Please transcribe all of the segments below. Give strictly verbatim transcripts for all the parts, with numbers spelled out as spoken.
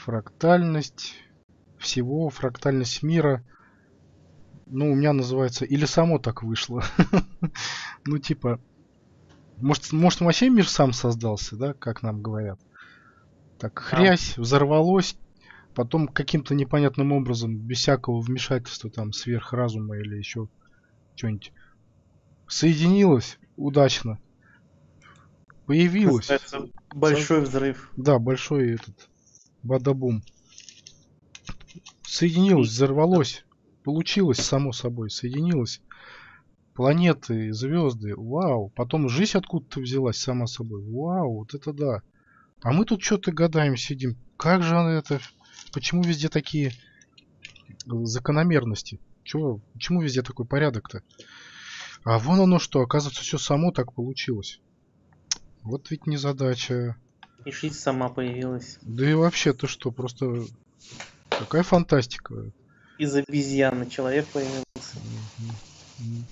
Фрактальность всего, фрактальность мира. Ну, у меня называется... Или само так вышло. Ну, типа... Может, может, вообще мир сам создался, да, как нам говорят. Так, хрясь, взорвалось, потом каким-то непонятным образом, без всякого вмешательства там сверхразума или еще что-нибудь, соединилось удачно, появилось. Называется большой взрыв. Да, большой этот, бадабум. Соединилось, И- взорвалось, получилось само собой, соединилось. Планеты, звезды, вау. Потом жизнь откуда-то взялась сама собой. Вау, вот это да. А мы тут что-то гадаем, сидим. Как же это... Почему везде такие закономерности? Чего? Почему везде такой порядок-то? А вон оно что, оказывается, все само так получилось. Вот ведь незадача. И жизнь сама появилась. Да и вообще, ты что, просто... Какая фантастика. Из обезьяны человек появился. Мгм.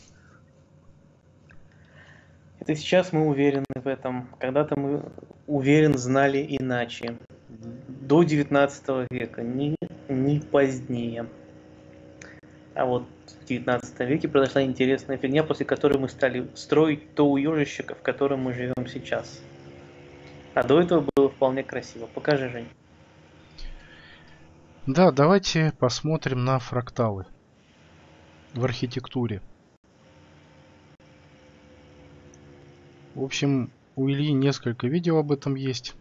Это сейчас мы уверены в этом. Когда-то мы, уверен, знали иначе. До девятнадцатого века, не, не позднее. А вот в девятнадцатом веке произошла интересная фигня, после которой мы стали строить то уежището, в котором мы живем сейчас. А до этого было вполне красиво. Покажи, Жень. Да, давайте посмотрим на фракталы в архитектуре. В общем, у Ильи несколько видео об этом есть.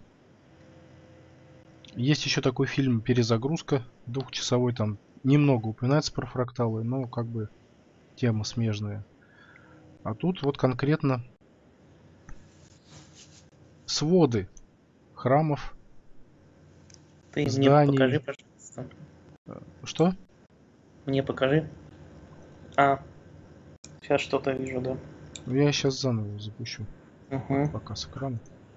Есть еще такой фильм «Перезагрузка», двухчасовой, там немного упоминается про фракталы, но как бы тема смежная. А тут вот конкретно своды храмов, Ты зданий. мне покажи, пожалуйста. Что? Мне покажи. А, сейчас что-то вижу, да. Я сейчас заново запущу. Угу. Пока с экрана.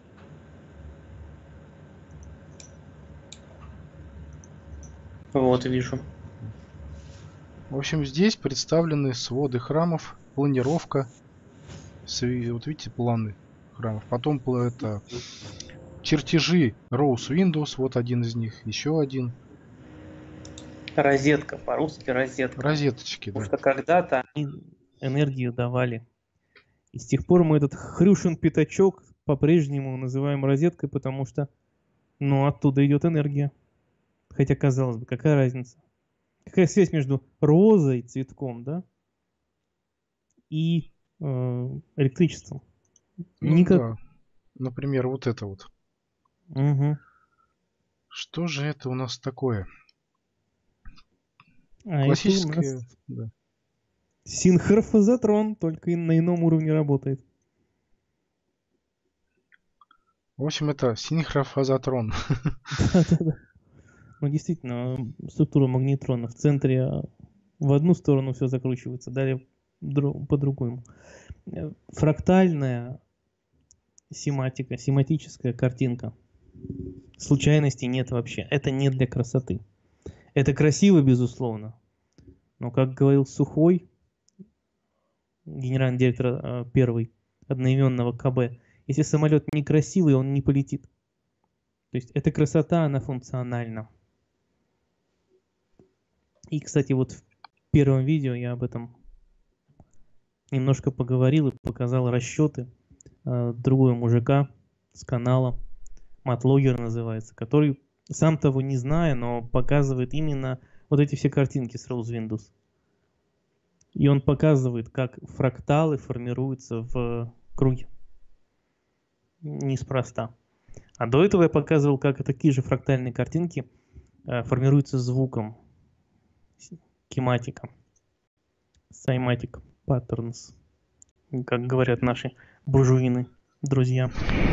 Вот, вижу. В общем, здесь представлены своды храмов, планировка. Вот видите, планы храмов. Потом это чертежи Rose Windows, вот один из них, еще один. Розетка, по-русски розетка. Розеточки, да. Потому что когда-то они энергию давали. И с тех пор мы этот хрюшин пятачок по-прежнему называем розеткой, потому что, ну, оттуда идет энергия. Хотя, казалось бы, какая разница? Какая связь между розой, цветком, да, и э, электричеством? Ну Никак. да. Например, вот это вот. Угу. Что же это у нас такое? А Классическое, это у нас да. синхрофазотрон, только и на ином уровне работает. В общем, это синхрофазотрон. Да-да-да. Ну, действительно, структура магнетрона в центре в одну сторону все закручивается, далее по-другому. Фрактальная семантика, семантическая картинка. Случайностей нет вообще. Это не для красоты. Это красиво, безусловно. Но, как говорил Сухой, генеральный директор э, первый одноименного КБ, если самолет некрасивый, он не полетит. То есть эта красота, она функциональна. И, кстати, вот в первом видео я об этом немножко поговорил и показал расчеты э, другого мужика с канала, Матлогер называется, который, сам того не зная, но показывает именно вот эти все картинки с Rose Windows. И он показывает, как фракталы формируются в круге. Неспроста. А до этого я показывал, как такие же фрактальные картинки э, формируются звуком, кематиком, сайматик patterns, как говорят наши буржуины, друзья.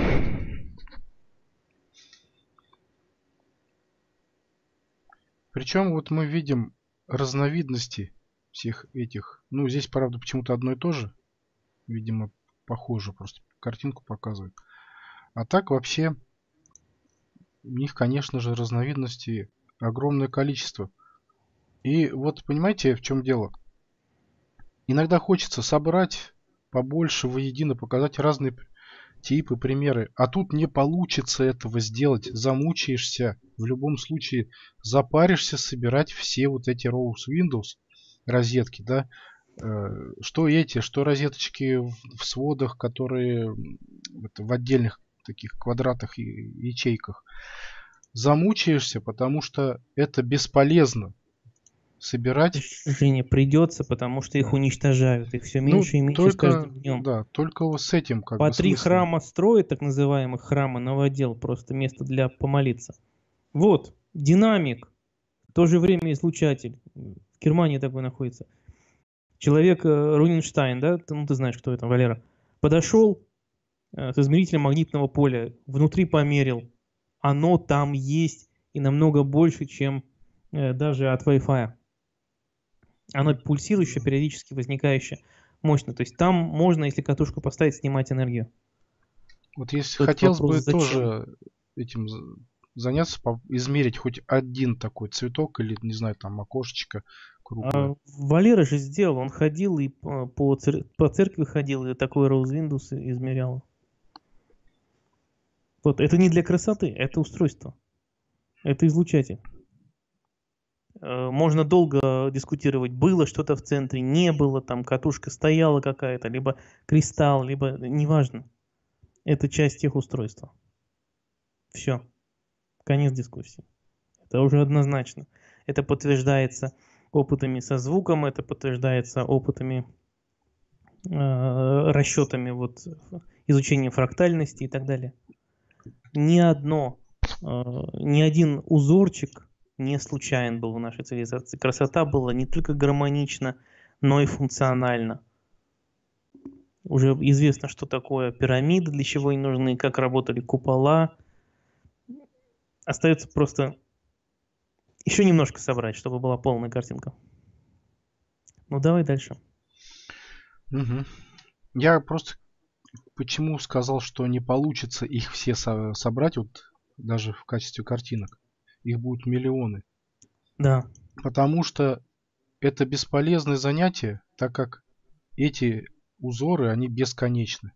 Причем вот мы видим разновидности всех этих. Ну, здесь, правда, почему-то одно и то же. Видимо, похоже, просто картинку показывает. А так вообще у них, конечно же, разновидностей огромное количество. И вот понимаете, в чем дело? Иногда хочется собрать побольше воедино, показать разные типы, примеры. А тут не получится этого сделать. Замучаешься. В любом случае запаришься собирать все вот эти Rose Windows розетки, да. Э, Что эти, что розеточки в в сводах, которые м, вот в отдельных таких квадратах и ячейках. Замучаешься, потому что это бесполезно собирать. Женя, придется, потому что их уничтожают. Их все Ну, меньше и меньше с только, каждым днем. да, только вот с этим как По бы три смысл. храма строят, так называемых храма новодел, просто место для помолиться. Вот, динамик, в то же время излучатель. В Германии такой находится. Человек э, Рунинштайн, да, ты, ну ты знаешь, кто это, Валера, подошел э, с измерителем магнитного поля, внутри померил. Оно там есть и намного больше, чем э, даже от Wi-Fi. Оно пульсирующее, периодически возникающее, мощно. То есть там можно, если катушку поставить, снимать энергию. Вот если Тут хотелось вопрос, бы зачем? тоже этим з- заняться, по- измерить хоть один такой цветок или, не знаю, там окошечко круглое. А Валера же сделал, он ходил и по, по цер- по церкви ходил, и такой Rose Windows измерял. Вот, это не для красоты, это устройство. Это излучатель. Э, Можно долго дискутировать, было что-то в центре, не было, там катушка стояла какая-то, либо кристалл, либо неважно. Это часть тех устройства. Все, конец дискуссии. Это уже однозначно. Это подтверждается опытами со звуком, это подтверждается опытами, э, расчетами вот, изучения фрактальности и так далее. Ни одно, э, ни один узорчик не случайен был в нашей цивилизации. Красота была не только гармонична, но и функциональна. Уже известно, что такое пирамиды, для чего они нужны, как работали купола. Остается просто еще немножко собрать, чтобы была полная картинка. Ну давай дальше. Мгм. Я просто почему сказал, что не получится их все со- собрать, вот даже в качестве картинок. Их будет миллионы. Да. Потому что это бесполезное занятие, так как эти узоры, они бесконечны.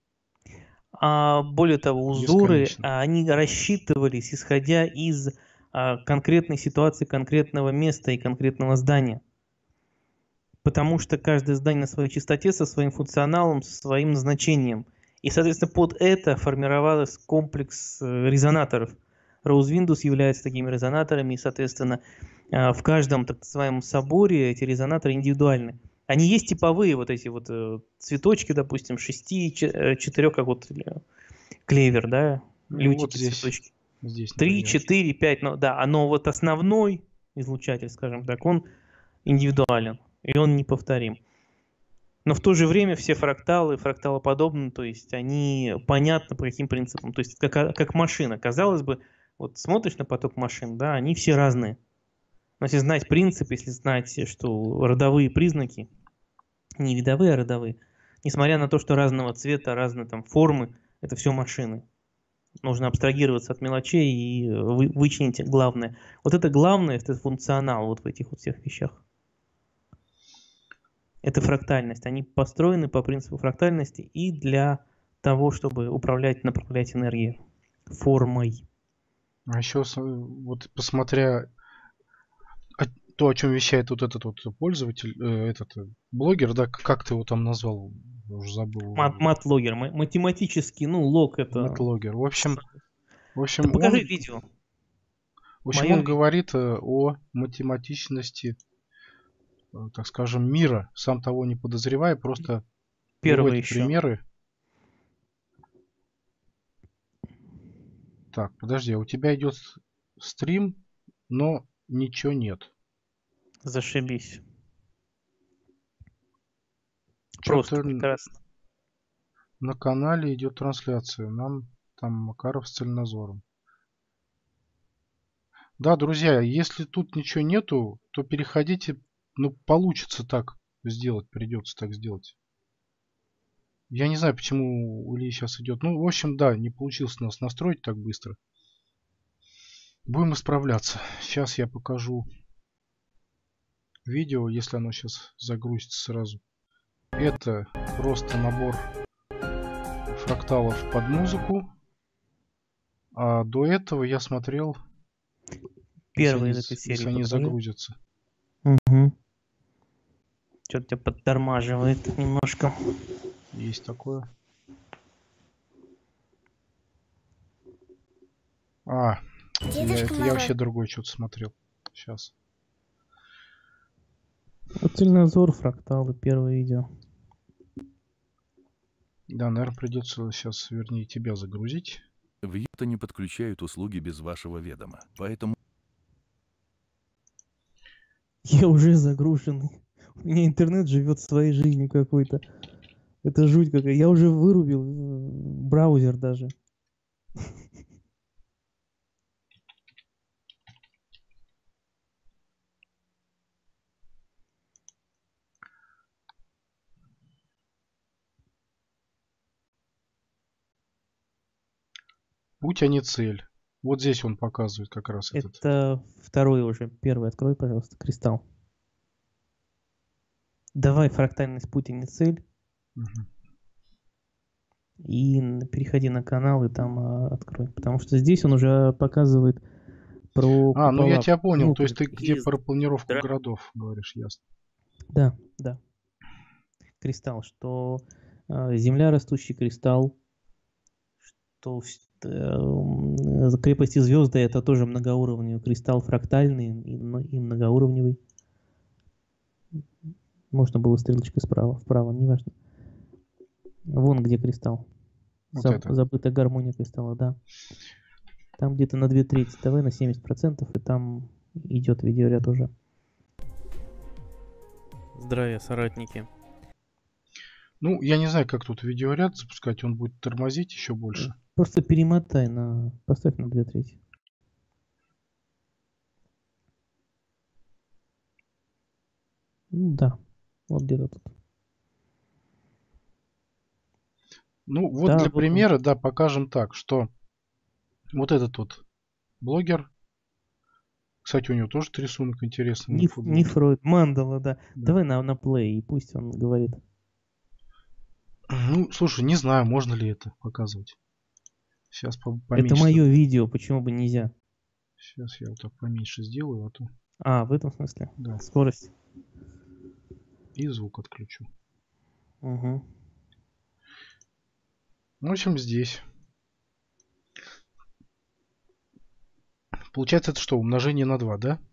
А более того, узоры, Бесконечно. а, они рассчитывались, исходя из а, конкретной ситуации, конкретного места и конкретного здания. Потому что каждое здание на своей частоте, со своим функционалом, со своим назначением. И, соответственно, под это формировался комплекс э, резонаторов. Rose Windows является такими резонаторами, и, соответственно, э, в каждом так называемом соборе эти резонаторы индивидуальны. Они есть типовые, вот эти вот э, цветочки, допустим, шести, четырех, как вот э, клевер, да, Ну, лютики, вот здесь, цветочки. здесь, Три, например. четыре, пять, ну да, но вот основной излучатель, скажем так, он индивидуален, и он неповторим. Но в то же время все фракталы, фракталоподобные, то есть они понятны по каким принципам. То есть как, как машина. Казалось бы, вот смотришь на поток машин, да, они все разные. Но если знать принцип, если знать, что родовые признаки, не видовые, а родовые, несмотря на то, что разного цвета, разные там формы, это все машины. Нужно абстрагироваться от мелочей и вы, вычленить главное. Вот это главное, это функционал вот в этих вот всех вещах. Это фрактальность. Они построены по принципу фрактальности и для того, чтобы управлять, направлять энергией формой. А еще с- вот посмотря о- то, о чем вещает вот этот вот пользователь, э, этот э, блогер, да, к- как ты его там назвал, я уже забыл. Мат, матлогер, ма- математический, ну, лог это... Мэтлогер. В общем, в Да общем, покажи он, видео. в общем, Мое он видео. говорит э, о математичности, э, так скажем, мира, сам того не подозревая, просто Первое приводит еще. примеры. Так, подожди, а у тебя идет стрим, но ничего нет. Зашибись. Просто Что-то прекрасно. на канале идет трансляция. Нам там Макаров с Цельнозором. Да, друзья, если тут ничего нету, то переходите. Ну, получится так сделать, придется так сделать. Я не знаю, почему у Ильи сейчас идет. Ну, в общем, да, не получилось у нас настроить так быстро. Будем исправляться. Сейчас я покажу видео, если оно сейчас загрузится сразу. Это просто набор фракталов под музыку. А до этого я смотрел, Первый из если, этой серии если они покажи. загрузятся. Угу. Что-то тебя подтормаживает немножко. Есть такое. А, это я, это я вообще другой что-то смотрел. Сейчас. Утильнозор, фракталы, первое видео. Да, наверное, придется сейчас, вернее, тебя загрузить. В Юта не подключают услуги без вашего ведома, поэтому... Я уже загруженный. У меня интернет живет своей жизнью какой-то. Это жуть какая. Я уже вырубил э, браузер даже. Путь, а не цель. Вот здесь он показывает как раз этот. Это второй уже. Первый открой, пожалуйста, кристалл. Давай фрактальность путь, а не цель. Мгм. И н- переходи на канал и там а, открой. Потому что здесь он уже показывает про А, ну я купола тебя понял. То есть ты внутрь. где И- про планировку Да. городов говоришь, ясно. Да, да. Кристалл, что э, земля растущий кристалл, что вс- э, м, крепости звезды это тоже многоуровневый кристалл фрактальный и, м- и многоуровневый. Можно было стрелочкой справа, вправо, неважно. Вон где кристалл. Вот Заб- это. забытая гармония кристалла, да. Там где-то на две трети ТВ, на семьдесят процентов, и там идет видеоряд уже. Здравия, соратники. Ну, я не знаю, как тут видеоряд запускать. Он будет тормозить еще больше. Просто перемотай на... Поставь на две трети. Ну да, вот где-то тут. Ну, вот Да, для вот он. примера, да, покажем так, что вот этот вот блогер, кстати, у него тоже рисунок интересный на Не, футболке. не Фройд, Мандала, да. Да. Давай на, на плей, и пусть он говорит. Ну, слушай, не знаю, можно ли это показывать. Сейчас по- Это поменьше. мое видео, почему бы нельзя? Сейчас я вот так поменьше сделаю, а то А, в этом смысле? да. Скорость. И звук отключу. Угу. Ну, в общем, здесь. Получается, это что, умножение на два, да?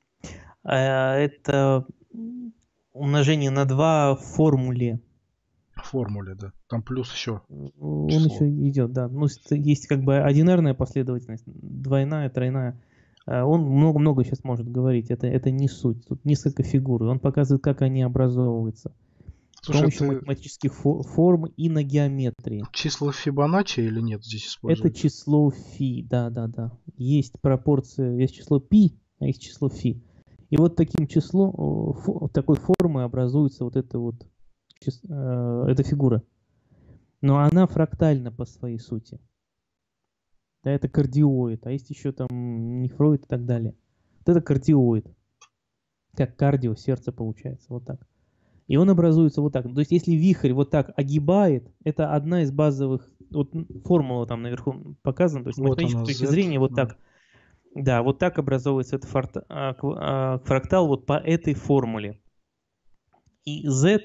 А, это умножение на два в формуле. В формуле, да. Там плюс еще. Он Число. еще идет, да. Ну, с- есть как бы одинарная последовательность, двойная, тройная. А, Он много-много сейчас может говорить. Это, это не суть. Тут несколько фигур. и Он показывает, как они образовываются. С Слушай, помощью это математических фо- форм и на геометрии. числа Фибоначчи или нет здесь Это используется? число фи, да, да, да. Есть пропорция, есть число пи, а есть число фи. И вот таким числом, о, фо- такой формы образуется вот эта вот чис- э, эта фигура. Но она фрактальна по своей сути. Да, это кардиоид, а есть еще там нефроид и так далее. Вот это кардиоид. Как кардио, сердце получается, вот так. И он образуется вот так. То есть если вихрь вот так огибает, это одна из базовых, вот м, формула там наверху показана, то есть с Вот математической она, точки Z, зрения вот да. так. Да, вот так образовывается этот форт- а, кв- а, фрактал вот по этой формуле. И z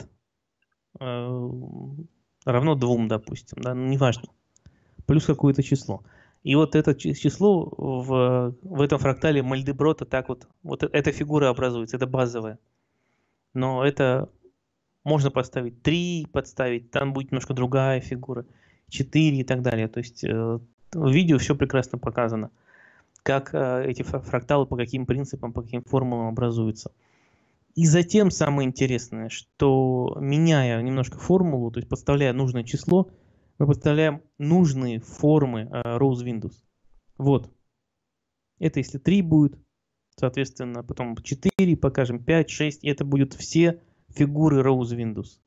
э, равно двум, допустим, да, ну, неважно, плюс какое-то число. И вот это чи- число в, в этом фрактале Мальдеброта так вот, вот э- эта фигура образуется, это базовая. Но это можно подставить три, подставить, там будет немножко другая фигура, четыре и так далее. То есть э, в видео все прекрасно показано, как э, эти фра- фракталы, по каким принципам, по каким формулам образуются. И затем самое интересное, что меняя немножко формулу, то есть подставляя нужное число, мы подставляем нужные формы э, Rose Windows. Вот. Это если три будет, соответственно, потом четыре покажем, пять, шесть, и это будут все фигуры Rose Windows.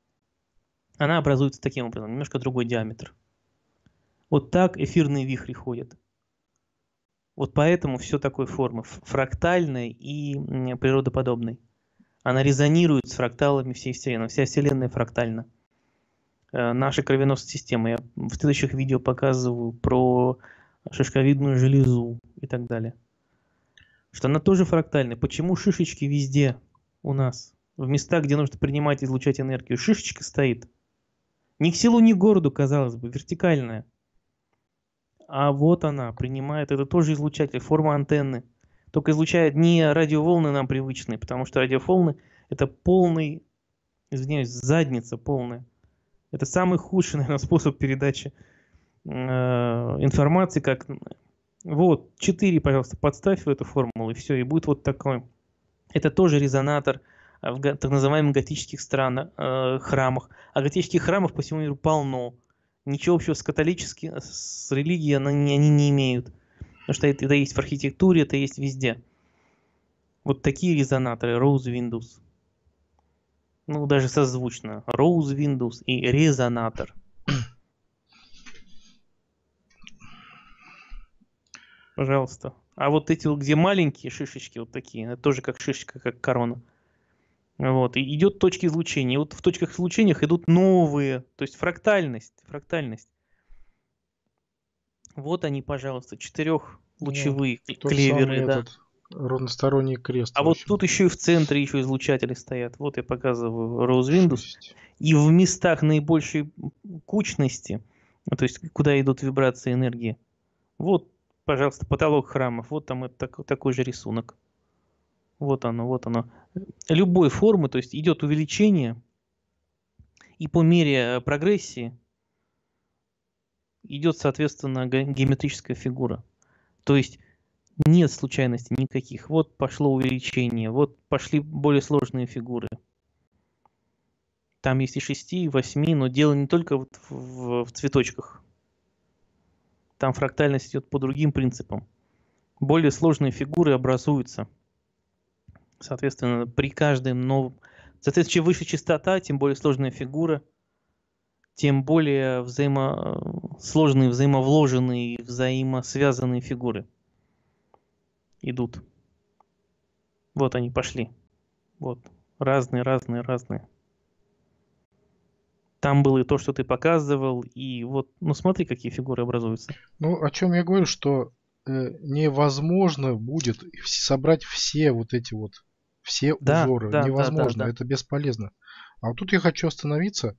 Она образуется таким образом, немножко другой диаметр. Вот так эфирные вихри ходят. Вот поэтому все такой формы, ф- фрактальной и м, природоподобной. Она резонирует с фракталами всей Вселенной. Вся Вселенная фрактальна. э, нашей кровеносной системы. Я в следующих видео показываю про шишковидную железу и так далее. Что она тоже фрактальная. Почему шишечки везде у нас? В местах, где нужно принимать и излучать энергию. Шишечка стоит. Ни к селу, ни к городу, казалось бы, вертикальная. А вот она принимает. Это тоже излучатель, форма антенны. Только излучает не радиоволны нам привычные, потому что радиоволны это полный, извиняюсь, задница полная. Это самый худший, наверное, способ передачи э, информации, как... Вот, четыре, пожалуйста, подставь в эту формулу, и все, и будет вот такой. Это тоже резонатор в так называемых готических странах, э, храмах. А готических храмов по всему миру полно. Ничего общего с католическим, с религией они, они не имеют. Потому что это, это есть в архитектуре, это есть везде. Вот такие резонаторы, Rose Windows. Ну, даже созвучно. Rose Windows и резонатор. Пожалуйста. А вот эти, где маленькие шишечки, вот такие, это тоже как шишечка, как корона. Вот, и идет точки излучения. И вот в точках излучения идут новые, то есть фрактальность, фрактальность. Вот они, пожалуйста, четырехлучевые ну, тот клеверы, самый да. Этот равносторонний крест. А вот тут еще и в центре еще излучатели стоят. Вот я показываю Rose Windows. Шесть. И в местах наибольшей кучности, то есть куда идут вибрации энергии, вот, пожалуйста, потолок храмов. Вот там это так, такой же рисунок. Вот оно, вот оно. Любой формы, то есть идет увеличение, и по мере прогрессии идет, соответственно, геометрическая фигура. То есть нет случайностей никаких. Вот пошло увеличение, вот пошли более сложные фигуры. Там есть и шести, и восьми, но дело не только вот в, в, в цветочках. Там фрактальность идет по другим принципам. Более сложные фигуры образуются. Соответственно, при каждом новом... Соответственно, чем выше частота, тем более сложная фигура, тем более взаимо... сложные, взаимовложенные, взаимосвязанные фигуры идут. Вот они пошли. Вот. Разные, разные, разные. Там было и то, что ты показывал, и вот, ну смотри, какие фигуры образуются. Ну, о чем я говорю, что э, невозможно будет собрать все вот эти вот, все Да, узоры. да, Невозможно, да, да, да. это бесполезно. А вот тут я хочу остановиться.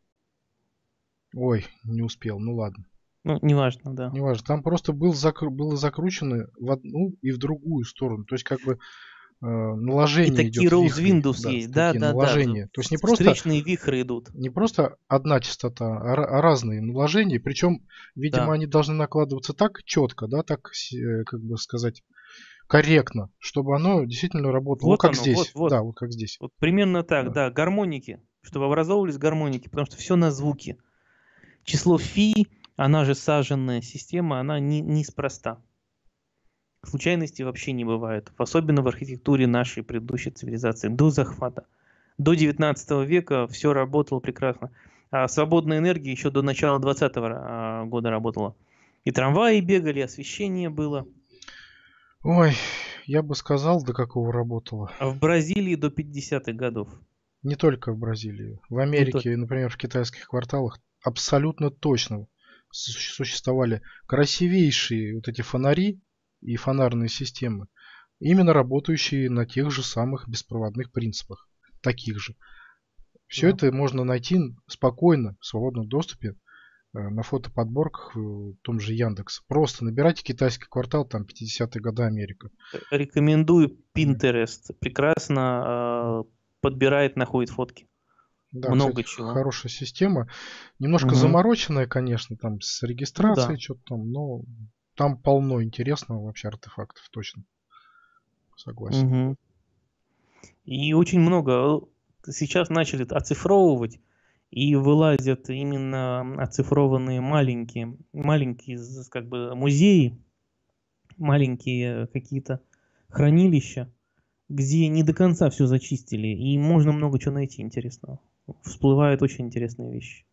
Ой, не успел, ну ладно. Ну, неважно, да. Неважно, там просто был закру... было закручено в одну и в другую сторону. То есть как бы э, наложение и такие идет. Rose вихри, Windows да, есть, да, такие да, наложения. да. То есть не просто, Встречные вихры идут. не просто одна частота, а, а разные наложения. Причем, видимо, Да. они должны накладываться так четко, да, так, э, как бы сказать, корректно, чтобы оно действительно работало. Вот Вот как оно, здесь. вот, вот. Да, вот как здесь. Вот примерно так, Да. да. Гармоники, чтобы образовывались гармоники, потому что все на звуки. Число фи, она же саженная система, она не, неспроста. Случайностей вообще не бывает, особенно в архитектуре нашей предыдущей цивилизации, до захвата. До девятнадцатого века все работало прекрасно. А свободная энергия еще до начала двадцатого года работала. И трамваи бегали, и освещение было. Ой, я бы сказал, до какого работало. А в Бразилии до пятидесятых годов. Не только в Бразилии. В Не Америке, только. например, в китайских кварталах абсолютно точно существовали красивейшие вот эти фонари и фонарные системы, именно работающие на тех же самых беспроводных принципах, таких же. Все Да. это можно найти спокойно, в свободном доступе на фотоподборках в том же Яндекс. Просто набирайте китайский квартал, там пятидесятые годы Америка. Рекомендую Pinterest. Прекрасно э, подбирает, находит фотки. Да, Много кстати, чего. хорошая система. Немножко Угу. замороченная, конечно, там с регистрацией, Ну, да. что-то там, но там полно интересного вообще артефактов, точно. Согласен. Угу. И очень много сейчас начали оцифровывать, и вылазят именно оцифрованные маленькие, маленькие как бы музеи, маленькие какие-то хранилища, где не до конца все зачистили, и можно много чего найти интересного. Всплывают очень интересные вещи.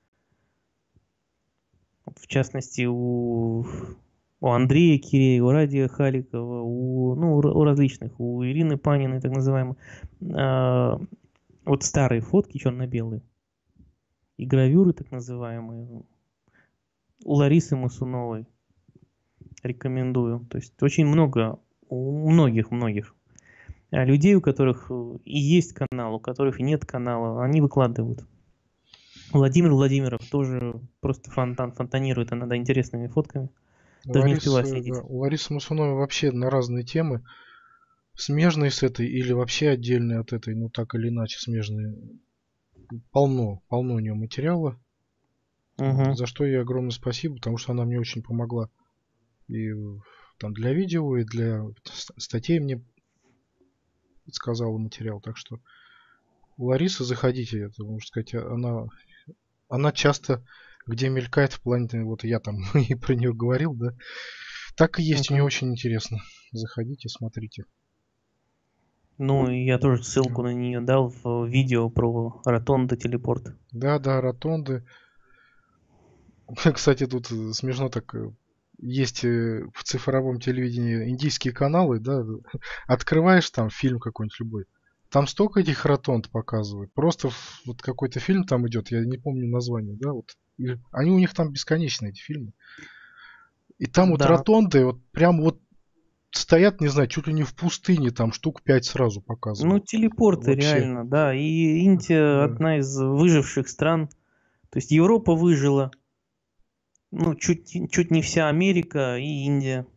В частности, у, у Андрея Кирея, у Радия Халикова, у, ну, у различных, у Ирины Паниной, так называемой. Э, вот старые фотки черно-белые. и гравюры так называемые. У Ларисы Масуновой рекомендую. То есть очень много, у многих-многих людей, у которых и есть канал, у которых и нет канала, они выкладывают. Владимир Владимиров тоже просто фонтан, фонтанирует иногда интересными фотками. Даже не успеваю Лариса, следить. да, у Ларисы Масуновой вообще на разные темы, смежные с этой или вообще отдельные от этой, ну так или иначе смежные. Полно, полно у нее материала, Угу. за что ей огромное спасибо, потому что она мне очень помогла и там для видео, и для статей мне сказала материал, так что у Ларисы заходите, это, можно сказать, она, она часто где мелькает в плане, вот я там и про нее говорил, да, так и есть, Угу. у нее очень интересно. Заходите, смотрите. Ну, и я тоже ссылку на нее дал в видео про ротонды телепорт. Да, да, ротонды. Кстати, тут смешно так. Есть в цифровом телевидении индийские каналы, да, открываешь там фильм какой-нибудь любой, там столько этих ротонд показывают. Просто вот какой-то фильм там идет, я не помню название, да, вот. И они у них там бесконечные, эти фильмы. И там вот Да. ротонды, вот прям вот стоят, не знаю, чуть ли не в пустыне, там штук пять сразу Ну, показывают. телепорты Вообще. реально, да. И Индия Да. одна из выживших стран. То есть Европа выжила. Ну, чуть, чуть не вся Америка и Индия.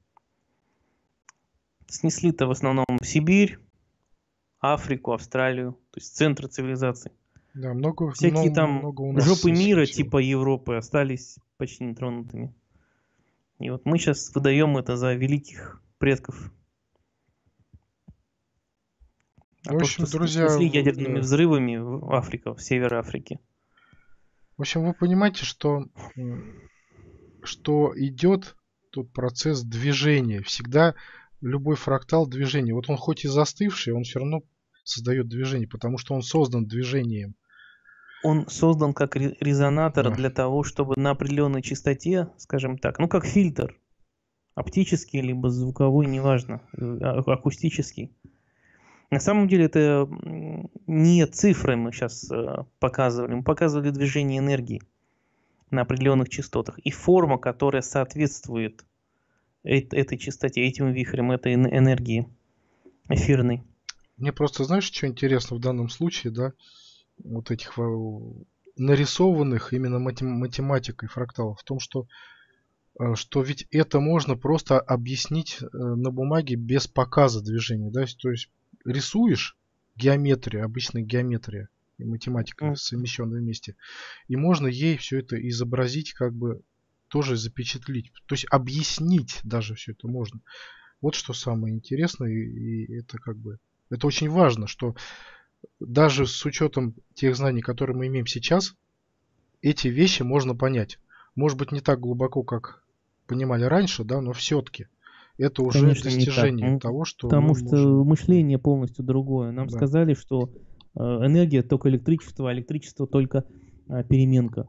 Снесли-то в основном Сибирь, Африку, Австралию. То есть центры цивилизации. Да, много, Всякие много, там много у нас жопы мира всего. типа Европы остались почти нетронутыми. И вот мы сейчас выдаем это за великих предков. А В то, общем, что друзья, снесли ядерными да. взрывами в Африку, в север Африки. В общем, вы понимаете, что, что идет тут процесс движения. Всегда любой фрактал движения. Вот он хоть и застывший, он все равно создает движение, потому что он создан движением. Он создан как резонатор Да. для того, чтобы на определенной частоте, скажем так, ну как фильтр, оптический либо звуковой, неважно, акустический. На самом деле это не цифры мы сейчас показывали, мы показывали движение энергии на определенных частотах и форма, которая соответствует этой частоте, этим вихрем, этой энергии эфирной. Мне просто, знаешь, что интересно в данном случае, да, вот этих нарисованных именно математикой фракталов, в том, что, что ведь это можно просто объяснить на бумаге без показа движения, да, то есть рисуешь геометрию, обычная геометрия и математика mm. совмещенные вместе, и можно ей все это изобразить, как бы тоже запечатлить, то есть объяснить даже все это можно. Вот что самое интересное, и, и это как бы это очень важно, что даже с учетом тех знаний, которые мы имеем сейчас, эти вещи можно понять. Может быть, не так глубоко, как понимали раньше, да, но все-таки это уже Конечно, достижение того, что потому мы что можем... мышление полностью другое. Нам да. сказали, что энергия только электричество, а электричество только переменка.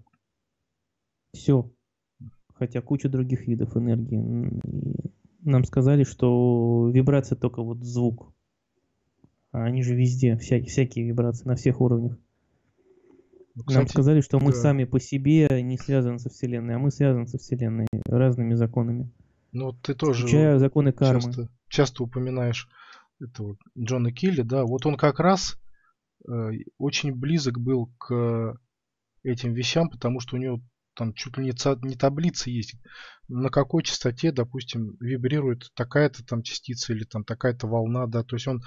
Все. Хотя куча других видов энергии. Нам сказали, что вибрация только вот звук. А они же везде, всякие, всякие вибрации, на всех уровнях. Кстати, нам сказали, что мы да. сами по себе не связаны со Вселенной, а мы связаны со Вселенной разными законами. Ну, ты тоже включая законы кармы. Часто, часто упоминаешь этого Джона Килли, да, вот он как раз э, очень близок был к этим вещам, потому что у него там чуть ли не, ца- не таблица есть, на какой частоте, допустим, вибрирует такая-то там частица или там такая-то волна, да, то есть он,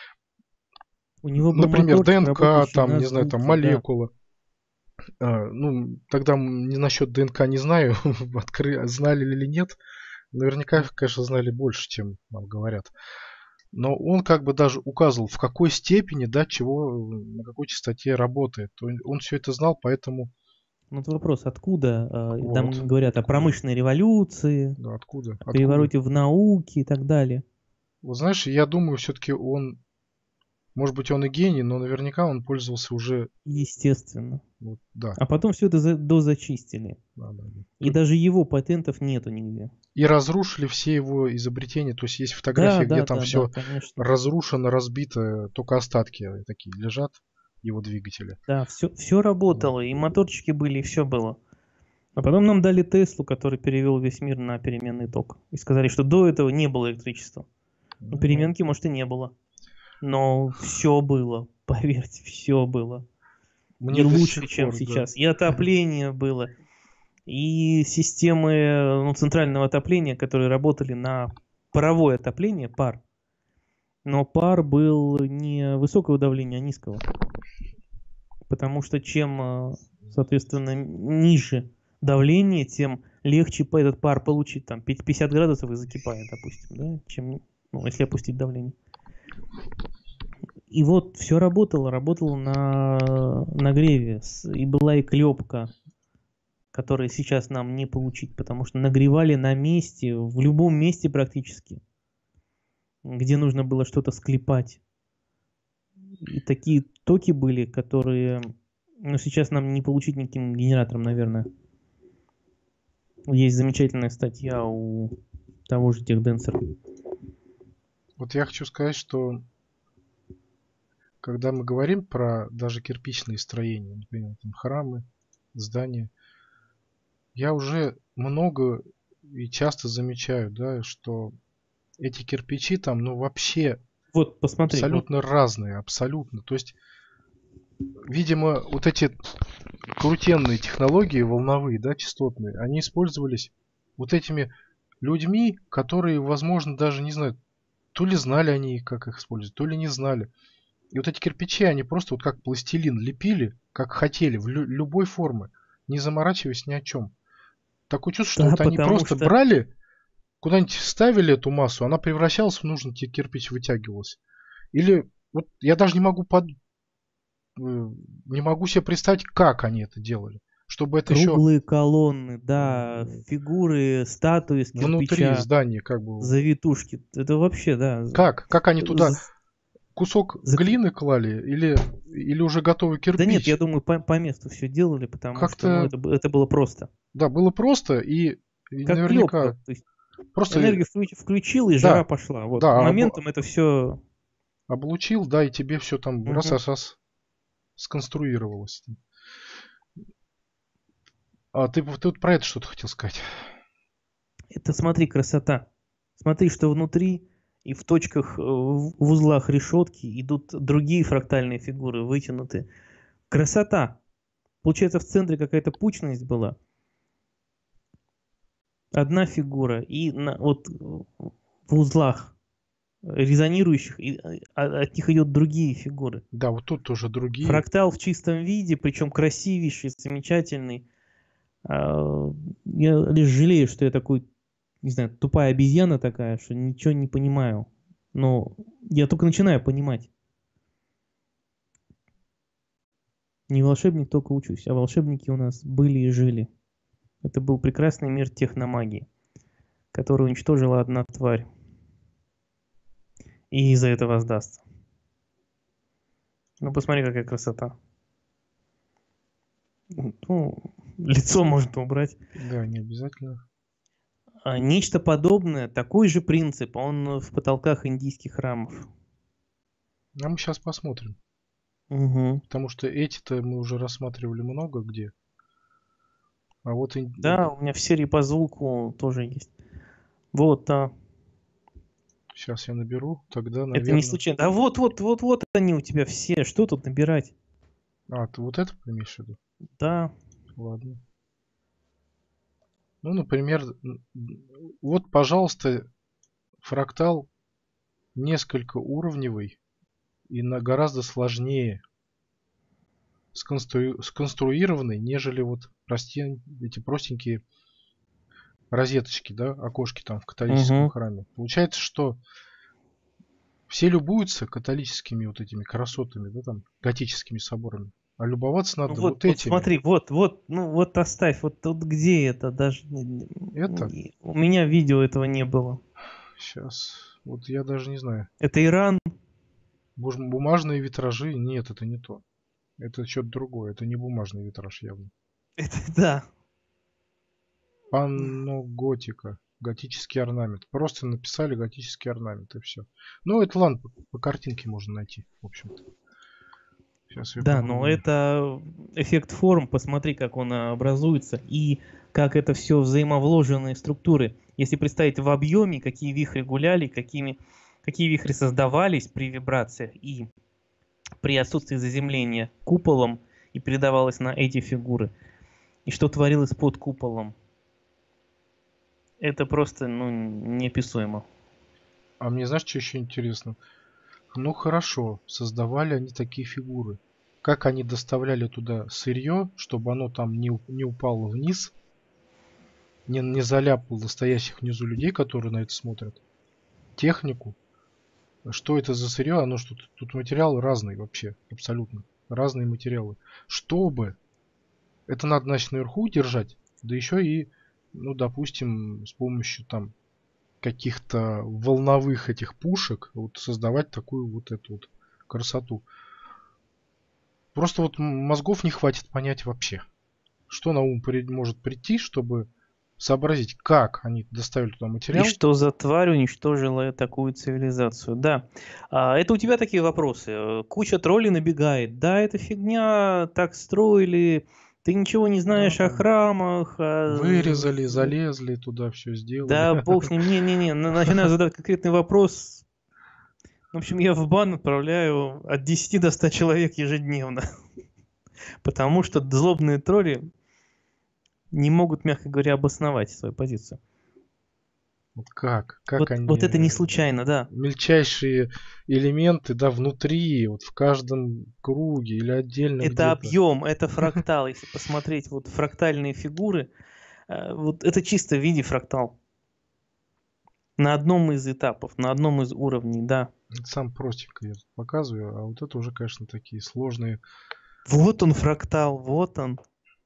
у него был например, моторчик, ДНК, там, не звуке, знаю, там молекула. Да. А, ну, тогда не насчет ДНК не знаю, откры... знали или нет. Наверняка, конечно, знали больше, чем нам говорят. Но он как бы даже указывал, в какой степени, да, чего, на какой частоте работает. Он, он все это знал, поэтому... Ну, это вопрос, откуда? Вот. Там говорят откуда? О промышленной революции, да, откуда? о перевороте откуда? В науке и так далее. Вот знаешь, я думаю, все-таки он... Может быть, он и гений, но наверняка он пользовался уже... Естественно. Вот, да. А потом все это за, дозачистили. Да, да, да. И Тут... даже его патентов нету нигде. И разрушили все его изобретения. То есть есть фотографии, да, где да, там да, все да, разрушено, разбито, только остатки такие лежат. его двигателя. Да, все, все работало, и моторчики были, и все было. А потом нам дали Теслу, который перевел весь мир на переменный ток. И сказали, что до этого не было электричества. Ну, переменки, может, и не было. Но все было, поверьте, все было. Мне И до лучше, сих чем пор, да. сейчас. И отопление было, и системы ну, центрального отопления, которые работали на паровое отопление, пар. Но пар был не высокого давления, а низкого. Потому что чем, э, соответственно, ниже давление, тем легче по- этот пар получить. Там пи- пятьдесят градусов и закипает, допустим, да, чем, ну, если опустить давление. И вот все работало, работало на нагреве. С- И была и клепка, которую сейчас нам не получить, потому что нагревали на месте, в любом месте практически, где нужно было что-то склепать. И такие токи были, которые, ну, сейчас нам не получить никаким генератором, наверное. Есть замечательная статья у того же Техденсера. Вот я хочу сказать, что когда мы говорим про даже кирпичные строения, например, там храмы, здания, я уже много и часто замечаю, да, что эти кирпичи там, ну, вообще Вот, посмотри. абсолютно Вот. разные, абсолютно. То есть, видимо, вот эти крутенные технологии волновые, да, частотные, они использовались вот этими людьми, которые, возможно, даже не знают, то ли знали они, как их использовать, то ли не знали. И вот эти кирпичи, они просто вот как пластилин лепили, как хотели, в лю- любой формы, не заморачиваясь ни о чем. Такое чувство, что Да, вот они потому просто что... брали, куда-нибудь ставили эту массу, она превращалась в нужный тебе кирпич, вытягивалась. Или вот я даже не могу под... не могу себе представить, как они это делали. Чтобы это еще Круглые колонны, да, фигуры, статуи из внутри кирпича, здания как бы... завитушки. Это вообще, да. Как? Как они туда з- кусок закреп- глины клали или, или уже готовый Да нет, я кирпич? думаю, по, по месту все делали, потому что, ну, Как-то, это, б- это было просто. да, было просто и, и Как клепка. наверняка То есть просто, энергию включ- включил, и жара да, пошла. Вот. да, об- Моментом это все... облучил, да, и тебе все там раз-раз сконструировалось. А ты, ты вот про это что-то хотел сказать? Это, смотри, красота. Смотри, что внутри и в точках, э, в в узлах решетки идут другие фрактальные фигуры, вытянутые. Красота. Получается, в центре какая-то пучность была. Одна фигура. И на, вот в узлах резонирующих, и, а- от них идут другие фигуры. Да, вот тут тоже другие. Фрактал в чистом виде, причем красивейший, замечательный. А, Я лишь жалею, что я такой, не знаю, тупая обезьяна такая, что ничего не понимаю. Но я только начинаю понимать. Не волшебник, только учусь. А волшебники у нас были и жили. Это был прекрасный мир техномагии, который уничтожила одна тварь. И за это воздастся. Ну, посмотри, какая красота. Ну, лицо можно убрать. Да, не обязательно. А нечто подобное, такой же принцип, он в потолках индийских храмов. А мы сейчас посмотрим. Угу. Потому что эти-то мы уже рассматривали много где. А вот и... Да, у меня в серии по звуку тоже есть. Вот, да. Сейчас я наберу, тогда, Это наверное... не случайно. Да вот, вот, вот, вот они у тебя все. Что тут набирать? А, ты вот это имеешь в виду? Да. Ладно. Ну, например, вот, пожалуйста, фрактал несколько уровневый и на гораздо сложнее сконстру... сконструированный, нежели вот прости... эти простенькие розеточки, да, окошки там в католическом Угу. храме. Получается, что все любуются католическими вот этими красотами, да, там, готическими соборами. А любоваться надо Вот, вот вот этими. смотри, вот, вот, ну вот оставь, вот тут где это даже... не- Это? не- У меня видео этого не было. Сейчас. Вот я даже не знаю. Это Иран. Боже, бумажные витражи? Нет, это не то. Это что-то другое. Это не бумажный витраж явно. Это да. Панноготика. Готический орнамент. Просто написали готический орнамент и все. Ну, это ладно, по, по картинке можно найти, в общем-то. Сейчас я Да, но попробую. это эффект форм, посмотри, как он а, образуется и как это все взаимовложенные структуры. Если представить в объеме, какие вихри гуляли, какими, какие вихри создавались при вибрациях и при отсутствии заземления куполом и передавалось на эти фигуры, и что творилось под куполом, это просто, ну, неописуемо. А мне знаешь, что еще интересно? Ну хорошо, создавали они такие фигуры. Как они доставляли туда сырье, чтобы оно там не, у- не упало вниз, не, не заляпало стоящих внизу людей, которые на это смотрят. Технику. Что это за сырье? Оно что тут, тут материалы разные вообще, абсолютно. Разные материалы. Чтобы это надо, значит, наверху держать, да еще и, ну, допустим, с помощью там каких-то волновых этих пушек вот создавать такую вот эту вот красоту. Просто вот мозгов не хватит понять вообще, что на ум при- может прийти, чтобы сообразить, как они доставили туда И материал. что за тварь уничтожила такую цивилизацию? Да. А, это у тебя такие вопросы. Э, Куча троллей набегает. Да, это фигня, так строили. Ты ничего не Да, знаешь о да. храмах. о- Вырезали, залезли туда, все сделали. Да, бог с ним. Не-не-не. на- Начинаю задавать конкретный вопрос. В общем, я в бан отправляю от десяти до ста человек ежедневно. Потому что злобные тролли не могут, мягко говоря, обосновать свою позицию. Вот как? Как Вот, они вот это не э, случайно, да. мельчайшие элементы, да, внутри, вот в каждом круге или отдельно Это где-то. объем, это фрактал. Если посмотреть вот фрактальные фигуры, э, вот это чисто в виде фрактал. На одном из этапов, на одном из уровней, да. Это сам простенько я тут показываю, а вот это уже, конечно, такие сложные. Вот он фрактал, вот он.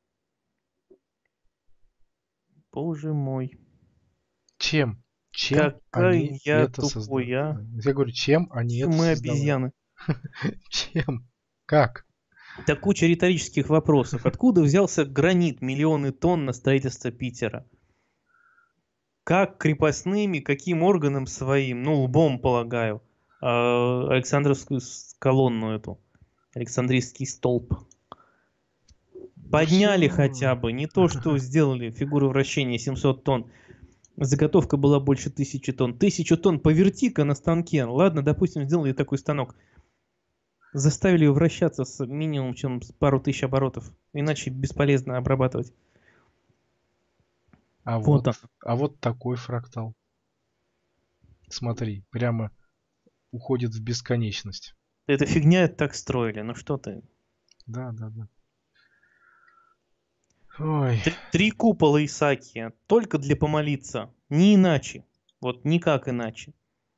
Боже мой. Чем? Чем они Какой я это создали? тупой, а. Я говорю, чем они это Мы создавали? обезьяны. Чем? Как? Да куча риторических вопросов. Откуда взялся гранит миллионы тонн на строительство Питера? Как крепостными, каким органом своим? Ну, лбом, полагаю. А, Александровскую с- колонну эту. Александрийский столб. Ну Подняли все. хотя бы. Не то, что сделали фигуру вращения семьсот тонн. Заготовка была больше тысячи тонн. Тысячу тонн поверти-ка на станке. Ладно, допустим, сделали такой станок. Заставили ее вращаться с минимум, чем с пару тысяч оборотов. Иначе бесполезно обрабатывать. А Вот вот, он. а вот такой фрактал. Смотри, прямо уходит в бесконечность. Эта фигня так строили. Ну что ты. Да, да, да. Ой, Три, три купола Исаакия. Только для помолиться. Не иначе. Вот никак иначе.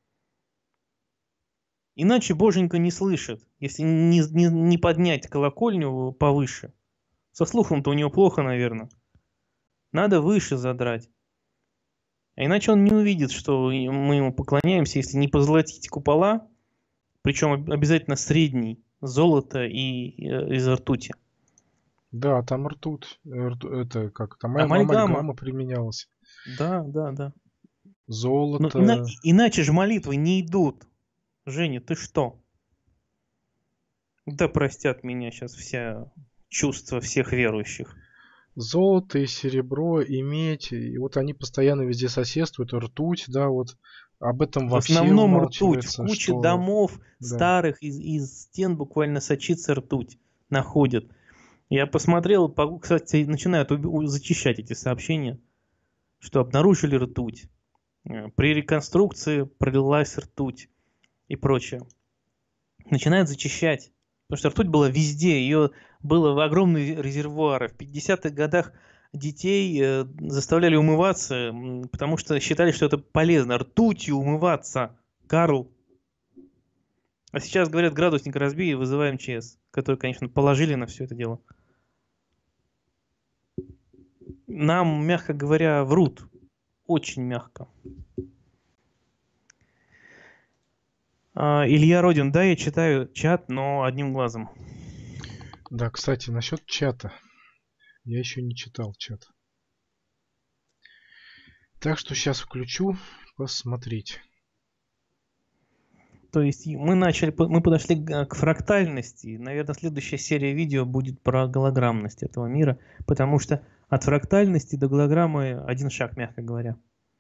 Иначе боженька не слышит, если не, не, не поднять колокольню повыше. Со слухом-то у него плохо, наверное. Надо выше задрать. А иначе он не увидит, что мы ему поклоняемся, если не позолотить купола, причем обязательно средний, золото и э, из ртути. да, там ртуть, э, рту- это как там ам- Амальгама. амальгама применялась. Да, да, да. Но ина- Золото. иначе же молитвы не идут. Женя, ты что? Да простят меня сейчас все чувства всех верующих. Золото и серебро, и медь. И вот они постоянно везде соседствуют. Ртуть, да, вот. Об этом В вообще основном ртуть. В умалчивается, куче что... домов Да. старых из, из стен буквально сочится ртуть. Находят. Я посмотрел, по- кстати, начинают уби- у- зачищать эти сообщения, что обнаружили ртуть. Э, При реконструкции пролилась ртуть и прочее. Начинают зачищать. Потому что ртуть была везде, ее было в огромные резервуары. В пятидесятых годах детей э, заставляли умываться, м, потому что считали, что это полезно. Ртутью умываться. Карл. А сейчас, говорят, градусник разбей и вызываем ЧС, который, конечно, положили на все это дело. Нам, мягко говоря, врут. Очень мягко. А, Илья Родин, да, я читаю чат, но одним глазом. Да, кстати, насчет чата. Я еще не читал чат. Так что сейчас включу посмотреть. То есть мы начали, мы подошли к фрактальности. Наверное, следующая серия видео будет про голограммность этого мира, потому что от фрактальности до голограммы один шаг, мягко говоря.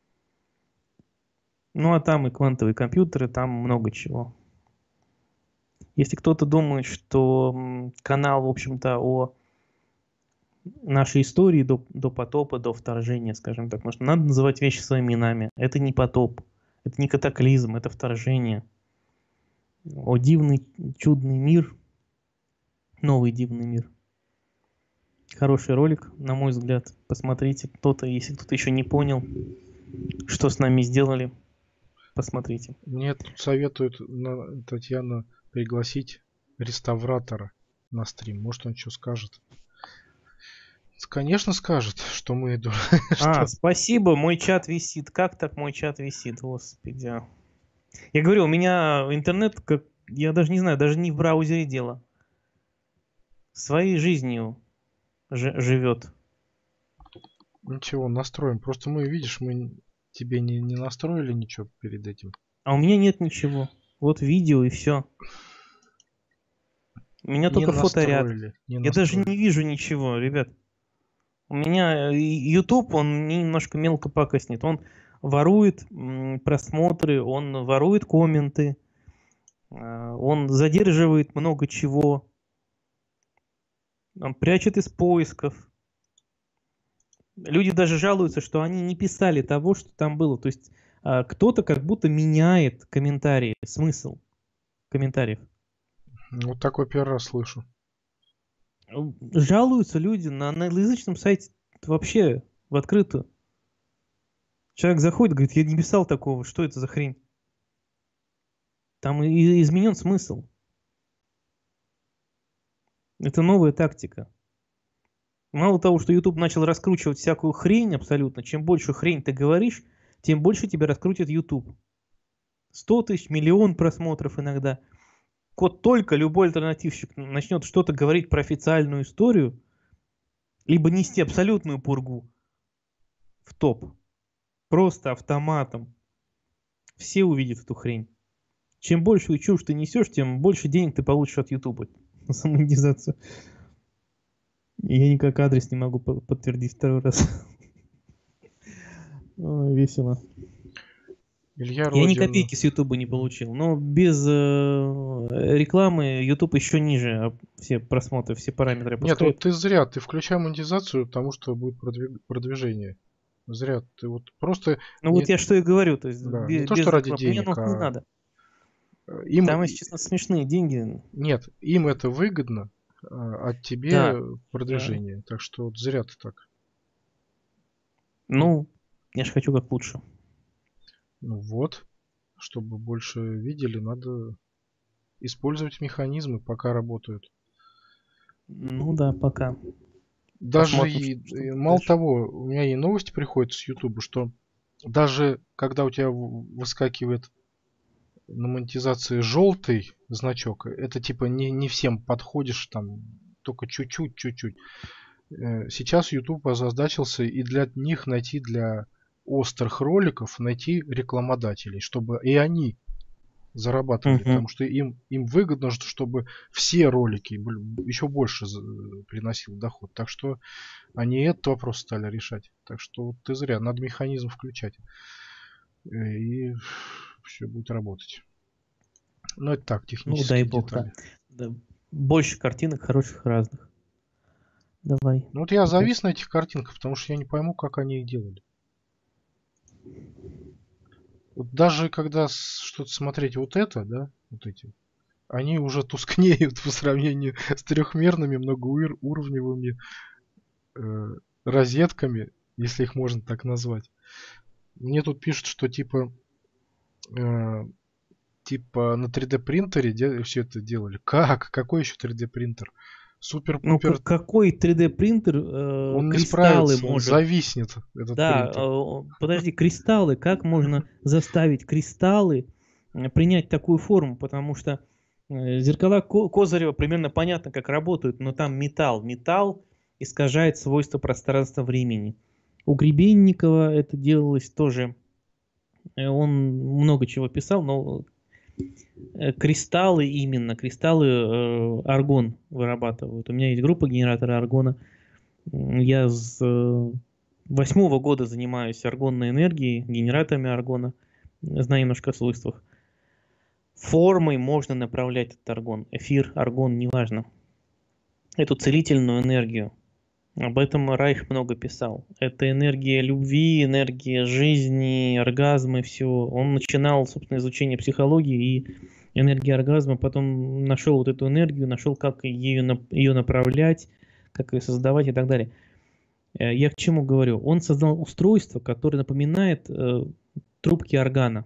Ну а там и квантовые компьютеры, там много чего. Если кто-то думает, что канал, в общем-то, о нашей истории до, до потопа, до вторжения, скажем так, потому что надо называть вещи своими именами. Это не потоп, это не катаклизм, это вторжение. О дивный, чудный мир, новый дивный мир. Хороший ролик, на мой взгляд. Посмотрите, кто-то, если кто-то еще не понял, что с нами сделали, посмотрите. Мне тут советуют, Татьяна, пригласить реставратора на стрим. Может, он что скажет? Конечно, скажет, что мы... А, спасибо, мой чат висит. Как так мой чат висит? Господи. Я говорю, у меня интернет, как, я даже не знаю, даже не в браузере дело. Своей жизнью живет. Ничего, настроим. Просто мы, видишь, мы тебе не, не настроили ничего перед этим. А у меня нет ничего. Вот видео и все. У меня не только фоторяд. Не я настроили. даже не вижу ничего, ребят. У меня YouTube, он немножко мелко пакостнет. Он ворует просмотры, он ворует комменты, он задерживает много чего, он прячет из поисков. Люди даже жалуются, что они не писали того, что там было. То есть кто-то как будто меняет комментарии, смысл комментариев. Вот такой первый раз слышу. Жалуются люди на англоязычном сайте вообще в открытую. Человек заходит, говорит, я не писал такого, что это за хрень? Там и изменен смысл. Это новая тактика. Мало того, что YouTube начал раскручивать всякую хрень абсолютно, чем больше хрень ты говоришь, тем больше тебя раскрутит YouTube. сто тысяч, миллион просмотров иногда. Вот только любой альтернативщик начнет что-то говорить про официальную историю, либо нести абсолютную пургу в топ. Просто автоматом. Все увидят эту хрень. Чем больше чушь ты несешь, тем больше денег ты получишь от YouTube за монетизацию. Я никак адрес не могу подтвердить второй раз. Ой, весело. Илья Я Родин... ни копейки с YouTube не получил, но без э, рекламы YouTube еще ниже все просмотры, все параметры опускает. Нет, вот опускает. ты зря, ты включай монетизацию, потому что будет продвижение. Зря, ты вот просто... Ну не... вот я что и говорю, то есть да, без, не то, без что ради рекламы. денег, Мне, ну, а... не надо. Им... Там, если честно, смешные деньги. Нет, им это выгодно, а от тебе да. продвижение. Да. Так что вот зря ты так. Ну, я же хочу как лучше. Ну вот, чтобы больше видели, надо использовать механизмы, пока работают. Ну да, пока. Даже Посмотрим, и, что, и что мало дальше. того, у меня и новости приходят с YouTube, что даже когда у тебя выскакивает на монетизации желтый значок, это типа не, не всем подходишь, там только чуть-чуть, чуть-чуть. Сейчас YouTube озадачился и для них найти, для острых роликов, найти рекламодателей, чтобы и они зарабатывали, uh-huh. потому что им, им выгодно, чтобы все ролики еще больше приносил доход. Так что они этот вопрос стали решать. Так что вот ты зря, надо механизм включать. И все будет работать. Ну это так, технические ну, дай бог, детали. Да. Да. Больше картинок хороших разных. Давай. Ну вот я завис на этих картинках, потому что я не пойму, как они их делали. Вот даже когда что-то смотреть вот это, да, вот эти, они уже тускнеют по сравнению с трехмерными многоуровневыми э, розетками, если их можно так назвать. Мне тут пишут, что типа э, типа на три дэ принтере де- все это делали. Как? Какой еще три дэ принтер? Супер-пупер. Ну, какой три дэ принтер э, он не кристаллы справится, может... он зависнет, этот да, принтер. Э, подожди, кристаллы, как можно заставить кристаллы принять такую форму? Потому что э, зеркала Козырева примерно понятно, как работают, но там металл. Металл искажает свойства пространства-времени. У Гребенникова это делалось тоже. Он много чего писал, но э, кристаллы именно, кристаллы э, аргон вырабатывают. У меня есть группа генератора аргона. М, Я с э, восьмого года занимаюсь аргонной энергией, генераторами аргона. Знаю немножко о свойствах. Формой можно направлять этот аргон. Эфир, аргон, неважно. Эту целительную энергию. Об этом Райх много писал. Это энергия любви, энергия жизни, оргазмы, все. Он начинал, собственно, изучение психологии и энергии оргазма, потом нашел вот эту энергию, нашел, как ее, нап- ее направлять, как ее создавать и так далее. Э, Я к чему говорю? Он создал устройство, которое напоминает э, трубки органа.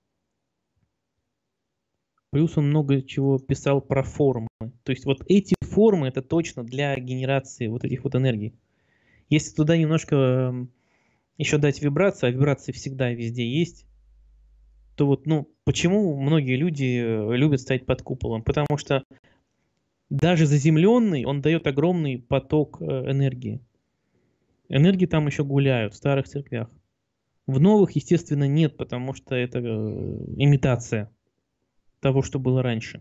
Плюс он много чего писал про формы. То есть вот эти формы это точно для генерации вот этих вот энергий. Если туда немножко эм, еще дать вибрации, а вибрации всегда и везде есть, то вот, ну, почему многие люди э, любят стоять под куполом? Потому что даже заземленный, он дает огромный поток э, энергии. Энергии там еще гуляют в старых церквях. В новых, естественно, нет, потому что это э, имитация того, что было раньше.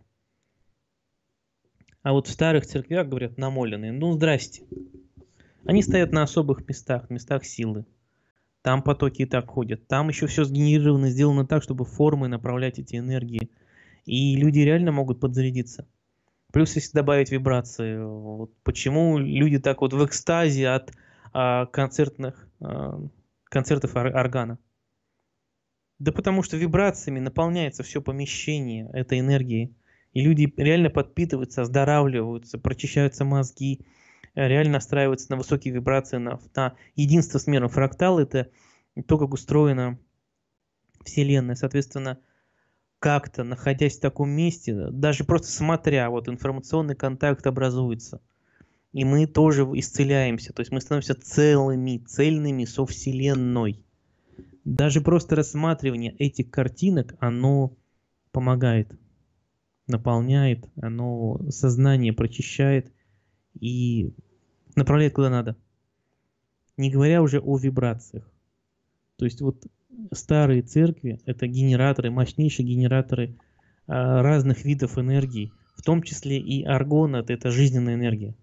А вот в старых церквях, говорят, намоленные, ну, здрасте. Они стоят на особых местах, местах силы. Там потоки и так ходят. Там еще все сгенерировано, сделано так, чтобы формой направлять эти энергии. И люди реально могут подзарядиться. Плюс, если добавить вибрации, вот почему люди так вот в экстазе от а, концертных а, концертов ор- органа? Да потому что вибрациями наполняется все помещение этой энергией. И люди реально подпитываются, оздоравливаются, прочищаются мозги, э, реально настраиваются на высокие вибрации, на, на единство с миром. Фрактал — это то, как устроена Вселенная. Соответственно, как-то, находясь в таком месте, даже просто смотря, вот информационный контакт образуется. И мы тоже исцеляемся. То есть мы становимся целыми, цельными со Вселенной. Даже просто рассматривание этих картинок, оно помогает, наполняет, оно сознание прочищает и направляет куда надо. Не говоря уже о вибрациях. То есть вот старые церкви — это генераторы, мощнейшие генераторы а, разных видов энергии, в том числе и аргон — это, это жизненная энергия.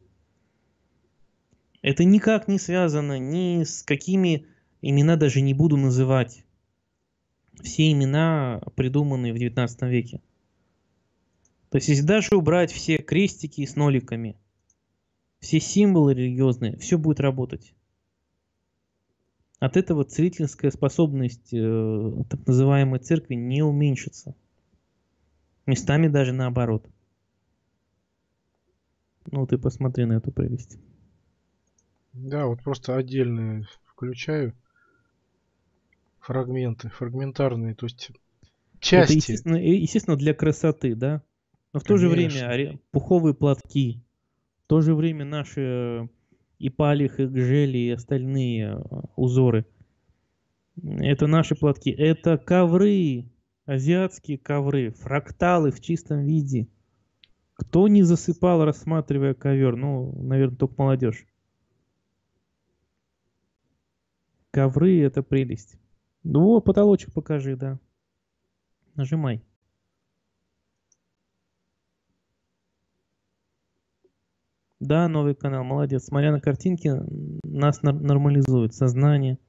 Это никак не связано ни с какими, имена даже не буду называть. Все имена придуманы в девятнадцатом веке. То есть если даже убрать все крестики с ноликами, все символы религиозные, все будет работать. От этого целительская способность э, так называемой церкви не уменьшится. Местами даже наоборот. Ну ты посмотри на эту прелесть. Да, вот просто отдельно включаю фрагменты, фрагментарные, то есть Это, части. естественно, э, естественно, для красоты, да? Но в то же время Конечно. аре- пуховые платки, в то же время наши э, и палих, и гжели, и остальные э, узоры. Это наши платки. Это ковры, азиатские ковры, фракталы в чистом виде. Кто не засыпал, рассматривая ковер? Ну, наверное, только молодежь. Ковры — это прелесть. Ну, о, потолочек покажи, да. Нажимай. Да, новый канал, молодец. Смотря на картинки, нас нар- нормализует сознание.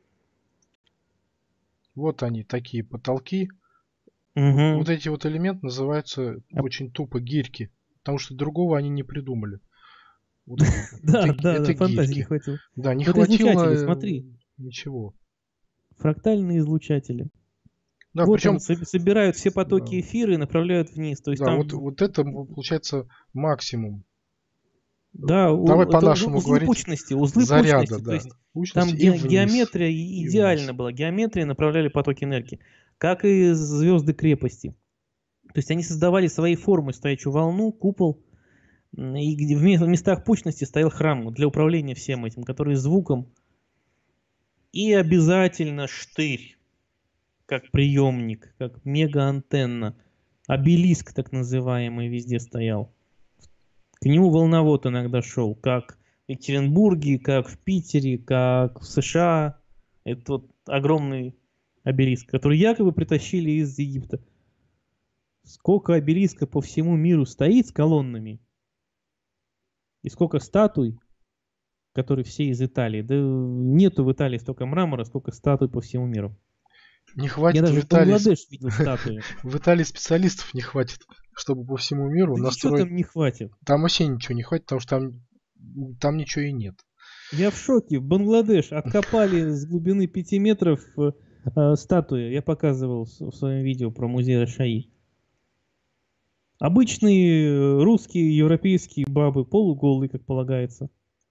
Вот они, такие потолки. Угу. Вот эти вот элементы называются А- очень тупо гирьки, потому что другого они не придумали. Вот это, Да, это, да, да, это фантазии не гирьки. хватило. Да, не Но это излучатели, хватило смотри. ничего. Фрактальные излучатели. Да, Вот они причем, со- собирают все потоки да, эфира и направляют вниз. То есть да, вот, там, вот это получается максимум. да, Давай у- это узл- по-нашему узлы говорить, пучности, узлы заряда, пучности. То да. есть Пучность там и ге- вниз. геометрия и- И идеально вниз. была. Геометрия направляли потоки энергии. Как и звезды крепости. То есть они создавали своей формой стоячую волну, купол. М, И где в ме- в местах пучности стоял храм для управления всем этим, который звуком. И обязательно штырь, как приемник, как мегаантенна. Обелиск так называемый везде стоял. К нему волновод иногда шел, как в Екатеринбурге, как в Питере, как в США. Это вот огромный обелиск, который якобы притащили из Египта. сколько обелиска по всему миру стоит с колоннами, и сколько статуй, которые все из Италии. Да нету в Италии столько мрамора, сколько статуй по всему миру. Не Я хватит в даже в Италии... Бангладеш видел статуи. В Италии специалистов не хватит, чтобы по всему миру Да ничего настроить... там не хватит. Там вообще ничего не хватит, потому что там, там ничего и нет. Я в шоке. В Бангладеш откопали с глубины пяти метров э, э, статуи. Я показывал в в своем видео про музей Рашаи. Обычные э, русские, европейские бабы, полуголые, как полагается.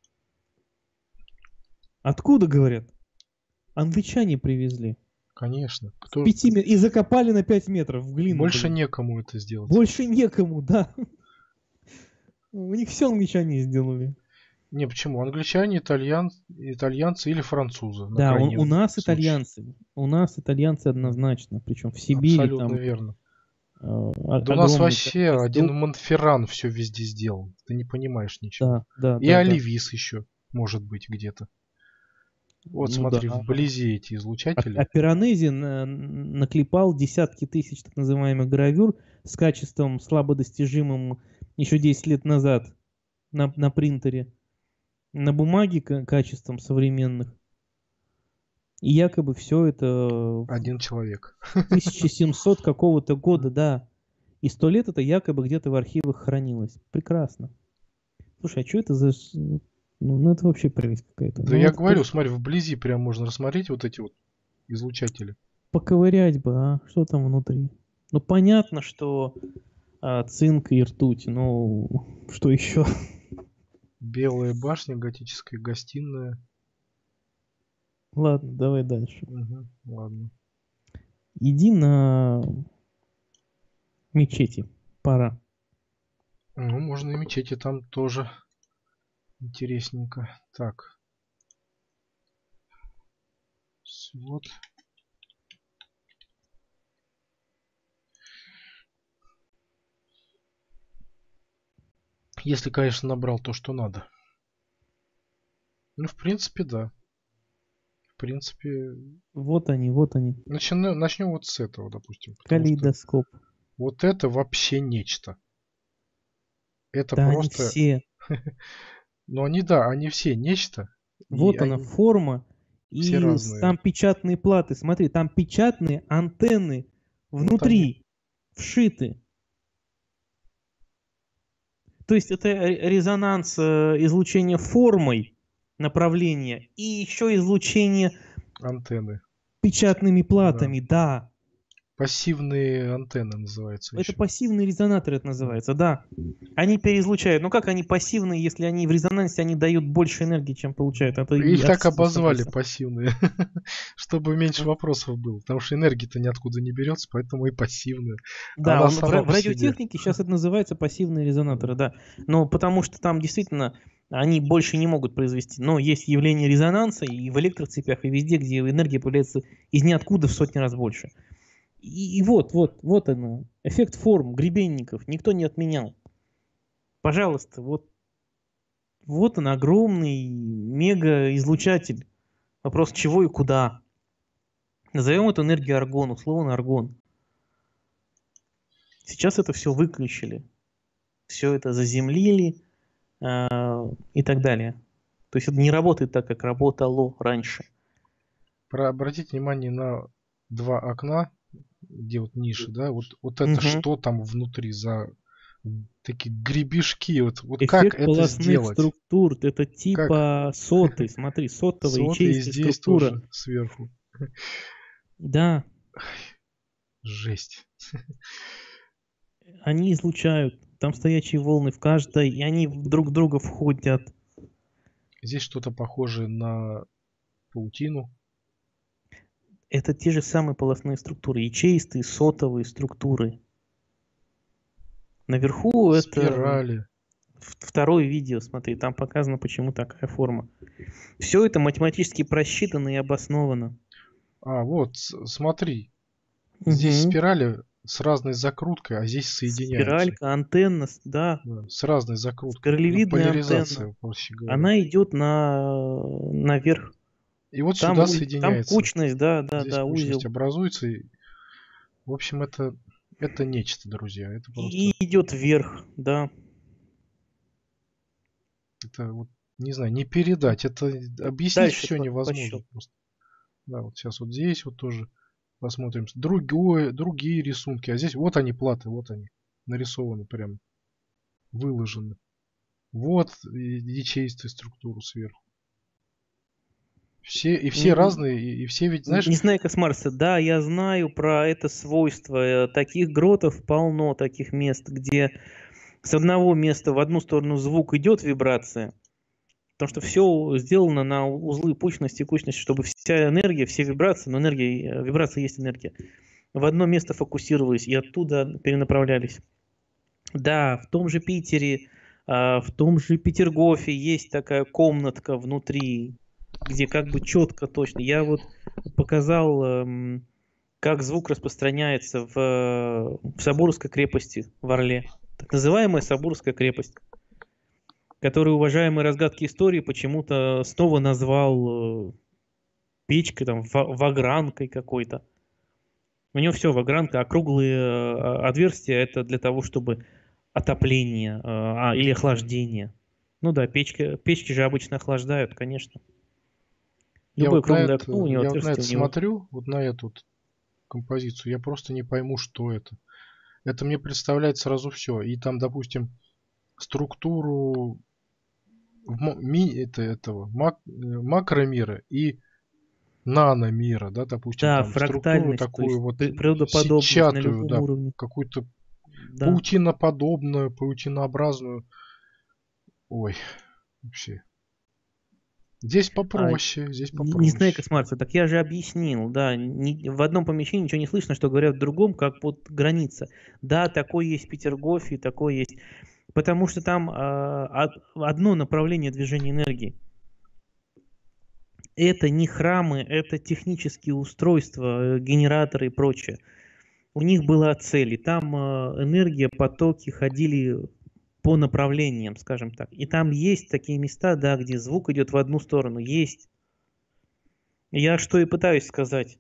Откуда, говорят? Англичане привезли. Конечно. Кто... Пяти ме- И закопали на пять метров в глину. Больше блин. некому это сделать. Больше некому, да. У них все англичане сделали. Не, почему? Англичане, итальян... итальянцы или французы. на Да, у, крайний у нас случай. итальянцы. У нас итальянцы однозначно. Причем в Сибири Абсолютно там верно. э, о- Да у нас огромный вообще костел. один Монферран все везде сделал. Ты не понимаешь ничего. Да, да, И да, да. Оливис еще может быть где-то. Вот Ну смотри, да. вблизи эти А, излучатели. а Пиранези на- наклепал десятки тысяч так называемых гравюр с качеством слабо достижимым еще десять лет назад на, на принтере, на бумаге ка- качеством современных. И якобы все это в Один человек. тысяча семьсот какого-то года, да. И сто лет это якобы где-то в архивах хранилось. Прекрасно. Слушай, а что это за... с- Ну, ну это вообще прелесть какая-то. Да Ну, я вот говорю, тут смотри, вблизи прям можно рассмотреть вот эти вот излучатели. поковырять бы, а? Что там внутри? Ну, понятно, что а, цинк и ртуть. Ну, что еще? Белая башня, готическая гостиная. Ладно, давай дальше. Угу, ладно. Иди на мечети. Пора. Ну, можно и мечети там тоже интересненько. Так. Вот. Если, конечно, набрал то, что надо. Ну, в принципе, да. В принципе, Вот они, вот они. начнем, начнем вот с этого, допустим. Потому что Калейдоскоп. вот это вообще нечто. Это Да, они просто... все. Ну, они, да, они все нечто. И Вот она, они форма. все И с- разные. там печатные платы. Смотри, там печатные антенны Вот они. внутри вшиты. То есть это ре- резонанс э, излучения формой направления и еще излучение Антенны. печатными платами, да. Пассивные антенны называются Это еще. пассивный резонатор, это называется, да. Они переизлучают. Ну как они пассивные, если они в резонансе, они дают больше энергии, чем получают? Это и Их так отсюда обозвали становится. пассивные, чтобы меньше вопросов было. Потому что энергии-то ниоткуда не берется, поэтому и пассивные. Да, Она он, в, сама ра- в по себе. радиотехнике сейчас это называется пассивные резонаторы, да. Но потому что там действительно они больше не могут произвести. Но есть явление резонанса и в электроцепях, и везде, где энергия появляется из ниоткуда в сотни раз больше. И, и вот, вот, вот оно. Эффект форм, гребенников. Никто не отменял. Пожалуйста, вот, вот он, огромный мега-излучатель. Вопрос, чего и куда. Назовем эту энергию аргон, условно аргон. Сейчас это все выключили. Все это заземлили э, и так далее. То есть это не работает так, как работало раньше. Про, обратите внимание на два окна, где вот ниши, да, вот, вот это Мгм. что там внутри за такие гребешки, вот, вот как Эффект это полостных сделать? структур. Это типа соты. Смотри, сотовая Соты и ячеистая здесь структура. тоже сверху. Да, Жесть. они излучают. Там стоячие волны в каждой, и они в друг в друга входят. Здесь что-то похожее на паутину. Это те же самые полостные структуры. Ячеистые, сотовые структуры. Наверху это Спирали. в- второе видео, смотри, там показано, почему такая форма. Все это математически просчитано и обосновано. А, вот, с- смотри. Здесь Мгм. спирали с разной закруткой, а здесь соединяются. Спиралька, антенна, с- да. Да, с разной закруткой. Спиралевидная Поляризация, антенна. проще говоря. Она идет на наверх. И вот Там, сюда у- там соединяется. кучность, да, да, Здесь да, кучность узел. образуется. И, в общем, это Это нечто, друзья. Это просто... И идет вверх, да. Это вот, не знаю, не передать. Это объяснить Дальше все по, по невозможно счету. просто. Да, вот сейчас вот здесь вот тоже посмотрим. Другое, другие рисунки. А здесь вот они платы, вот они. Нарисованы прям. Выложены. Вот ячеистая структура сверху. Все, и все Не, разные, и, и все ведь, знаешь, не знаю, Космарса, да, я знаю про это свойство. Э, Таких гротов полно, таких мест, где с одного места в одну сторону звук идет вибрация, потому что все сделано на узлы пучности, кучности, чтобы вся энергия, все вибрации, но энергия, э, вибрация есть энергия, в одно место фокусировались и оттуда перенаправлялись. Да, в том же Питере, а, в том же Петергофе есть такая комнатка внутри, где как бы четко, точно. Я вот показал, эм, как звук распространяется в, в Соборской крепости в Орле. Так называемая Соборская крепость, которую уважаемый разгадки истории почему-то снова назвал э, печкой, там, ва- вагранкой какой-то. У него все вагранка, округлые э, отверстия это для того, чтобы отопление э, а, или охлаждение. Ну да, печки, печки же обычно охлаждают, конечно. я Любое вот на круглое это, окно, у него я вот на отверстие это у него. смотрю, вот на эту вот композицию, я просто не пойму, что это. Это мне представляет сразу все. И там, допустим, структуру в мо- ми, это, этого мак, э, макромира и наномира, да, допустим, Да, там структуру фрактальность, то такую есть вот при- природоподобность на сетчатую, любом да, уровне. какую-то Да. паутиноподобную, паутинообразную. Ой, вообще. Здесь А, попроще, здесь не, не знаю, попроще. Космарца, так я же объяснил, да, ни- в одном помещении ничего не слышно, что говорят в другом, как вот граница. Да, такой есть в Петергофе, такой есть. Потому что там а, од- одно направление движения энергии. Это не храмы, это технические устройства, э, генераторы и прочее. У них была цель, и там э, энергия, потоки ходили по направлениям, скажем так. И там есть такие места, да, где звук идет в одну сторону, есть. Я что и пытаюсь сказать.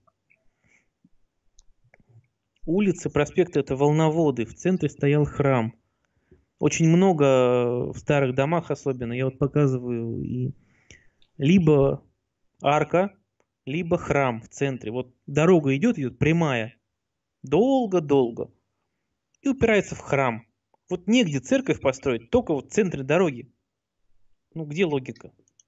Улицы, проспекты – это волноводы, в центре стоял храм. Очень много в старых домах особенно, я вот показываю, и либо арка, либо храм в центре. Вот дорога идет, идет прямая, долго-долго, и упирается в храм. Вот негде церковь построить, только вот в центре дороги. Ну где логика?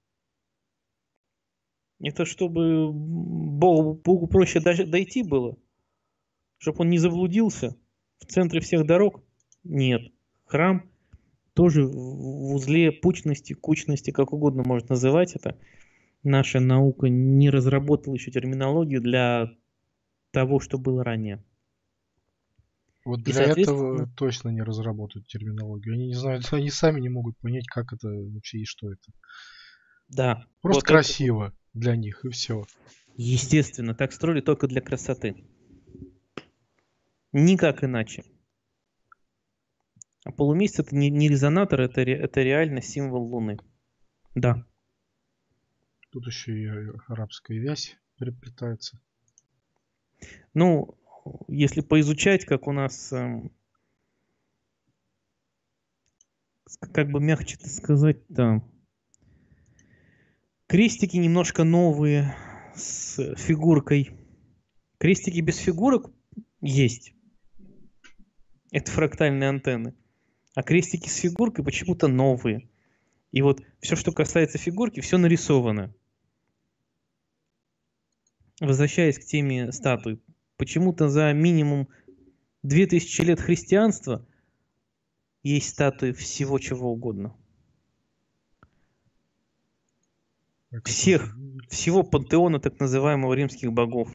Это чтобы Богу, Богу проще даже дойти было, чтобы он не заблудился в центре всех дорог? Нет. Храм тоже в узле пучности, кучности, как угодно можно называть это. Наша наука не разработала еще терминологию для того, что было ранее. Вот И, для этого соответственно, точно не разработают терминологию. Они не знают, они сами не могут понять, как это вообще и что это. да, Просто вот это, красиво для них и все. естественно, так строили только для красоты. Никак иначе. А полумесяц это не, не резонатор, это, ре- это реально символ Луны. Да. Тут еще и арабская вязь переплетается. Ну, если поизучать, как у нас, эм, с- как бы мягче это сказать-то, крестики немножко новые с фигуркой. Крестики без фигурок есть. Это фрактальные антенны. А крестики с фигуркой почему-то новые. И вот все, что касается фигурки, все нарисовано. Возвращаясь к теме статуи. Почему-то за минимум две тысячи лет христианства есть статуи всего чего угодно. Как это Всех, выглядит. всего пантеона так называемого римских богов.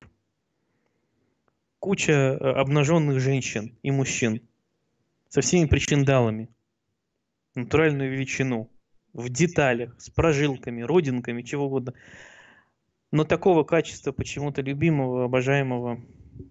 Куча э, обнаженных женщин и мужчин со всеми причиндалами. Натуральную величину. В деталях, с прожилками, родинками, чего угодно. Но такого качества почему-то любимого, обожаемого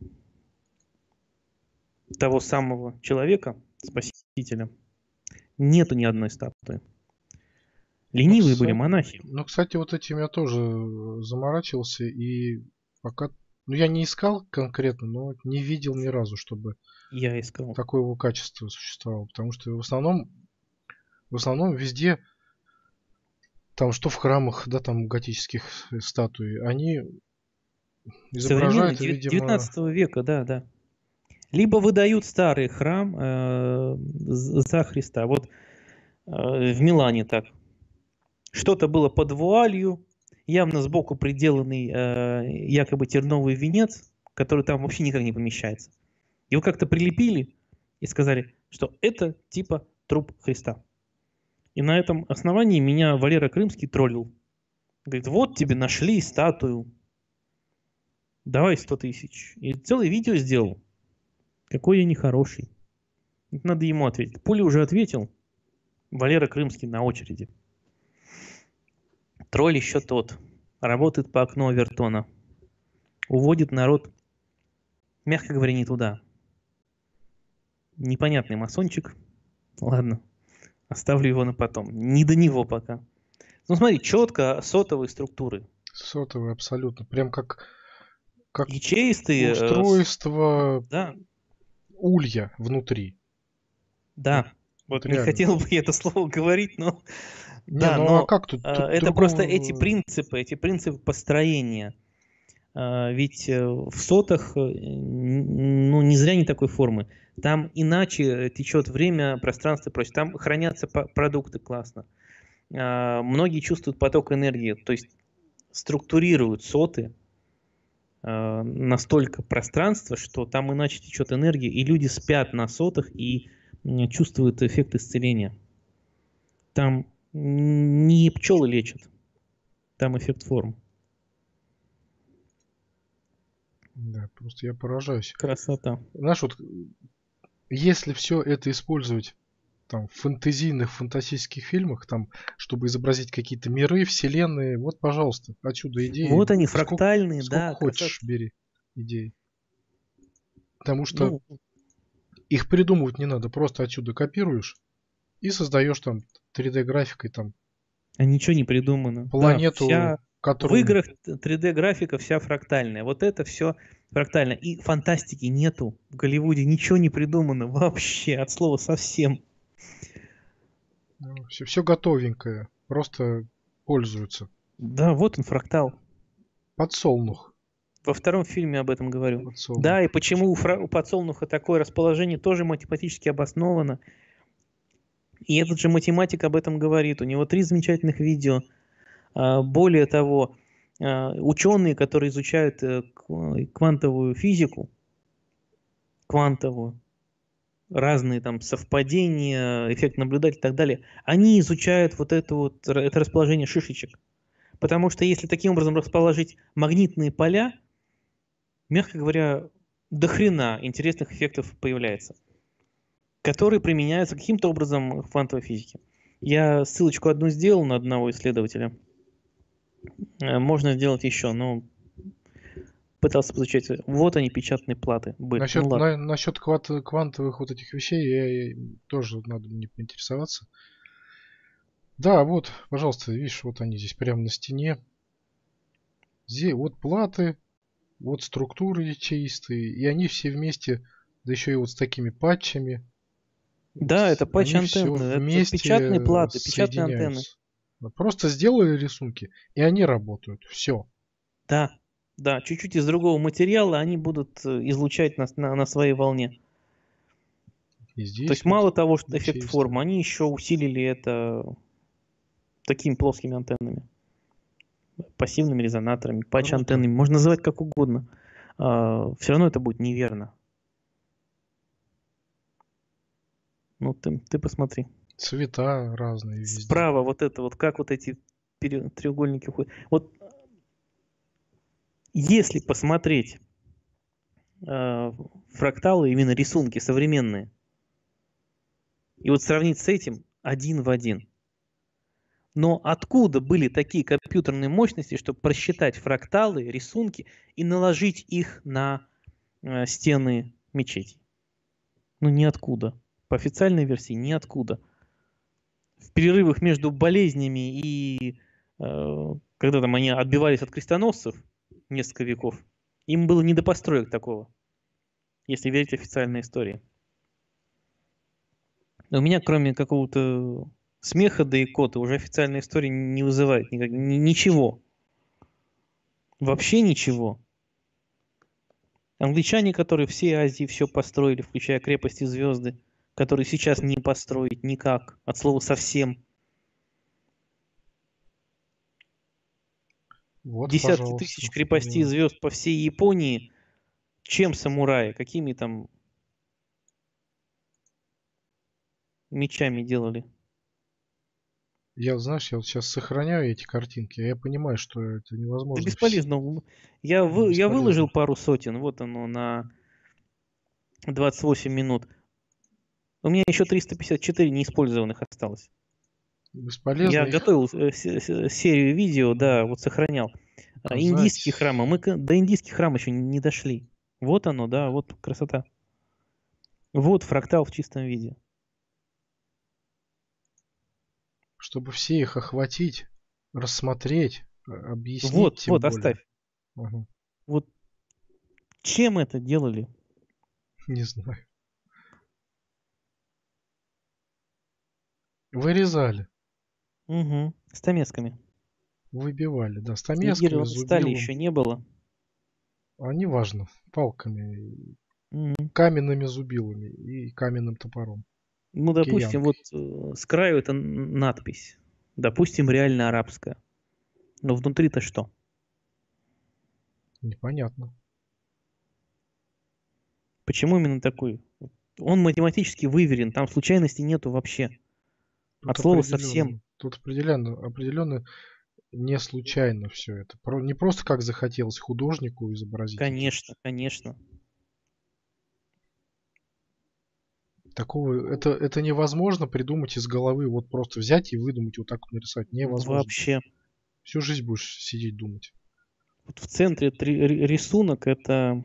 того самого человека, спасителя, нету ни одной статуи. Ну, Ленивые были кстати, монахи. ну, кстати, вот этим я тоже э, заморачивался и пока... Ну, я не искал конкретно, но не видел ни разу, чтобы Я искал. какое его качество существовало. Потому что в основном, в основном везде, там что в храмах, да, там готических статуй, они Современный, изображают, видимо, девятнадцатого века, да, да. Либо выдают старый храм э, за Христа. Вот э, в Милане так. Что-то было под вуалью, явно сбоку приделанный э, якобы терновый венец, который там вообще никак не помещается. Его как-то прилепили и сказали, что это типа труп Христа. И на этом основании меня Валера Крымский троллил. Говорит, вот тебе нашли статую. Давай сто тысяч. И целое видео сделал. Какой я нехороший. Надо ему ответить. Пуля уже ответил. Валера Крымский на очереди. Тролль еще тот. Работает по окну Овертона. Уводит народ, мягко говоря, не туда. Непонятный масончик. Ладно, оставлю его на потом. Не до него пока. Ну смотри, четко сотовые структуры. сотовые абсолютно. Прям как, как Ячеистые. устройство Да, улья внутри. да. Вот Вот не реально. хотел бы я это слово говорить, но... Не, Да, ну но а как тут? э, Тут это другого- просто эти принципы, эти принципы построения. Э, ведь э, в сотах, э, н- ну, не зря не такой формы. Там иначе течет время, пространство и прочее. Там хранятся по- продукты классно. Э, многие чувствуют поток энергии, то есть структурируют соты э, настолько пространство, что там иначе течет энергия, и люди спят на сотах и м, чувствуют эффект исцеления. Там не пчелы лечат, там эффект форм. Да, просто я поражаюсь. Красота. Знаешь, вот если все это использовать там в фэнтезийных, фантастических фильмах, там, чтобы изобразить какие-то миры, вселенные, вот, пожалуйста, отсюда идеи. Вот они, Сколько- фрактальные, сколько да. хочешь, бери идеи. Потому что Ну, их придумывать не надо, просто отсюда копируешь и создаешь там три дэ-графикой там а ничего не придумано. Да, планету, вся... В которую... играх три дэ-графика вся фрактальная. Вот это все фрактально. И фантастики нету. В Голливуде ничего не придумано вообще, от слова совсем. все, все готовенькое, просто пользуются. Да, вот он, фрактал. Подсолнух. Во втором фильме об этом говорю. Подсолнух. Да, и почему у, фра... у подсолнуха такое расположение тоже математически обосновано. И этот же математик об этом говорит. У него три замечательных видео. А, Более того, а, ученые, которые изучают э, к- квантовую физику, квантовую, разные там совпадения, эффект наблюдателя и так далее, они изучают вот это вот р- это расположение шишечек. Потому что если таким образом расположить магнитные поля, мягко говоря, до хрена интересных эффектов появляется, которые применяются каким-то образом в квантовой физике. Я ссылочку одну сделал на одного исследователя. Э, Можно сделать еще, но пытался получать. Вот они, печатные платы были. Насчет, Ну ладно. на- насчет квант- квантовых вот этих вещей я, я- тоже надо мне поинтересоваться. Да, вот, пожалуйста, видишь, вот они здесь прямо на стене. Здесь вот платы, вот структуры ячеистые, и они все вместе, да еще и вот с такими патчами. Да, Вот это патч они всё антенны. Это вместе печатные платы, печатные антенны. соединяются. Просто сделали рисунки, и они работают. Все. Да, да, чуть-чуть из другого материала они будут э, излучать на, на, на своей волне. И здесь То есть вот мало того, что эффект ячеистые. формы, они еще усилили это такими плоскими антеннами. Пассивными резонаторами, Круто. патч-антеннами. Можно называть как угодно. Все равно это будет неверно. Ну, ты, ты посмотри. Цвета разные везде. Справа вот это вот, как вот эти пере- треугольники уходят. Вот если посмотреть э, фракталы, именно рисунки современные, и вот сравнить с этим один в один. Но откуда были такие компьютерные мощности, чтобы просчитать фракталы, рисунки и наложить их на э, стены мечетей? Ну, ниоткуда. По официальной версии ниоткуда. В перерывах между болезнями и э, когда там они отбивались от крестоносцев несколько веков, им было не до построек такого. если верить официальной истории. У меня, кроме какого-то смеха да икоты, уже официальная история не вызывает никак, ни- ничего. Вообще ничего. Англичане, которые всей Азии все построили, включая крепости звезды, которые сейчас не построить никак, от слова совсем. Вот, Десятки пожалуйста, тысяч крепостей пример. звезд по всей Японии. Чем самураи? Какими там мечами делали? Я, знаешь, я вот сейчас сохраняю эти картинки, а я понимаю, что это Да невозможно. вс- бесполезно. Я, вы, я выложил Бесполезно. пару сотен. Вот оно на двадцать восемь минут. У меня еще триста пятьдесят четыре неиспользованных осталось. Бесполезно Я их. готовил э, се- се- серию видео, да, вот сохранял. А, Индийские Показать. храмы. Мы к- до индийских храмов еще не дошли. Вот оно, да, вот красота. Вот фрактал в чистом виде. Чтобы все их охватить, рассмотреть, а, объяснить Вот, тем вот, более. оставь. Ага, Вот чем это делали? не знаю. Вырезали, Угу. Стамесками. выбивали, да, И стамесками, гирлянд стали зубилом, еще не было. а неважно, палками, Мгм. каменными зубилами и каменным топором. Ну, допустим, Киянкой. вот э, с краю это н- надпись. Допустим, реально арабская. Но внутри-то что? Непонятно. Почему именно такой? Он математически выверен, там случайности нету вообще. От Тут слова определенно, совсем. тут определенно, определенно не случайно все это. Про- Не просто как захотелось художнику изобразить это. Конечно, конечно. Такого, это, это невозможно придумать из головы, вот просто взять и выдумать, вот так вот нарисовать. Невозможно. Вообще. Всю жизнь будешь сидеть думать. Вот в центре три- ри- рисунок это,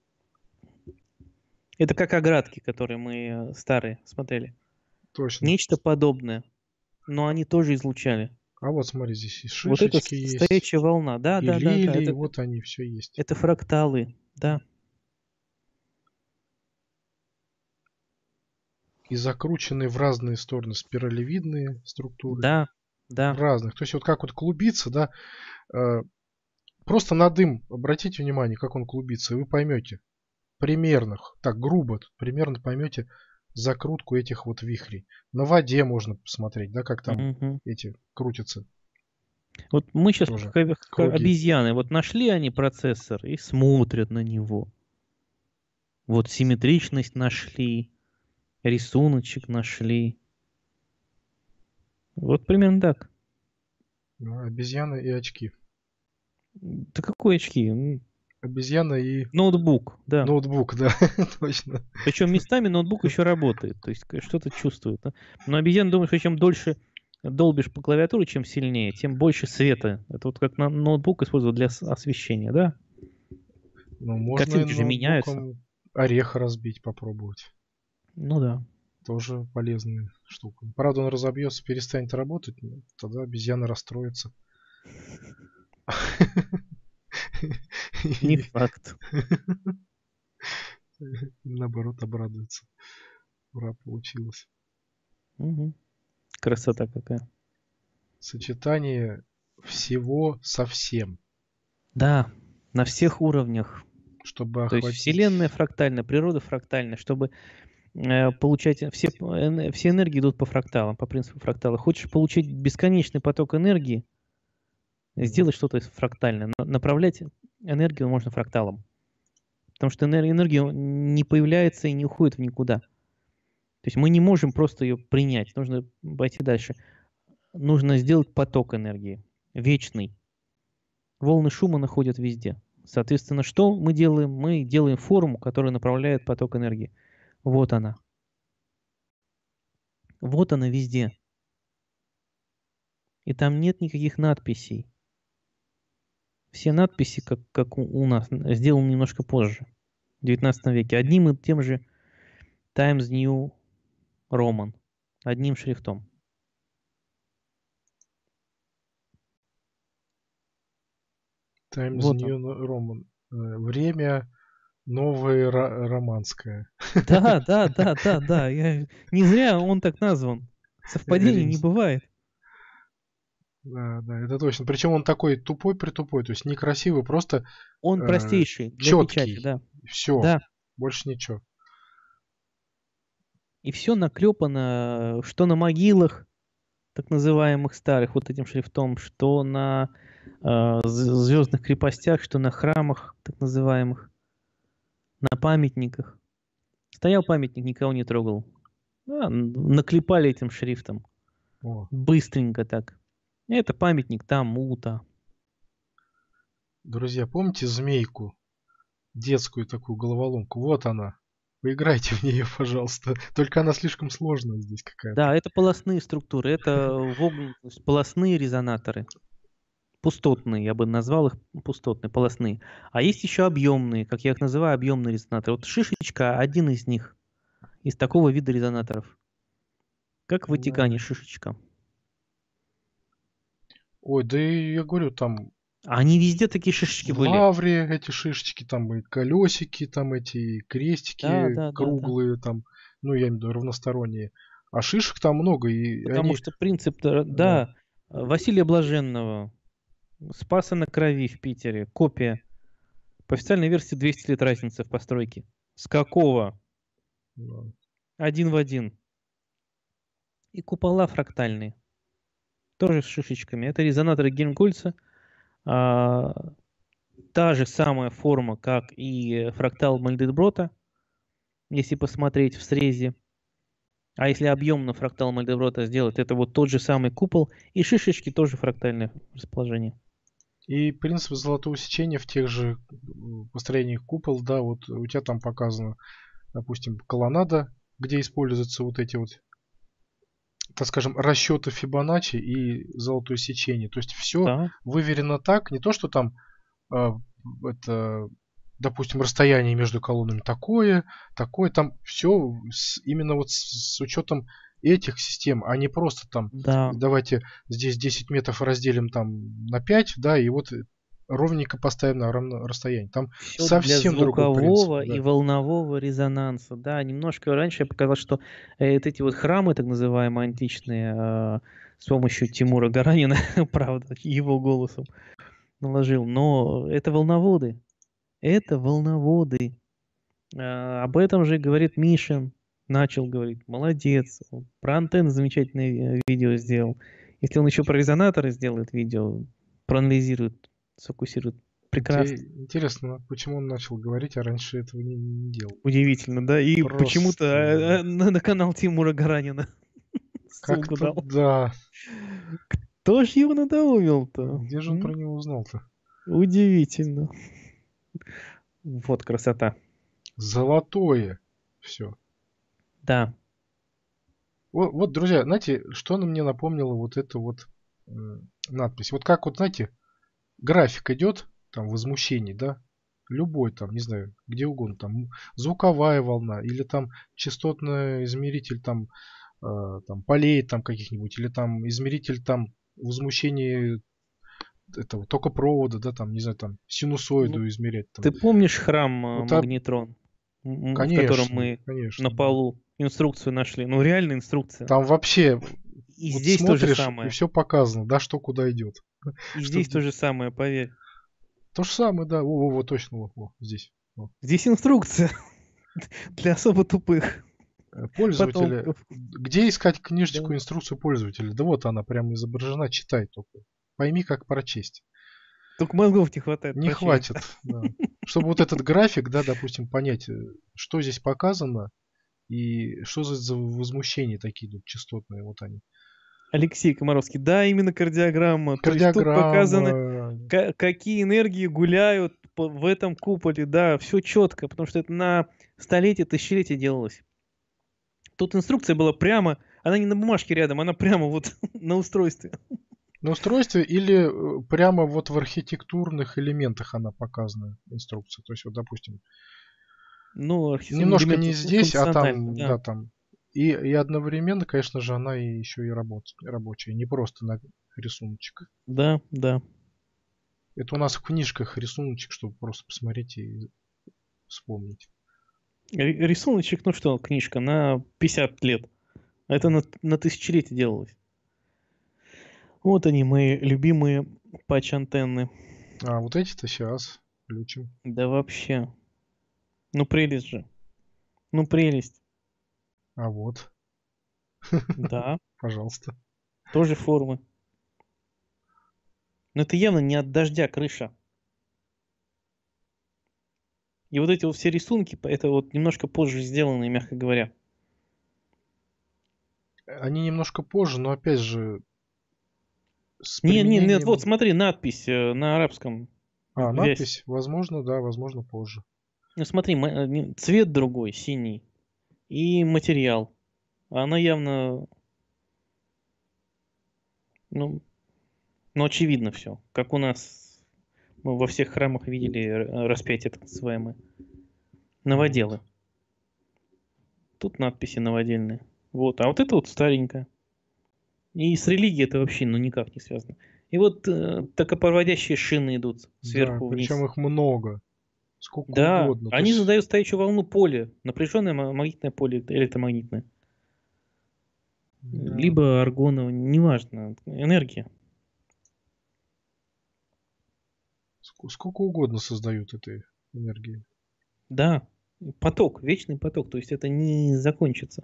это как оградки, которые мы э, старые смотрели. Точно. Нечто подобное. Но они тоже излучали. А вот смотри, здесь и Вот это шишечки с- есть, стоячая волна. Да, и да, да, да. лилии, Это, вот они, все есть. это фракталы. Да. И закрученные в разные стороны спиралевидные структуры. Да, В да. разных. То есть вот как вот клубится, да, э, просто на дым обратите внимание, как он клубится, и вы поймете примерно, так грубо, примерно поймете закрутку этих вот вихрей. На воде можно посмотреть, да, как там Мгм. эти крутятся Вот мы сейчас тоже как, как круги. обезьяны. Вот нашли они процессор и смотрят на него. Вот симметричность нашли, рисуночек нашли. Вот примерно так. Ну, обезьяна и очки. Да какой очки? М, Обезьяна и Ноутбук, да. ноутбук, да, точно. Причем местами ноутбук еще работает, то есть к- что-то чувствует. Да? Но обезьяна думает, что чем дольше долбишь по клавиатуре, чем сильнее, тем больше света. Это вот как на ноутбук используют для с- освещения, да? Ну, можно и Картинки же меняются. ноутбуком орех разбить, попробовать. Ну да. Тоже полезная штука. Правда, он разобьется, перестанет работать, но тогда обезьяна расстроится. Не И факт. наоборот обрадуется. Ура, получилось. Мгм. Красота какая. Сочетание всего со всем, Да, на всех уровнях. чтобы То есть Вселенная охватить. фрактальна, природа фрактальна. Чтобы э, получать все, эне- все энергии идут по фракталам, по принципу фрактала. Хочешь получить бесконечный поток энергии, Мгм. сделать что-то фрактальное. На- Направлять энергию можно фракталом. Потому что энер- энергия не появляется и не уходит в никуда. То есть мы не можем просто ее принять. Нужно пойти дальше. Нужно сделать поток энергии. Вечный. Волны шума находят везде. Соответственно, что мы делаем? Мы делаем форму, которая направляет поток энергии. Вот она. Вот она везде. И там нет никаких надписей. Все надписи, как, как у, у нас, сделаны немножко позже, в девятнадцатом веке. Одним и тем же Times New Roman. Одним шрифтом. Times Вот он. New Roman. Э, Время Новая ро- романская. Да, да, да, да, да. Я... Не зря он так назван. Совпадений не Римс. бывает. Да, да, это точно. Причем он такой тупой-притупой, то есть некрасивый, просто Он э, простейший для печати, четкий. да. Все, Да. больше ничего. И все наклепано, что на могилах, так называемых старых, вот этим шрифтом, что на э, звездных крепостях, что на храмах, так называемых, на памятниках. Стоял памятник, никого не трогал. Да, н- наклепали этим шрифтом. О. Быстренько так. Это памятник тому-то. Друзья, помните змейку? Детскую такую головоломку. Вот она. Поиграйте в нее, пожалуйста. Только она слишком сложная здесь какая-то. Да, это полостные структуры, это вогнутость, полостные резонаторы. Пустотные, я бы назвал их пустотные, полостные. А есть еще объемные, как я их называю, объемные резонаторы. Вот шишечка один из них, из такого вида резонаторов. Как в Ватикане Да. шишечка. Ой, да и я говорю, там А они везде такие шишечки в были. лавре эти шишечки, там и колесики, там эти и Да, крестики да, да, да. круглые, там, ну я имею в виду равносторонние. А шишек там много, и Потому они, что принцип, да, да, да, Василия Блаженного, Спаса на Крови в Питере, копия. По официальной версии двести лет разницы в постройке. С какого? да. Один в один. И купола фрактальные. Тоже с шишечками. Это резонаторы Гельмгольца. А, та же самая форма, как и фрактал Мальдеброта, если посмотреть в срезе. А если объемно фрактал Мальдеброта сделать, это вот тот же самый купол. И шишечки тоже фрактальное расположение. И принцип золотого сечения в тех же м, построениях купол, да, вот у тебя там показано, допустим, колоннада, где используются вот эти вот, так скажем, расчеты Фибоначчи и золотое сечение. То есть все Да, выверено так, не то, что там а, это, допустим, расстояние между колоннами такое, такое, там все именно вот с, с учетом этих систем, а не просто там да. давайте здесь десять метров разделим там на пять, да, и вот ровненько поставим на равном расстоянии. Там Все для совсем другой принцип, звукового да. и волнового резонанса. Да, немножко раньше я показал, что э, вот эти вот храмы, так называемые античные, э, с помощью Тимура Гаранина, правда, его голосом наложил. Но это волноводы. Это волноводы. Э, об этом же говорит Мишин. Начал говорить. Молодец. Он про антенны замечательное э, видео сделал. Если он еще про резонаторы сделает видео, проанализирует, сфокусирует. Прекрасно. Инте- Интересно, почему он начал говорить, а раньше этого не, не делал. Удивительно, да? И почему-то Просто э, э, на, на канал Тимура Гаранина ссылку как-то дал. да. Кто ж его надоумил-то? Где же он М? про него узнал-то? Удивительно. Вот красота. Золотое. Все. Да. Вот, вот, друзья, знаете, что она мне напомнила вот эта вот м, надпись? Вот как вот, знаете, график идет, там, возмущений, да? Любой там, не знаю, где угодно, там, звуковая волна, или там частотный измеритель там, э, там полей там каких-нибудь, или там измеритель там возмущения этого токопровода, да, там, не знаю, там, Ну, синусоиду измерять там. ты помнишь храм э, Вот, а, Магнетрон, м, м, в котором конечно, мы на конечно, да. полу инструкцию нашли? Ну, реально инструкция. Там вообще, И вот здесь то же смотришь, и самое. все показано, да, что куда идет. И Что здесь то где. же самое, поверь. То же самое, да. Во, во, во, точно, во, во, здесь. Во. Здесь инструкция для особо тупых Э, Пользователя. потомков. Где искать Да. книжечку инструкцию пользователя? Да вот она прямо изображена, читай только. Пойми, как прочесть. Только мозгов не хватает Не прочесть. хватит, да. Чтобы вот этот график, да, допустим, понять, э, что здесь показано и что за за возмущения такие идут частотные, вот они. Алексей Комаровский, да, именно кардиограмма. То есть тут показано, Кардиограмма. ка- какие энергии гуляют по- в этом куполе. Да, все четко, потому что это на столетие, тысячелетие делалось. Тут инструкция была прямо, она не на бумажке рядом, она прямо вот на устройстве. На устройстве или э, прямо вот в архитектурных элементах она показана, инструкция. То есть, вот, допустим, Ну, архитектурные немножко элементы не фу- здесь, а функционально, там, да. да, там. И, и одновременно, конечно же, она и еще и работ, рабочая, не просто на рисуночек. Да, да. Это у нас в книжках рисуночек, чтобы просто посмотреть и вспомнить. Р- Рисуночек, ну что, книжка на пятьдесят лет. Это на, на тысячелетие делалось. Вот они, мои любимые патч-антенны. А вот эти-то сейчас включим. Да вообще. Ну прелесть же. Ну прелесть. А вот, Да, пожалуйста. тоже формы. Но это явно не от дождя крыша. И вот эти вот все рисунки, это вот немножко позже сделанные, мягко говоря. Они немножко позже, но опять же с Не, не, нет, вот применением... смотри, надпись э, на арабском. А, Вязь. надпись? Возможно, да, возможно, позже. Ну смотри, ма- э, не- цвет другой, синий. И материал. Она явно, ну, ну очевидно все. Как у нас мы во всех храмах видели р- распятие так называемое. Новоделы. Тут надписи новодельные. Вот, а вот это вот старенькое. И с религией это вообще ну никак не связано. И вот э, токопроводящие шины идут Да, сверху причем вниз. их много. Сколько Да, угодно. То они есть, задают стоячую волну поля, напряженное ма- магнитное поле, электромагнитное. да, Либо аргоново, неважно, энергия. ск- сколько угодно создают этой энергии. Да, поток, вечный поток, то есть это не закончится.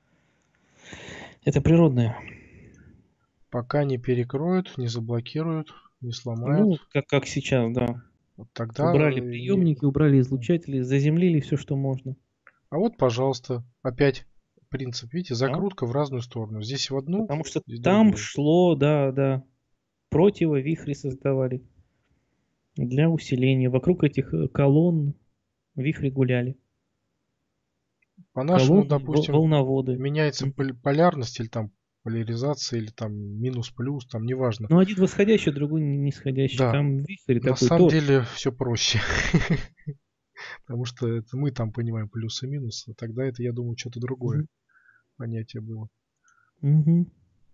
Это природное. Пока не перекроют, не заблокируют, не сломают. Ну, как, как сейчас, да. Вот тогда Убрали не... приемники, убрали излучатели, заземлили все, что можно. А вот, пожалуйста, опять принцип, видите, Да? закрутка в разную сторону. Здесь в одну, Потому что здесь в там другую. шло, да, да, противовихри создавали для усиления. Вокруг этих э, колонн вихри гуляли. По-нашему, Колонны, во- допустим, волноводы. меняется Мгм. пол- полярность или там поляризация, или там минус-плюс, там неважно. Ну, один восходящий, другой ни- нисходящий. Да, Там вихрь на такой самом тоже. деле все проще. Потому что это мы там понимаем плюсы и минусы. Тогда это, я думаю, что-то другое Мгм. понятие было. Мгм.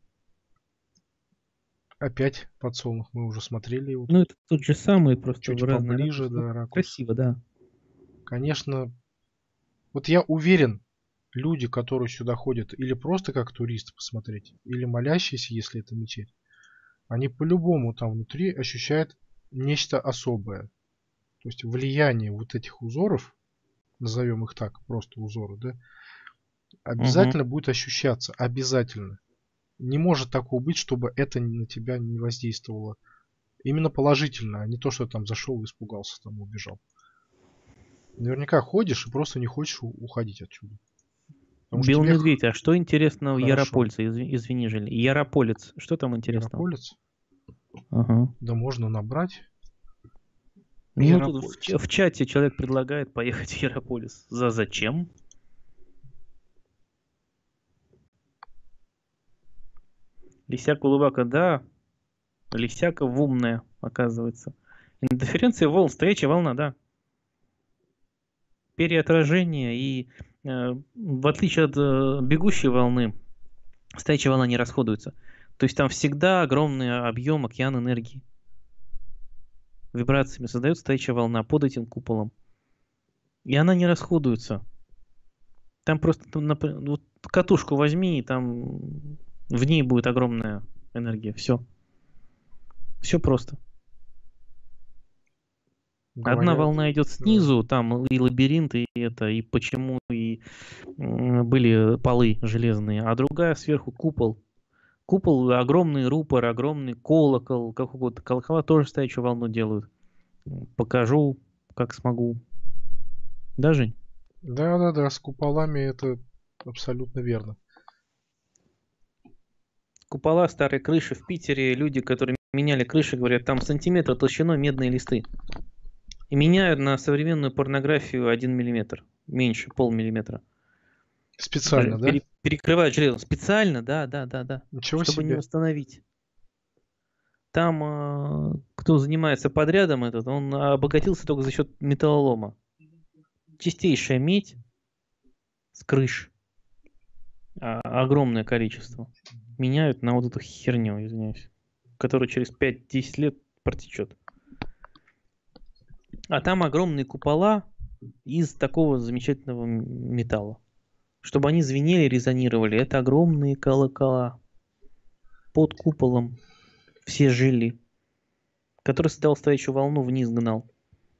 Опять подсолнух, мы уже смотрели его. Ну, это тот же самый, просто Чуть в разные поближе, ракурсы. Ну, да, ракурс. красиво, да. Конечно, вот я уверен, люди, которые сюда ходят или просто как туристы посмотреть, или молящиеся, если это мечеть, они по-любому там внутри ощущают нечто особое. То есть влияние вот этих узоров, назовем их так, просто узоры, да, Мгм. обязательно будет ощущаться. Обязательно. Не может такого быть, чтобы это на тебя не воздействовало. Именно положительно, а не то, что там зашел и испугался, там убежал. Наверняка ходишь и просто не хочешь у- уходить отсюда. Потому что Белый тебе х- медведь. А что интересного в хорошо. Яропольце? Изв- Извини, Жень. Ярополец. Что там интересного? Ярополец? Ага. Да можно набрать. Ну, тут в, Ярополец. ч- в чате человек предлагает поехать в Ярополис. За зачем? Лисяк улыбака, да. Лисяка умная, оказывается. Интерференция волн, стоячая волна, да. Переотражение и э, в отличие от э, бегущей волны, стоячая волна не расходуется. То есть там всегда огромный объем океан энергии. Вибрациями создается стоячая волна под этим куполом. И она не расходуется. Там просто ну, напр- вот катушку возьми, и там в ней будет огромная энергия. Все. Все просто. Одна Говорят, волна идет да. снизу, там и лабиринт, и это, и почему и м, были полы железные, а другая сверху купол. Купол, огромный рупор, огромный колокол, какого-то колокола тоже стоячую волну делают. Покажу, как смогу. Да, Жень? Да, да, да, с куполами это абсолютно верно. Купола, старые крыши в Питере, люди, которые меняли крыши, говорят, там сантиметр толщиной медные листы. И меняют на современную порнографию один миллиметр. Меньше, полмиллиметра. Специально, да? Пере- перекрывают железом. Специально, да, да, да, да. Ничего Чтобы не себе. восстановить. Там, э, кто занимается подрядом этот, он обогатился только за счет металлолома. Чистейшая медь с крыш. А, огромное количество. Меняют на вот эту херню, извиняюсь. Которая через пять-десять лет протечет. А там огромные купола, из такого замечательного м- металла. Чтобы они звенели, резонировали. Это огромные колокола под куполом. Все жили. Который создал стоящую волну, вниз гнал.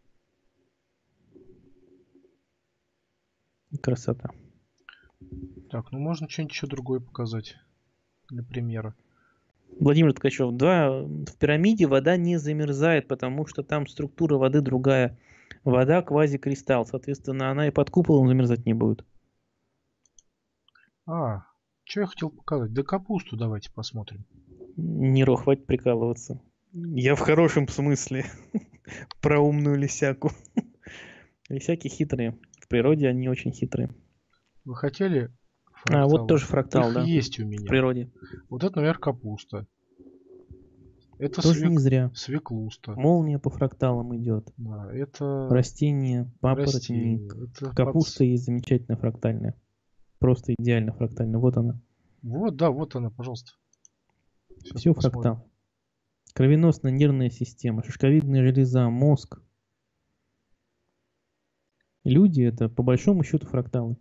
Красота. Так, ну можно что-нибудь еще другое показать для примера. Владимир Ткачев, да, в пирамиде вода не замерзает, потому что там структура воды другая. Вода квазикристалл, соответственно, она и под куполом замерзать не будет. А, что я хотел показать? Да капусту давайте посмотрим. Неро, хватит прикалываться. Я в хорошем смысле про умную лисяку. Лисяки хитрые. В природе они очень хитрые. Вы хотели А, вот фракталы? тоже фрактал, Их да, есть у в меня. природе. Вот это, наверное, капуста. Это Тоже не свек... зря. свеклуста. Молния по фракталам идет. Да, это Растение, папоротник. растение. Это Капуста подс- есть замечательная фрактальная. Просто идеально фрактальная. Вот она. Вот, да, вот она, пожалуйста. Сейчас Все посмотрим. фрактал. Кровеносная нервная система, шишковидная железа, мозг. Люди это по большому счету фракталы.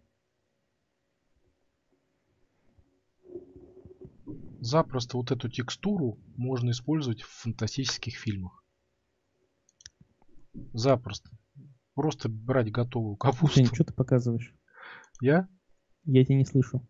Запросто вот эту текстуру можно использовать в фантастических фильмах. Запросто. Просто брать готовую капусту. Жень, что ты показываешь? Я? Я тебя не слышу.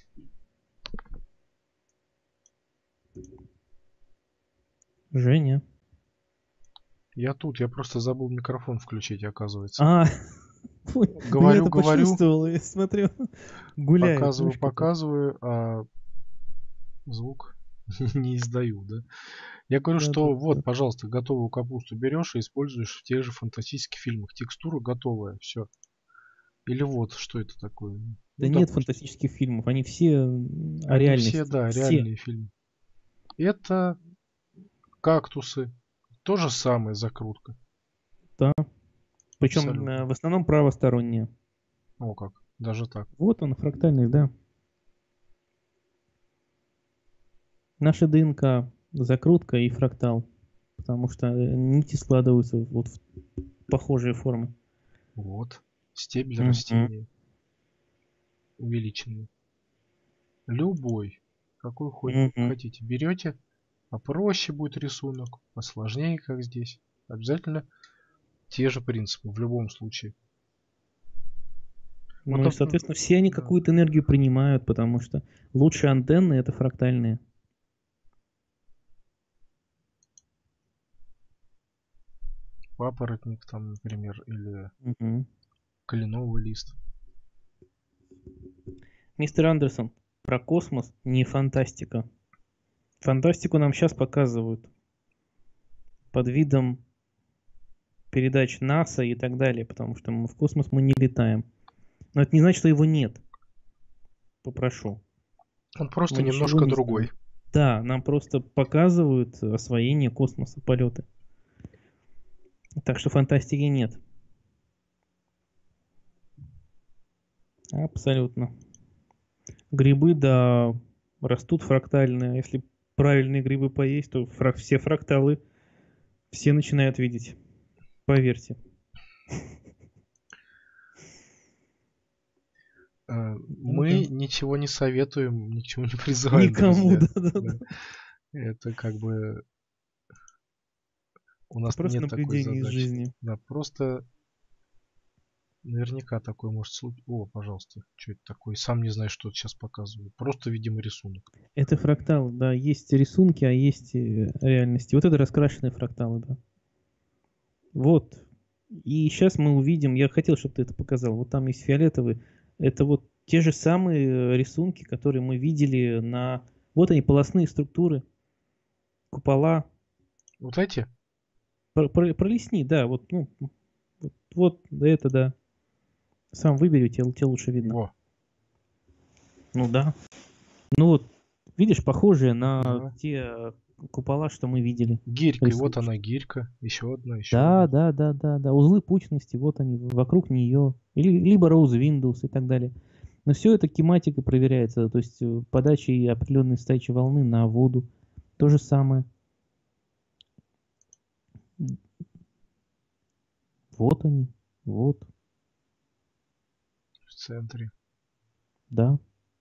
Женя. Я тут, я просто забыл микрофон включить, оказывается. А, ой, да я Говорю, это говорю, почувствовал, я смотрю, гуляет. показываю, знаешь, как. показываю, а звук не издаю, да? Я говорю, Да, что да, вот, да. пожалуйста, готовую капусту берешь и используешь в тех же фантастических фильмах. Текстура готовая, все. Или вот, что это такое? Да Ну, нет допустим. фантастических фильмов, они все м, о Они реальности. все, да, Все. реальные фильмы. Это кактусы. То же самое закрутка. Да. Причем Абсолютно. э, в основном правосторонние. О как, даже так. Вот он, фрактальность, да. Наша ДНК закрутка и фрактал. Потому что э, нити складываются вот в похожие формы. Вот. Стебель Мгм. растения. Увеличенный. Любой. Какой хоть Мгм. хотите. Берете. Попроще будет рисунок. Посложнее, как здесь. Обязательно те же принципы в любом случае. Ну Вот, и, доп- соответственно, все они да. какую-то энергию принимают, потому что лучшие антенны это фрактальные. Папоротник там, например, или Мгм. кленовый лист. Мистер Андерсон, про космос не фантастика. Фантастику нам сейчас показывают под видом передач НАСА и так далее, потому что мы в космос мы не летаем. Но это не значит, что его нет. Попрошу. Он просто Мы ничего немножко не другой. знаем. Да, нам просто показывают освоение космоса, полеты. Так что фантастики нет. Абсолютно. Грибы, да, растут фрактальные. Если правильные грибы поесть, то фра- все фракталы все начинают видеть. Поверьте. Э, Ну Мы да. ничего не советуем, ни к чему не призываем, Никому, друзья. да-да-да. Да. Это как бы у Это нас просто нет такой наблюдение из задачи. жизни. Да, просто наверняка такое может случиться. О, пожалуйста, что это такое? Сам не знаю, что сейчас показываю. Просто, видимо, рисунок. Это фрактал, да. Есть рисунки, а есть э, реальности. Вот это раскрашенные фракталы, да. Вот. И сейчас мы увидим, я хотел, чтобы ты это показал. Вот там есть фиолетовый. Это вот те же самые э, рисунки, которые мы видели на... Вот они, полостные структуры, купола. Вот эти? Про- про- Пролистни, да, вот, ну, вот, вот это, да. Сам выбери, тебе, тебе лучше видно. Во. Ну да. Ну вот, видишь, похожие на Ага. те э, купола, что мы видели. Гирька, и вот Рисунки. она гирька. Еще одна, еще Да, одна. да, да, да, да. Узлы пучности, вот они, вокруг нее. Или, либо Rose Windows и так далее. Но все это кинематикой проверяется. То есть э, подачей определенной стачи волны на воду. То же самое. Вот они. Вот. центре. Да.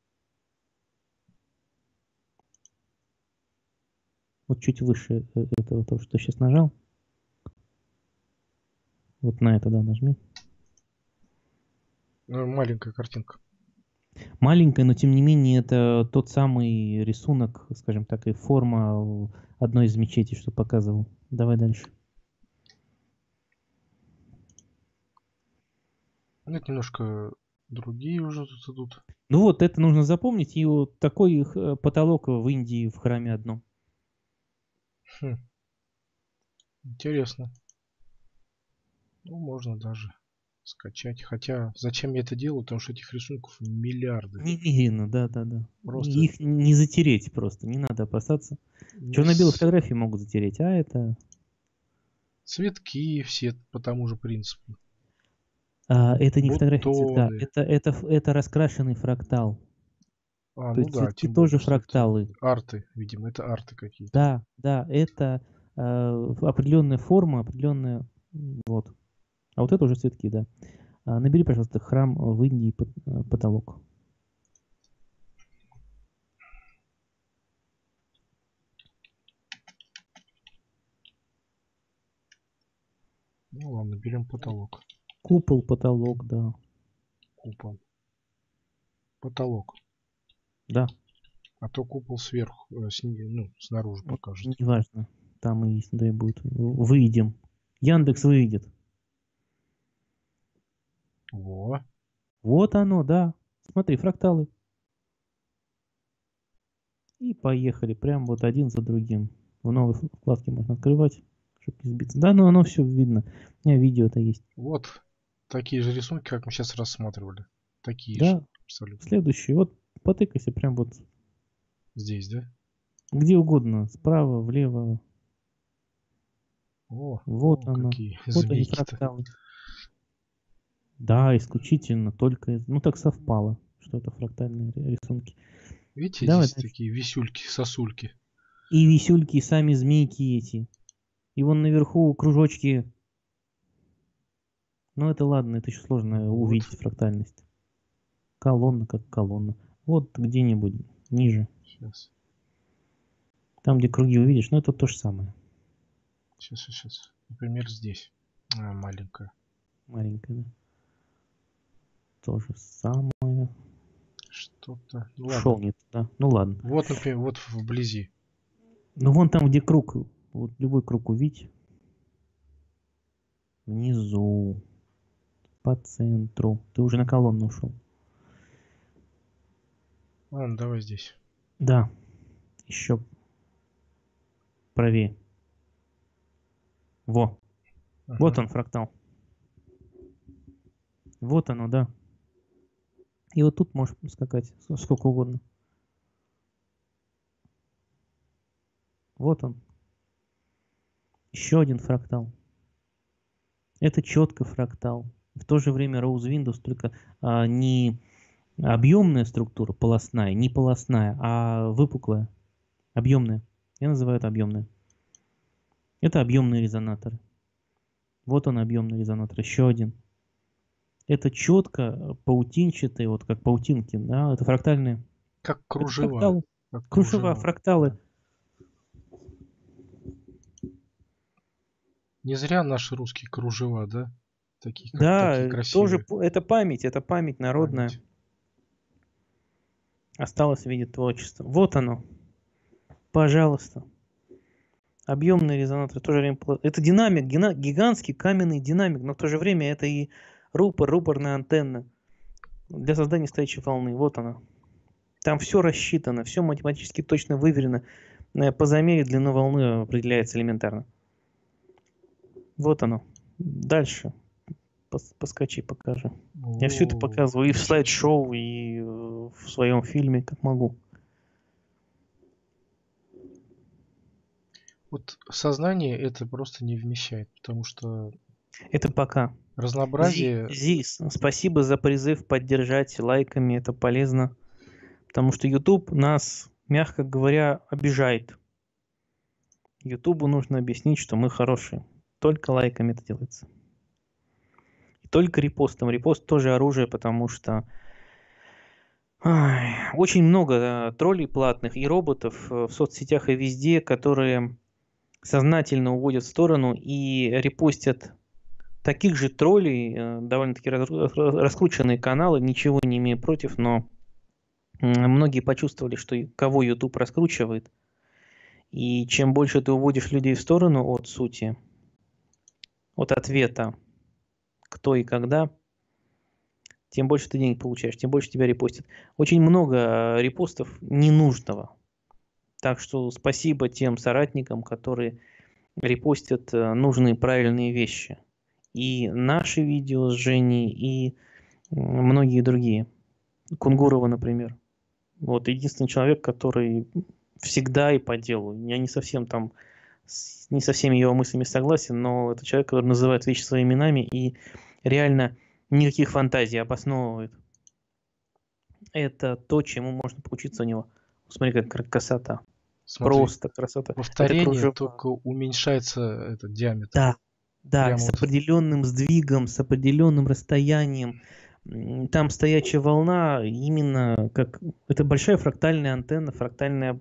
Вот чуть выше э, этого, то, что сейчас нажал. Вот на это, да, нажми. Ну, маленькая картинка. Маленькая, но тем не менее это тот самый рисунок, скажем так, и форма одной из мечетей, что показывал. Давай дальше. Нет, немножко другие уже тут идут. Ну вот, это нужно запомнить. И вот такой их э, потолок в Индии в храме одном. Хм. Интересно. Ну, можно даже скачать. Хотя, зачем я это делаю? Потому что этих рисунков миллиарды. Немерено, да, да, да. Просто Их не затереть просто, не надо опасаться. не Черно-белые с- фотографии могут затереть, а это... цветки все по тому же принципу. а, это не фотографии цветка, Бутоны. это, это, ф- это раскрашенный фрактал. А, То ну есть да, цветки тем тоже более, что это фракталы. арты, видимо, это арты какие-то. Да, да, это э, определенная форма, определенная... м, Вот. А вот это уже цветки, да. А, набери, пожалуйста, храм в Индии пот- э, потолок. Ну ладно, берем потолок. Купол, потолок, да. Купол. Потолок. Да, А то купол сверху, э, сни- ну, снаружи н- покажет. неважно. Там и есть, да, и будет. В- Выйдем. Яндекс выведет. Во. Вот оно, да. Смотри, фракталы. И поехали. Прям вот один за другим. В новой вкладке можно открывать, чтобы не сбиться. Да, ну оно все видно. У меня видео-то есть. Вот такие же рисунки, как мы сейчас рассматривали. Такие же, Да, абсолютно. следующий. Вот потыкайся прям вот Здесь, да? где угодно. Справа, влево. О, Вот о, оно. какие Вот они змейки-то. фракталы. Да, исключительно только... из- Ну так совпало, что это фрактальные ри- рисунки. Видите, Давай здесь дальше. такие висюльки, сосульки. И висюльки, и сами змейки эти. И вон наверху кружочки. Ну это ладно, это еще сложно Вот. увидеть фрактальность. Колонна как колонна. Вот где-нибудь ниже. Сейчас, Там, где круги увидишь, ну это то же самое. сейчас, сейчас. Например, здесь. А, маленькая. Маленькое, да. То же самое. Что-то. Ну Шел ладно. не туда. Ну ладно. Вот, например, вот вблизи. Ну вон там, где круг. Вот любой круг увидь. Внизу. По центру. Ты уже на колонну ушел. Ладно, давай здесь. Да. Еще правее. Во. Ага. Вот он, фрактал. Вот оно, да. И вот тут можешь скакать сколько угодно. Вот он. Еще один фрактал. Это четко фрактал. В то же время Rose Windows только а, не объемная структура, полостная, не полостная, а выпуклая, объемная. Я называю это объемная. Это объемные резонаторы. Вот он, объемный резонатор. Еще один. Это четко паутинчатые, вот как паутинки, да, это фрактальные. Как Это кружева. фракталы. Как Кружева, кружева. фракталы. Не зря наши русские кружева, да? Такие, как, Да, такие э, красивые. тоже п- это память, это память народная. Память. Осталось в виде творчества. Вот оно. Пожалуйста. Объемный резонатор, в то же время... пла- Это динамик, гина- гигантский каменный динамик, но в то же время это и рупор, рупорная антенна для создания стоячей волны. Вот она. Там все рассчитано, все математически точно выверено. Э, По замере длины волны определяется элементарно. Вот оно. Дальше. Пос- Поскочи, покажи. Я все это О, показываю и в ничего себе. слайд-шоу, и э, в своем фильме, как могу. Вот сознание это просто не вмещает, потому что Это пока. Зи, разнообразие... Зис, спасибо за призыв поддержать лайками, это полезно. Потому что YouTube нас, мягко говоря, обижает. Ютубу нужно объяснить, что мы хорошие. Только лайками это делается. только репостом. Репост тоже оружие, потому что ай, очень много э, троллей платных и роботов э, в соцсетях и везде, которые сознательно уводят в сторону и репостят таких же троллей, э, довольно-таки раз- раз- раскрученные каналы, ничего не имею против, но м, многие почувствовали, что и- кого YouTube раскручивает. И чем больше ты уводишь людей в сторону от сути, от ответа, кто и когда, тем больше ты денег получаешь, тем больше тебя репостят. Очень много э, репостов ненужного. Так что спасибо тем соратникам, которые репостят э, нужные правильные вещи. И наши видео с Женей, и м, многие другие. Кунгурова, например. Вот единственный человек, который всегда и по делу. Я не совсем там, с- не со всеми его мыслями согласен, но это человек, который называет вещи своими именами и реально никаких фантазий обосновывает. Это то, чему можно поучиться у него. Смотри, как красота. Смотри, Просто красота. Это повторение кружево. только уменьшается этот диаметр. Да, да, Прямо с вот. определенным сдвигом, с определенным расстоянием. М, Там стоячая волна, именно как... Это большая фрактальная антенна, фрактальная...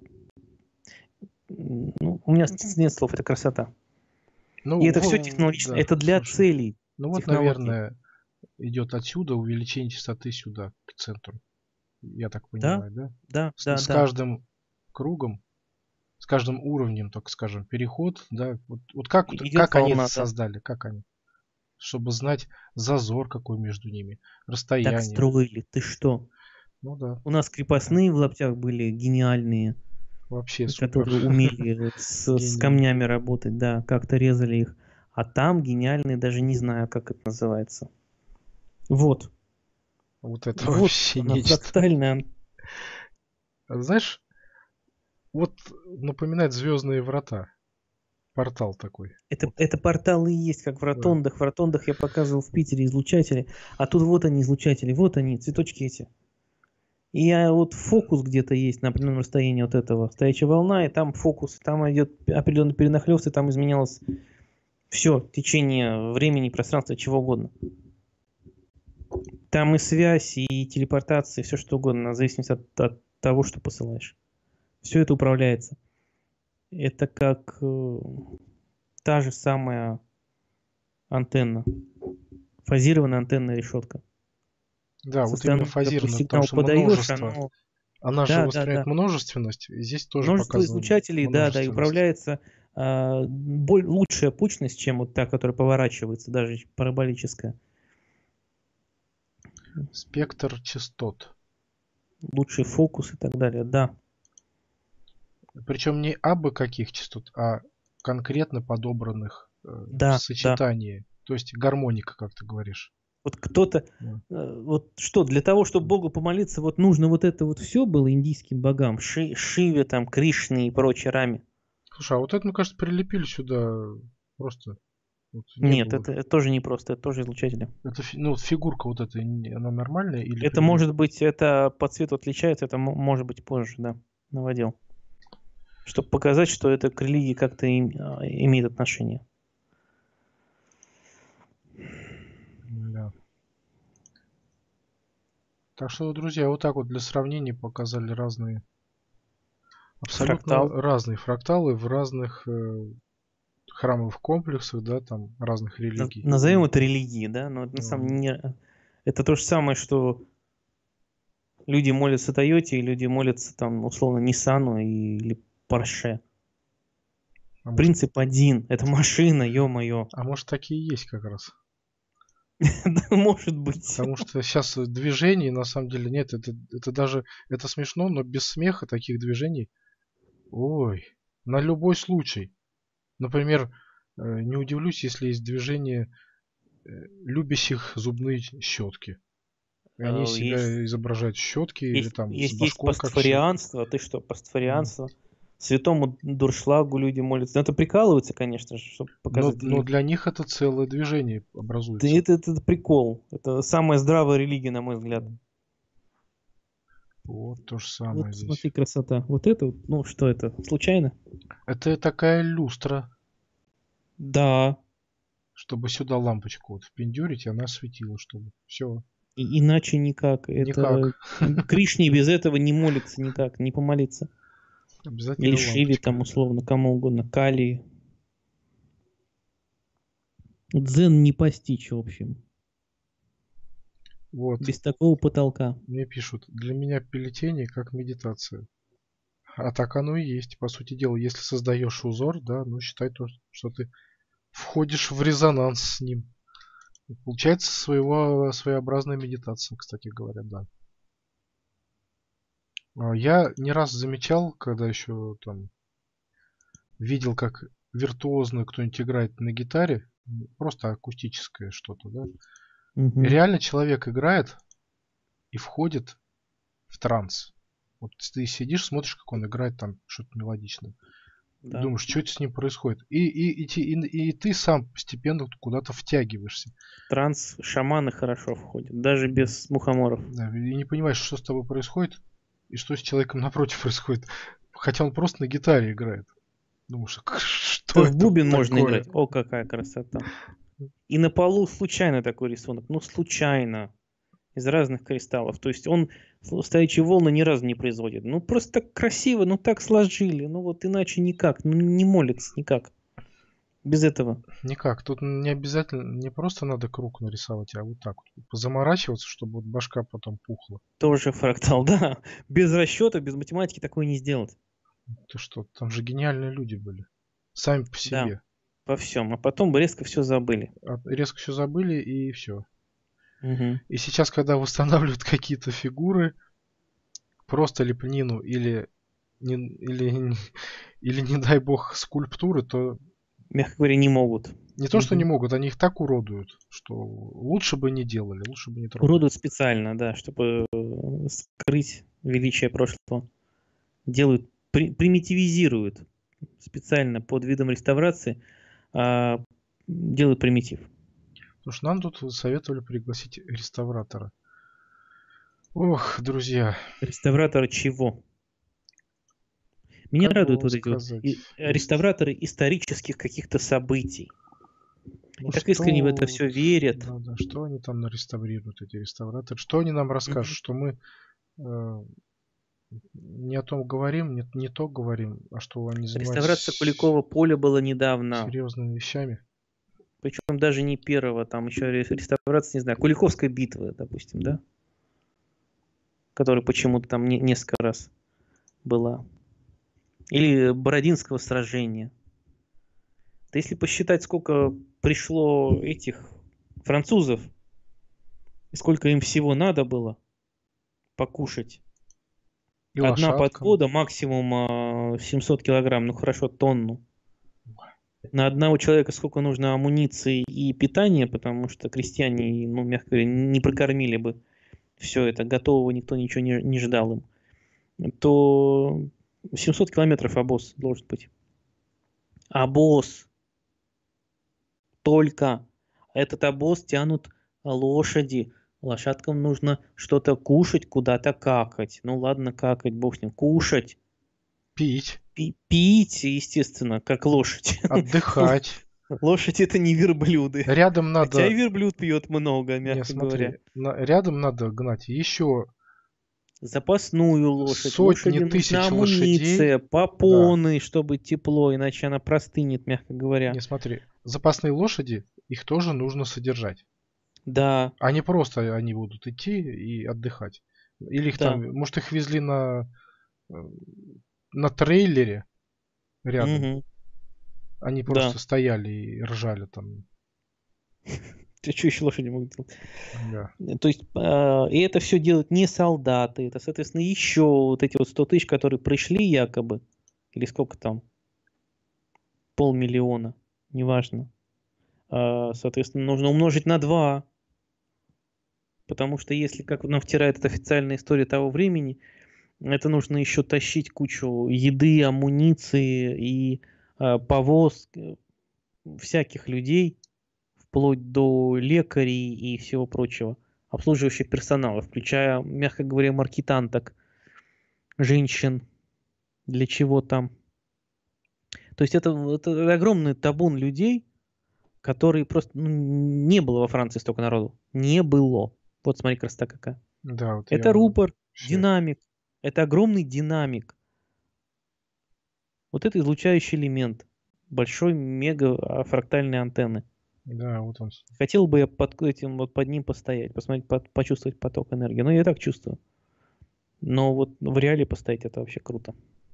м, Ну, у меня с- нет слов, это красота. Ну, И это все во- технологично, да, это для слушай. целей Ну вот, технологий. наверное, идет отсюда увеличение частоты сюда, к центру. Я так Да, понимаю, да? да, С, да, с да. каждым кругом, с каждым уровнем, так скажем, переход, да. Вот, вот как, вот Идет как они это волна, да. создали, как они, чтобы знать зазор какой между ними, Так расстояние. строили, ты что? Ну да, У нас крепостные в лаптях были гениальные, вообще супер. которые умели вот с, с Гении. камнями работать, да, как-то резали их. А там гениальные, даже не знаю, как это называется. Вот, Вот это вот вообще она, нечто. фрактальная. А знаешь, вот напоминает Звездные врата. Портал такой. Это, Вот. это порталы и есть, как в Да. ротондах. В ротондах я показывал в Питере излучатели, а тут вот они, излучатели, вот они, цветочки эти. И я вот фокус где-то есть на определенном расстоянии от этого. Стоячая волна, и там фокус, там идет определенный перенахлёст, и там изменялось все, течение времени, пространства, чего угодно. Там и связь, и телепортация, все что угодно, в зависимости от, от того, что посылаешь. Все это управляется. Это как э, та же самая антенна. Фазированная антенная решетка. Да, Со вот именно стороны, которую фазированно, потому сигнал что подаешь, множество. оно... Она же Да, да, воспринимает да. множественность, и здесь тоже Множество показано излучателей, да, да, и множественность. управляется а, боль, лучшая пучность, чем вот та, которая поворачивается, даже параболическая. Спектр частот. Лучший фокус и так далее, да. Причем не абы каких частот, а конкретно подобранных э, в Да, да. сочетании. То есть гармоника, как ты говоришь. Вот кто-то, Да. э, вот что, для того, чтобы Богу помолиться, вот нужно вот это вот все было индийским богам, Ши, Шиве, там, Кришне и прочей раме. Слушай, а вот это, мне кажется, прилепили сюда просто. Вот не Нет, было. это, это тоже не просто, это тоже излучатели. Это фи- ну, вот фигурка вот эта, не- она нормальная или Это прилеп- может быть, это по цвету отличается, это мо- может быть позже, да, наводил. Чтобы показать, что это к религии как-то им- а, имеет отношение. Да. Так что, друзья, вот так вот для сравнения показали разные, абсолютно Фрактал. разные фракталы в разных э, храмовых комплексах, да, там разных Наз- религий. Назовем это религией, да, но это на Ну, самом деле это то же самое, что люди молятся Тойоте, и люди молятся там условно Ниссану или Порше. а, может, Принцип один. Это машина, ё-моё. а может такие есть как раз. Да, может быть. Потому что сейчас движений на самом деле нет. Это, это даже это смешно, но без смеха таких движений. Ой, на любой случай. Например, э, не удивлюсь, если есть движение э, любящих зубные щетки. И они из Э, себя Есть, изображают щетки или есть, там с есть, есть башкой как щетка. пастафарианство. Ты что, пастафарианство? Святому Дуршлагу люди молятся. Ну, это прикалываются, конечно же, чтобы Но, показать но религию. для них это целое движение Да образуется. Это, это, это прикол. Это самая здравая религия, на мой взгляд. Вот то же Вот самое здесь. смотри, красота. Вот это, вот, ну что это, случайно? Это такая люстра, Да. Чтобы сюда лампочку вот впендюрить, и она светила, чтобы все. И иначе никак. Никак. Это Кришне без этого не молится никак, не помолиться. Обязательно Или Шиве лампочка. там условно, кому угодно, Кали. Дзен не постичь, в общем. Вот. Без такого потолка. Мне пишут, для меня плетение как медитация. А так оно и есть. По сути дела, если создаешь узор, да, ну считай то, что ты входишь в резонанс с ним. И получается своего, своеобразная медитация, кстати говоря, да. А Я не раз замечал, когда еще там видел, как виртуозно кто-нибудь играет на гитаре, просто акустическое что-то, да. Мгм. И реально человек играет и входит в транс. Вот ты сидишь, смотришь, как он играет там что-то мелодичное. И Да. думаешь, что это с ним происходит. И, и, и, те- и- и ты сам постепенно куда-то втягиваешься. Транс шаманы хорошо входят, даже без мухоморов. Да, и не понимаешь, что с тобой происходит и что с человеком напротив происходит. Хотя он просто на гитаре играет. Думаешь, «К- что То в это бубен можно такое?» играть. О, какая красота. И на полу случайно такой рисунок. Ну, случайно. Из разных кристаллов. То есть он стоячие волны ни разу не производит. Ну, просто так красиво, ну так сложили. Ну, вот иначе никак. Ну, не молится никак. Без этого. Никак. Тут не обязательно, не просто надо круг нарисовать, а вот так вот. Позаморачиваться, чтобы вот башка потом пухла. Тоже фрактал, да. Без расчета, без математики такое не сделать. Ты что, там же гениальные люди были. Сами по Да. себе. Во всем. А потом бы резко все забыли. А резко все забыли и все. Мгм. И сейчас, когда восстанавливают какие-то фигуры, просто лепнину или, не, или, или не дай бог, скульптуры, то Мягко говоря, не могут. не то, что не Мгм. могут, они их так уродуют, что лучше бы не делали, лучше бы не трогали. Уродуют специально, да, чтобы э, скрыть величие прошлого. Делают, при- примитивизируют специально под видом реставрации, а, делают примитив. Потому что нам тут советовали пригласить реставратора. Ох, друзья, Реставраторы чего? Меня как бы радуют вам вот эти вот сказать? и- э, реставраторы исторических каких-то событий. Ну И так искренне в это что, все верят. да, да, что они там нареставрируют, эти реставраторы? Что они нам расскажут? Мгм. Что мы э, не о том говорим, не, не то говорим, а что они Реставрация занимаются Куликова поля была недавно. серьезными вещами. Причем даже не первого, там еще ре- реставрация, не знаю, Куликовская битва, допустим, да? Которая почему-то там не- несколько раз была. Или Бородинского сражения. Да если посчитать, сколько пришло этих французов, и сколько им всего надо было покушать. И Одна лошадкам. подвода максимум а, семьсот килограмм, ну хорошо, тонну. На одного человека сколько нужно амуниции и питания, потому что крестьяне, ну, мягко говоря, не прокормили бы все это, готового никто ничего не, не ждал им, то семьсот километров обоз должен быть. Обоз. Только этот обоз тянут лошади. Лошадкам нужно что-то кушать, куда-то какать. Ну ладно, какать, бог с ним. Кушать. Пить, Пи- пить, естественно, как лошадь. отдыхать. Лошадь это не верблюды. Рядом Хотя и надо... верблюд пьет много, Не, мягко говоря. смотри, на- рядом надо гнать еще Запасную лошадь. сотни Лошади тысяч нужна лошадей. амуниция, попоны, чтобы тепло, иначе она простынет, мягко говоря. Не, смотри, запасные лошади, их тоже нужно содержать. Да, А не просто они будут идти и отдыхать. Или их да. там, может, их везли на, э, на трейлере рядом. Мгм. Они Да. просто стояли и ржали там. Ты что еще лошади могут делать? Да. То есть, а, и это все делают не солдаты, это, соответственно, еще вот эти вот сто тысяч, которые пришли якобы, или сколько там, полмиллиона, неважно. А, соответственно, нужно умножить на два, потому что если, как нам втирает эта официальная история того времени, это нужно еще тащить кучу еды, амуниции и а, повоз э, всяких людей, вплоть до лекарей и всего прочего, обслуживающего персонала, включая, мягко говоря, маркетанток, женщин, для чего там. То есть это, это огромный табун людей, который просто ну, не было во Франции столько народу. Не было. Вот смотри, красота какая. Да, вот Это я рупор, вообще... динамик. Это огромный динамик. Вот это излучающий элемент большой мегафрактальной антенны. Да, вот он. Хотел бы я под этим вот под ним постоять, посмотреть, под, почувствовать поток энергии. Ну, я и так чувствую. Но вот в реале постоять это вообще круто.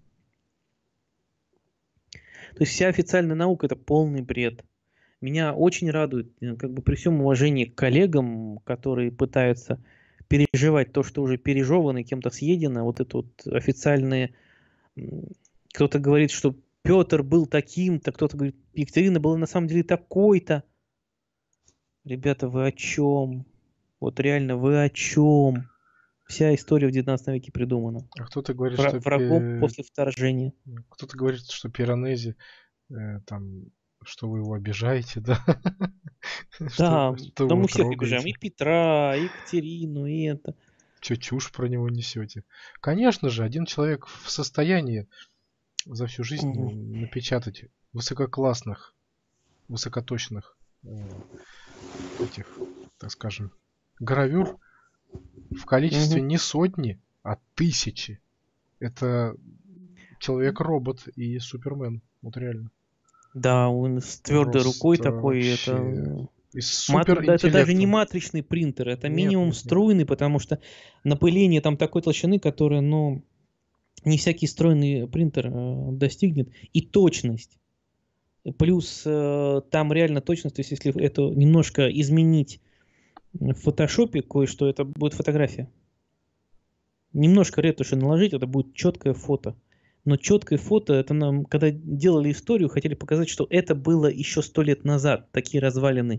То есть вся официальная наука это полный бред. Меня очень радует, э, как бы при всем уважении к коллегам, которые пытаются переживать то, что уже пережевано и кем-то съедено, вот это вот официальные... м, Кто-то говорит, что Петр был таким-то, кто-то говорит, Екатерина была на самом деле такой-то. Ребята, вы о чем? Вот реально, вы о чем? Вся история в девятнадцатом веке придумана. А кто-то говорит, Вра- что Врагом пе- после вторжения. кто-то говорит, что Пиранези, э, там, что вы его обижаете, да? Что, Да, что да вы мы его всех обижаем. И трогаете. Петра, и Екатерину, и это. Че чушь про него несете? Конечно же, один человек в состоянии за всю жизнь Мгм. напечатать высококлассных, высокоточных э, этих, так скажем, гравюр в количестве Мгм. не сотни, а тысячи. Это Человек-робот и Супермен. Вот реально. Да, он с твердой рукой Просто такой, это... вообще. И с Матри- да, это даже не суперинтеллектом. матричный принтер, это Нет, минимум нет, нет. струйный, потому что напыление там такой толщины, которая, ну, не всякий стройный принтер э, достигнет. И точность. Плюс э, там реально точность, то есть если это немножко изменить в фотошопе кое-что, это будет фотография. Немножко ретуши наложить, это будет четкое фото. Но четкое фото, это нам, когда делали историю, хотели показать, что это было еще сто лет назад, такие развалины.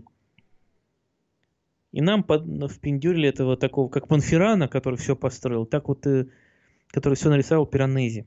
И нам под, впендюрили этого такого, как Монферрана, который все построил, так вот, э, который все нарисовал Пиранези.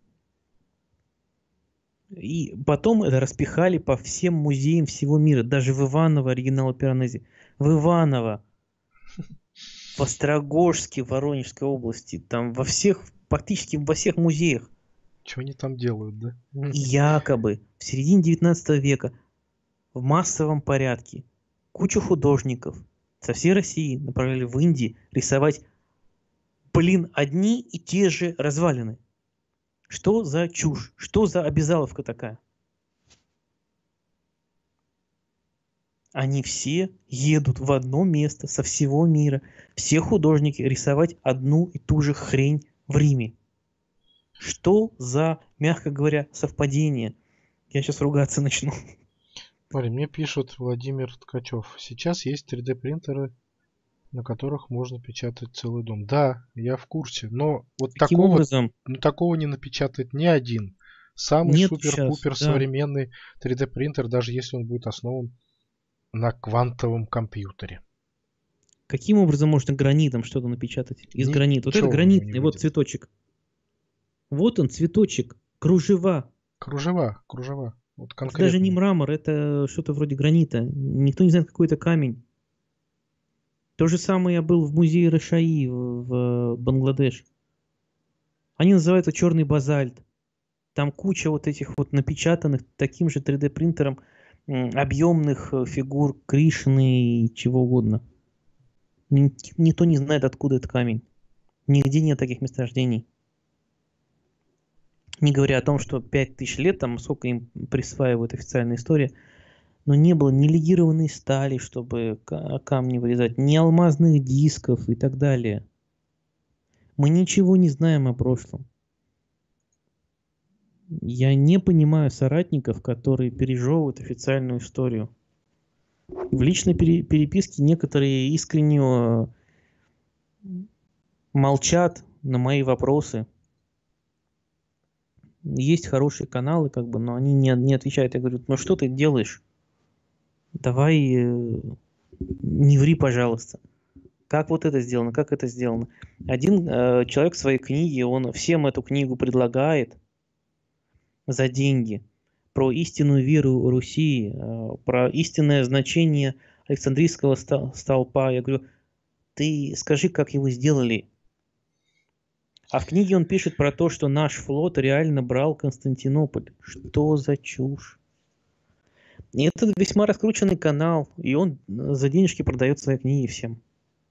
И потом это распихали по всем музеям всего мира, даже в Иваново оригинала Пиранези. В Иваново, в Острогожске, в Воронежской области, там во всех, практически во всех музеях. Что они там делают, да? И якобы в середине девятнадцатого века в массовом порядке кучу художников со всей России направляли в Индию рисовать, блин, одни и те же развалины. Что за чушь? Что за обязаловка такая? Они все едут в одно место со всего мира. Все художники рисовать одну и ту же хрень в Риме. Что за, мягко говоря, совпадение? Я сейчас ругаться начну. Парень, мне пишут Владимир Ткачев. Сейчас есть три дэ принтеры, на которых можно печатать целый дом. Да, я в курсе, но вот Таким такого, образом, ну, такого не напечатает ни один. Самый нет сейчас, супер-пупер да. современный три дэ принтер, даже если он будет основан на квантовом компьютере. Каким образом можно гранитом что-то напечатать? Из Ни- гранита. Вот это ничего у него не гранитный, вот выйдет. цветочек. Вот он, цветочек. Кружева. Кружева, кружева. Вот Это конкретно. даже не мрамор, это что-то вроде гранита. Никто не знает, какой это камень. То же самое я был в музее Рашаи в, в Бангладеш. Они называют это черный базальт. Там куча вот этих вот напечатанных таким же три дэ принтером м, объемных э, фигур Кришны и чего угодно. Ни- Никто не знает, откуда этот камень. Нигде нет таких месторождений. Не говоря о том, что пять тысяч лет, там сколько им присваивают официальная история, но не было ни легированной стали, чтобы ка- камни вырезать, ни алмазных дисков и так далее. Мы ничего не знаем о прошлом. Я не понимаю соратников, которые пережевывают официальную историю. В личной пере- переписке некоторые искренне э, молчат на мои вопросы. Есть хорошие каналы, как бы, но они не, не отвечают. Я говорю, ну что ты делаешь? Давай э, не ври, пожалуйста. Как вот это сделано, как это сделано. Один э, человек в своей книге, он всем эту книгу предлагает за деньги. Про истинную веру Руси, э, про истинное значение Александрийского ста- столпа. Я говорю, ты скажи, как его сделали. А в книге он пишет про то, что наш флот реально брал Константинополь. Что за чушь? И это весьма раскрученный канал, и он э, за денежки продает свои книги всем.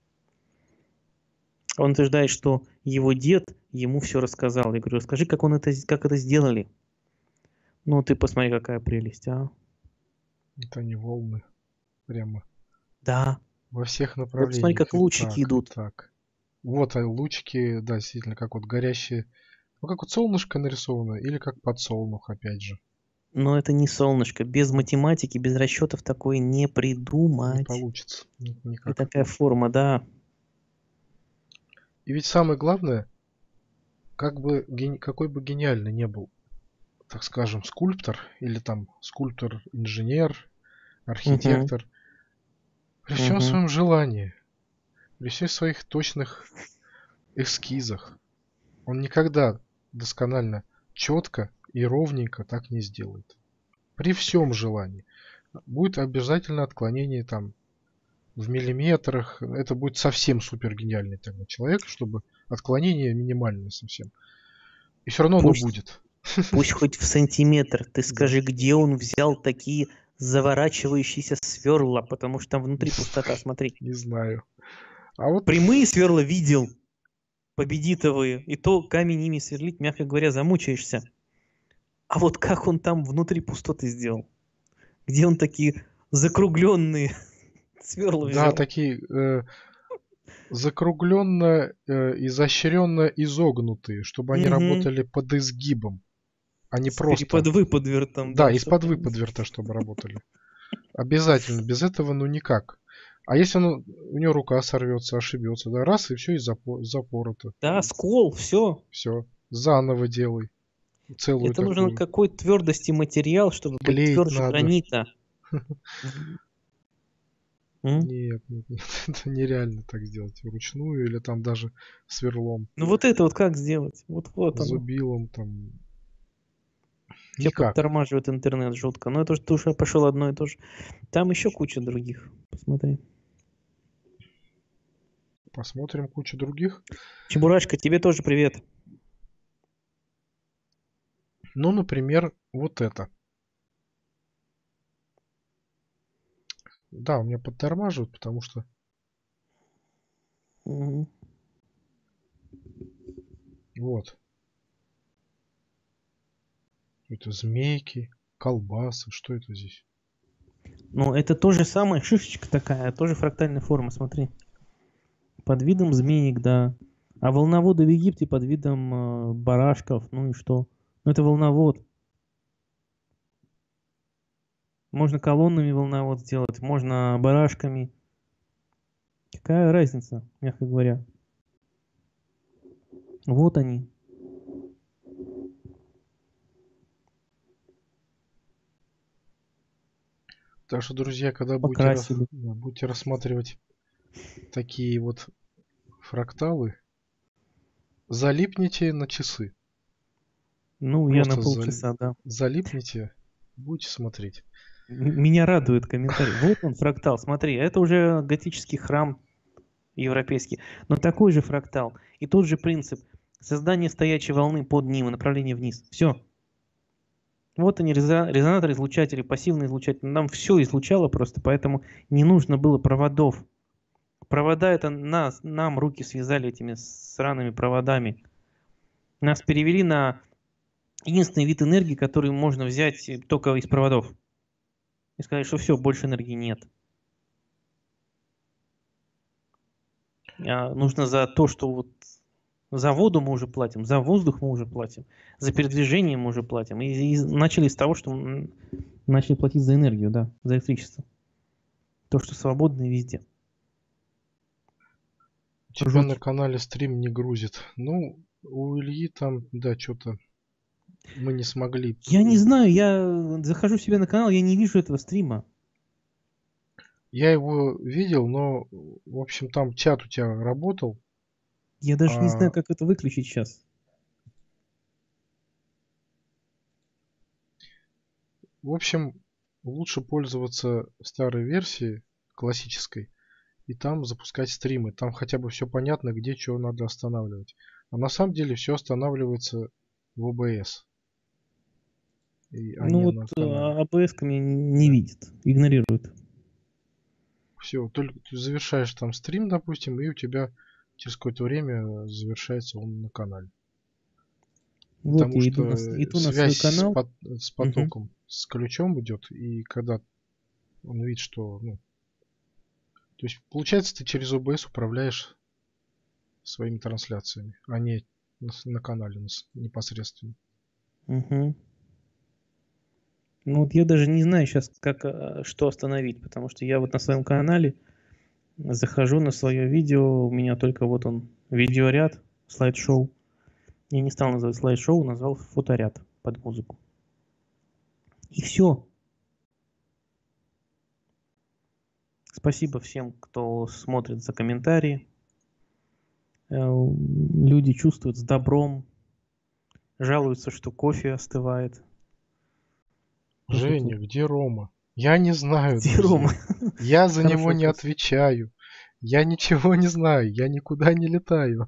Он утверждает, что его дед ему все рассказал. Я говорю, расскажи, как он это, как это сделали. Ну, ты посмотри, какая прелесть, а. Это не волны. Прямо Да. во всех Вот посмотри, направлениях. как И лучики так, и идут. так. Вот а лучики, да, действительно, как вот горящие. Ну, как вот солнышко нарисовано, или как подсолнух, опять же. Но это не солнышко. Без математики, без расчетов такое не Не придумать. получится. Ни- И Никак. такая форма, да. И ведь самое главное, как бы гени- какой бы гениальный не был, так скажем, скульптор, или там скульптор-инженер, Мгм, архитектор, при всем мгм. своем желании, при всех своих точных эскизах, он никогда досконально, четко и ровненько так не сделает. При всем желании. Будет обязательно отклонение там в миллиметрах. Это будет совсем супер гениальный тогда человек, чтобы отклонение минимальное совсем. И все равно оно Пусть, будет. пусть хоть в сантиметр. Ты Да. скажи, где он взял такие заворачивающиеся сверла, потому что там внутри пустота, смотри. Не знаю. А вот Прямые сверла видел, победитовые, и то камень ими сверлить, мягко говоря, замучаешься. А вот как он там внутри пустоты сделал? Где он такие закругленные сверла да, взял? такие э, закругленно, э, изощренно изогнутые, чтобы они Мгм. работали под изгибом, а не С просто. переподвыподвертом, Да, да, из-под чтоб- выподверта, чтобы работали. Обязательно. Без этого ну никак. А если он, у него рука сорвется, ошибется, да, раз, и все, и запо- запорото. Да, скол, все. Все. Заново делай. Целую Это нужен такую. какой твердости материал, чтобы быть Клеить тверже надо. гранита. М? Нет, нет, нет. Это нереально так сделать. Вручную или там даже сверлом, Ну вот это вот как сделать? Вот вот оно. зубилом там. Тебя Никак. подтормаживает интернет жутко. Но это же ты уже пошел одно и то же. Там еще куча других. Посмотри. Посмотрим кучу других. Чебурашка, тебе тоже привет. Ну, например, вот это. Да, у меня подтормаживают, потому что Мгм. вот. Это змейки, колбасы. Что это здесь? Ну, это то же самое, шишечка такая, тоже фрактальная форма, смотри. Под видом змеек, да. А волноводы в Египте под видом э, барашков, ну и что? Ну это волновод. Можно колоннами волновод сделать, можно барашками. Какая разница, мягко говоря. Вот они. Так что, друзья, когда будете, рас- Покрасили. да, будете рассматривать такие вот фракталы, залипните на часы. Ну, я на Просто зали- полчаса, да. залипните, будете смотреть. М- Меня радует комментарий. Вот он, фрактал, смотри, это уже готический храм европейский, но такой же фрактал. И тот же принцип. Создание стоячей волны под ним и направление вниз. Все. Вот они, резо- резонаторы, излучатели, пассивные излучатели. Нам все излучало просто, поэтому не нужно было проводов. Провода это нас, нам руки связали этими сраными проводами. Нас перевели на единственный вид энергии, который можно взять только из проводов. И сказать, что все, больше энергии нет. А нужно за то, что вот за воду мы уже платим, за воздух мы уже платим, за передвижение мы уже платим. И, и начали с того, что м, начали платить за энергию, да, за электричество. То, что свободно и везде. У тебя Жуть. на канале стрим не грузит. Ну, у Ильи там, да, что-то мы не смогли. Я не знаю, я захожу себе на канал, я не вижу этого стрима. Я его видел, но, в общем, там чат у тебя работал. Я даже не знаю, А, как это выключить сейчас. в общем, лучше пользоваться старой версией, классической, и там запускать стримы. Там хотя бы все понятно, где что надо останавливать. А на самом деле все останавливается в о бэ эс. и, а Ну не вот на канале. а- АБС меня не видит, игнорирует. Все, только ты завершаешь там стрим, допустим, и у тебя через какое-то время завершается он на канале. Вот Потому я иду что на, с- э, иду на свой связь с, канал. пот- с Мгм. потоком, с ключом идет, и когда он видит, что, ну, то есть получается, ты через о бэ эс управляешь своими трансляциями, а не на, с- на канале нас- непосредственно. Мгм. Ну вот я даже не знаю сейчас, как, а, что остановить, потому что я вот на своем канале захожу на свое видео, у меня только вот он видеоряд, слайд-шоу. Я не стал называть слайд-шоу, назвал фоторяд под музыку. И все. Спасибо всем, кто смотрит за комментарии. Э, Люди чувствуют с добром, жалуются, что кофе остывает. Вот тут Женя, вот. где Рома? Я не знаю, Где Рома? друзья. Я за Хороший него не вопрос. отвечаю. Я ничего не знаю. Я никуда не летаю.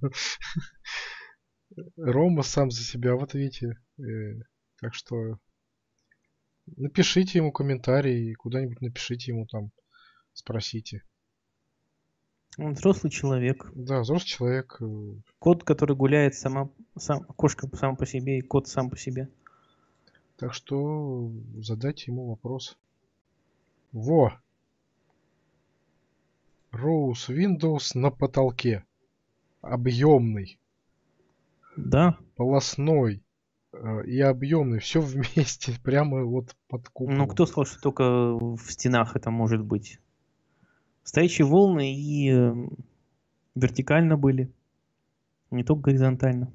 Рома сам за себя в ответе. Э, Так что напишите ему комментарий, куда-нибудь напишите ему там, спросите. Он взрослый человек. Да, взрослый человек. э, Кот, который гуляет сама, сам, кошка сама по себе и кот сам по себе. Так что задайте ему вопрос. Во! Роуз Windows на потолке. Объемный, Да. полостной э, и объемный. Все вместе, прямо вот под Ну, куполом. кто сказал, что только в стенах это может быть? Стоячие волны и э, вертикально были, не только горизонтально.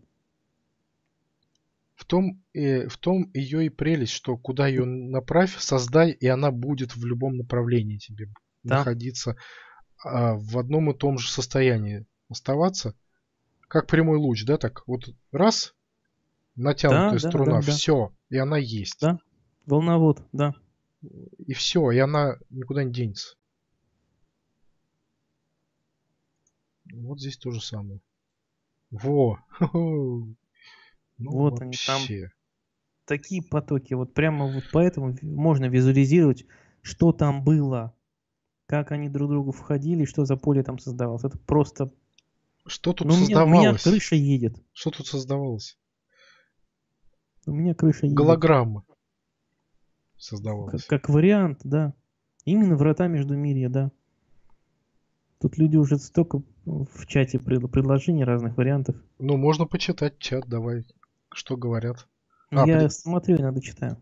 В том, э, в том ее и прелесть, что куда ее направь, создай, и она будет в любом направлении тебе Да, находиться а, в одном и том же состоянии. Оставаться, как прямой луч, да, так вот раз, да, натянутая да, струна, да, да, все, и она есть. да. Волновод, да. И все, и она никуда не денется. Вот здесь то же самое. Во! Ну Вот они там, вообще. такие потоки. Вот прямо вот поэтому ви- можно визуализировать, что там было, как они друг к другу входили, что за поле там создавалось. Это просто... Что тут Ну, у меня, у меня создавалось? крыша едет. Что тут создавалось? У меня крыша едет. Голограмма Как, создавалась. как вариант, да. Именно врата Междумирья, да. Тут люди уже столько в чате пред- предложений разных вариантов. Ну, можно почитать чат, давай. Что говорят? Но А, я при- смотрю, иногда читаю.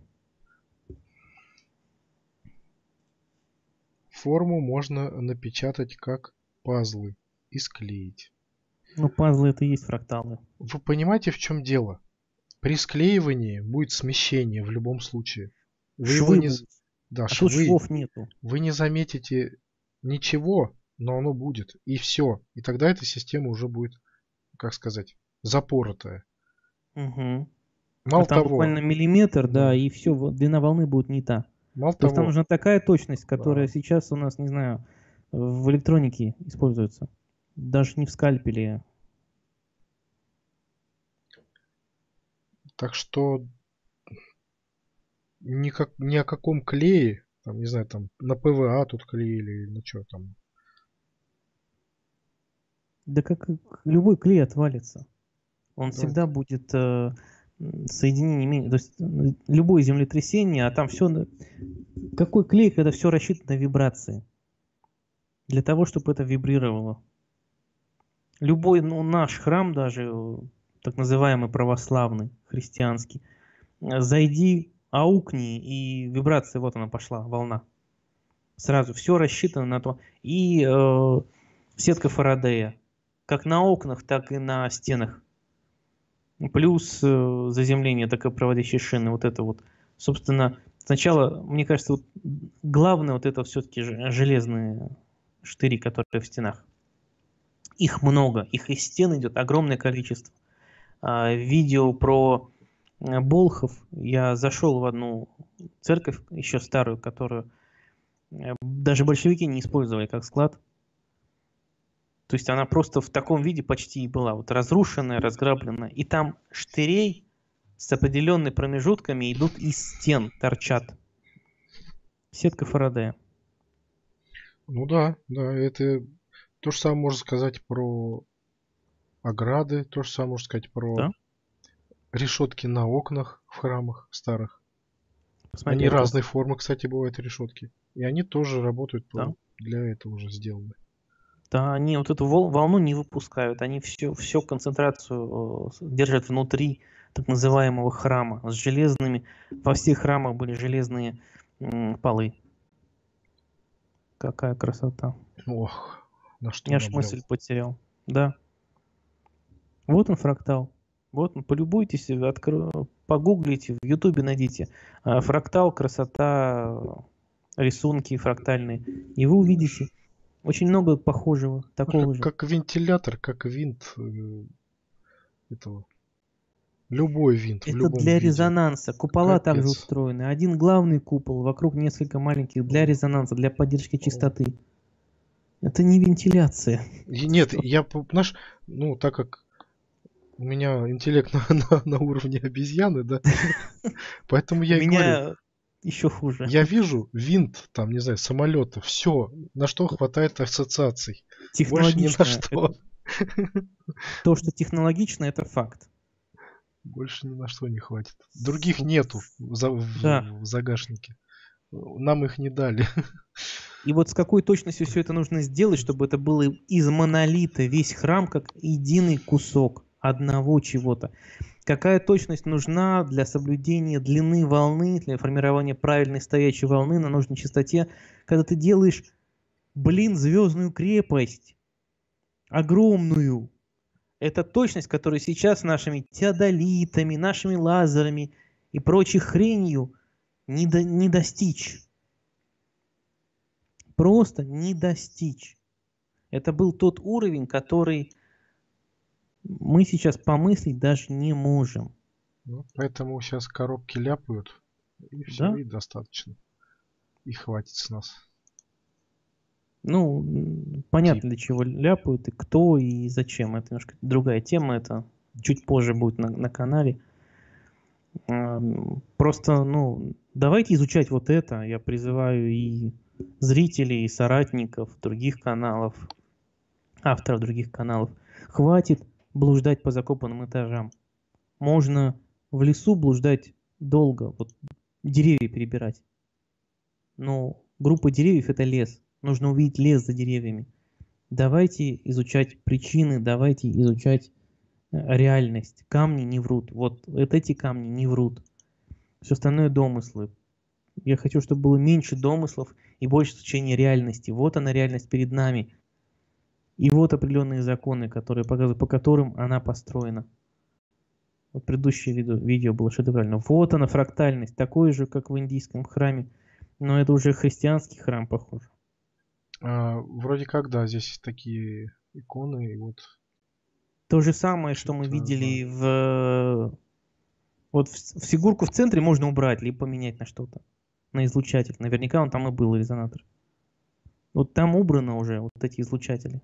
форму можно напечатать как пазлы и склеить. Ну, пазлы это и есть фракталы. Вы понимаете, в чем дело? При склеивании будет смещение в любом случае. Вы его Швы не... з- будут. Да, А тут швы. швов нету. Вы не заметите ничего, но оно будет. И все. И тогда эта система уже будет, как сказать, запоротая. Мгм. Мало А там того, буквально миллиметр, да, да. и все, длина волны будет не та. мало То есть там того, нужна такая точность, которая да, сейчас у нас, не знаю, в электронике используется. Даже не в скальпеле. так что никак, ни о каком клее, там, не знаю, там на пэ вэ а тут клеили, или на что там. Да как и любой клей отвалится. Он Да. всегда будет э, м, соединение менее. То есть э, любое землетрясение, а там все... Какой клей, когда все рассчитано на вибрации? Для того, чтобы это вибрировало. Любой, ну, наш храм даже, э, так называемый православный, христианский, э, зайди, аукни, и вибрация, вот она пошла, волна. Сразу все рассчитано на то. И э, сетка Фарадея, как на окнах, так и на стенах. Плюс э, заземление, так и проводящие шины, вот это вот. Собственно, сначала, мне кажется, вот главное вот это все-таки железные штыри, которые в стенах. Их много, их из стен идет огромное количество. А, видео про э, Болхов, я зашел в одну церковь, еще старую, которую э, даже большевики не использовали как склад. То есть она просто в таком виде почти и была, вот разрушенная, разграбленная. И там штырей с определенными промежутками идут из стен, торчат. Сетка Фарадея. Ну да, да, это то же самое можно сказать про ограды, то же самое можно сказать про Да? решетки на окнах в храмах старых. Посмотри, Они вот, разной формы, кстати, бывают решетки. И они тоже работают да. по- для этого уже сделаны. Да, они вот эту вол- волну не выпускают, они все, все концентрацию э, с- держат внутри так называемого храма с железными. Во всех храмах были железные м, полы. Какая красота. Ох, на что Я аж набрел. мысль потерял. Да. Вот он фрактал. Вот он, полюбуйтесь, откро... погуглите, в Ютубе найдите. А, Фрактал, красота, рисунки фрактальные. И вы увидите очень много похожего, Ну, такого Как, же. как вентилятор, как винт э, этого. Любой винт в Это любом для виде. резонанса. Купола также Капец. устроены. Один главный купол, вокруг несколько маленьких для резонанса, для поддержки частоты. Это не вентиляция. И Нет, Что? я, п- знаешь, ну, так как у меня интеллект на, на, на уровне обезьяны, да, поэтому У я и говорю, меня еще хуже. я вижу винт, там, не знаю, самолета, все, на что хватает ассоциаций. Больше ни на Технологично. что. это- То, что технологично, это факт. Больше ни на что не хватит. Других С- нету в, за- в- Да. в загашнике. Нам их не дали. И вот с какой точностью все это нужно сделать, чтобы это было из монолита, весь храм как единый кусок одного чего-то. Какая точность нужна для соблюдения длины волны, для формирования правильной стоячей волны на нужной частоте, когда ты делаешь, блин, звездную крепость, огромную. Это точность, которую сейчас нашими теодолитами, нашими лазерами и прочей хренью не, до- не достичь. Просто не достичь. Это был тот уровень, который мы сейчас помыслить даже не можем. Ну, поэтому сейчас коробки ляпают. И все, Да? и достаточно. И хватит с нас. Ну, м, понятно, для чего ляпают, и кто, и зачем. Это немножко другая тема, это чуть позже будет на, на канале. Ам, Просто, ну, давайте изучать вот это. Я призываю и зрителей, и соратников других каналов, авторов других каналов. Хватит блуждать по закопанным этажам. Можно в лесу блуждать долго, вот деревья перебирать. Но группа деревьев — это лес. Нужно увидеть лес за деревьями. Давайте изучать причины, давайте изучать э, реальность. Камни не врут. Вот, вот эти камни не врут. Все остальное домыслы. Я хочу, чтобы было меньше домыслов и больше изучения реальности. Вот она, реальность перед нами. И вот определенные законы, которые показывают, по которым она построена. Вот предыдущее видео, видео было шедеврально. Вот она, фрактальность. Такой же, как в индийском храме. Но это уже христианский храм, похоже. А, вроде как, да, здесь такие иконы. И вот То же самое, что мы что-то, видели в... Вот в- фигурку в центре можно убрать, либо поменять на что-то. На излучатель. Наверняка он там и был, резонатор. Вот там убрано уже вот эти излучатели.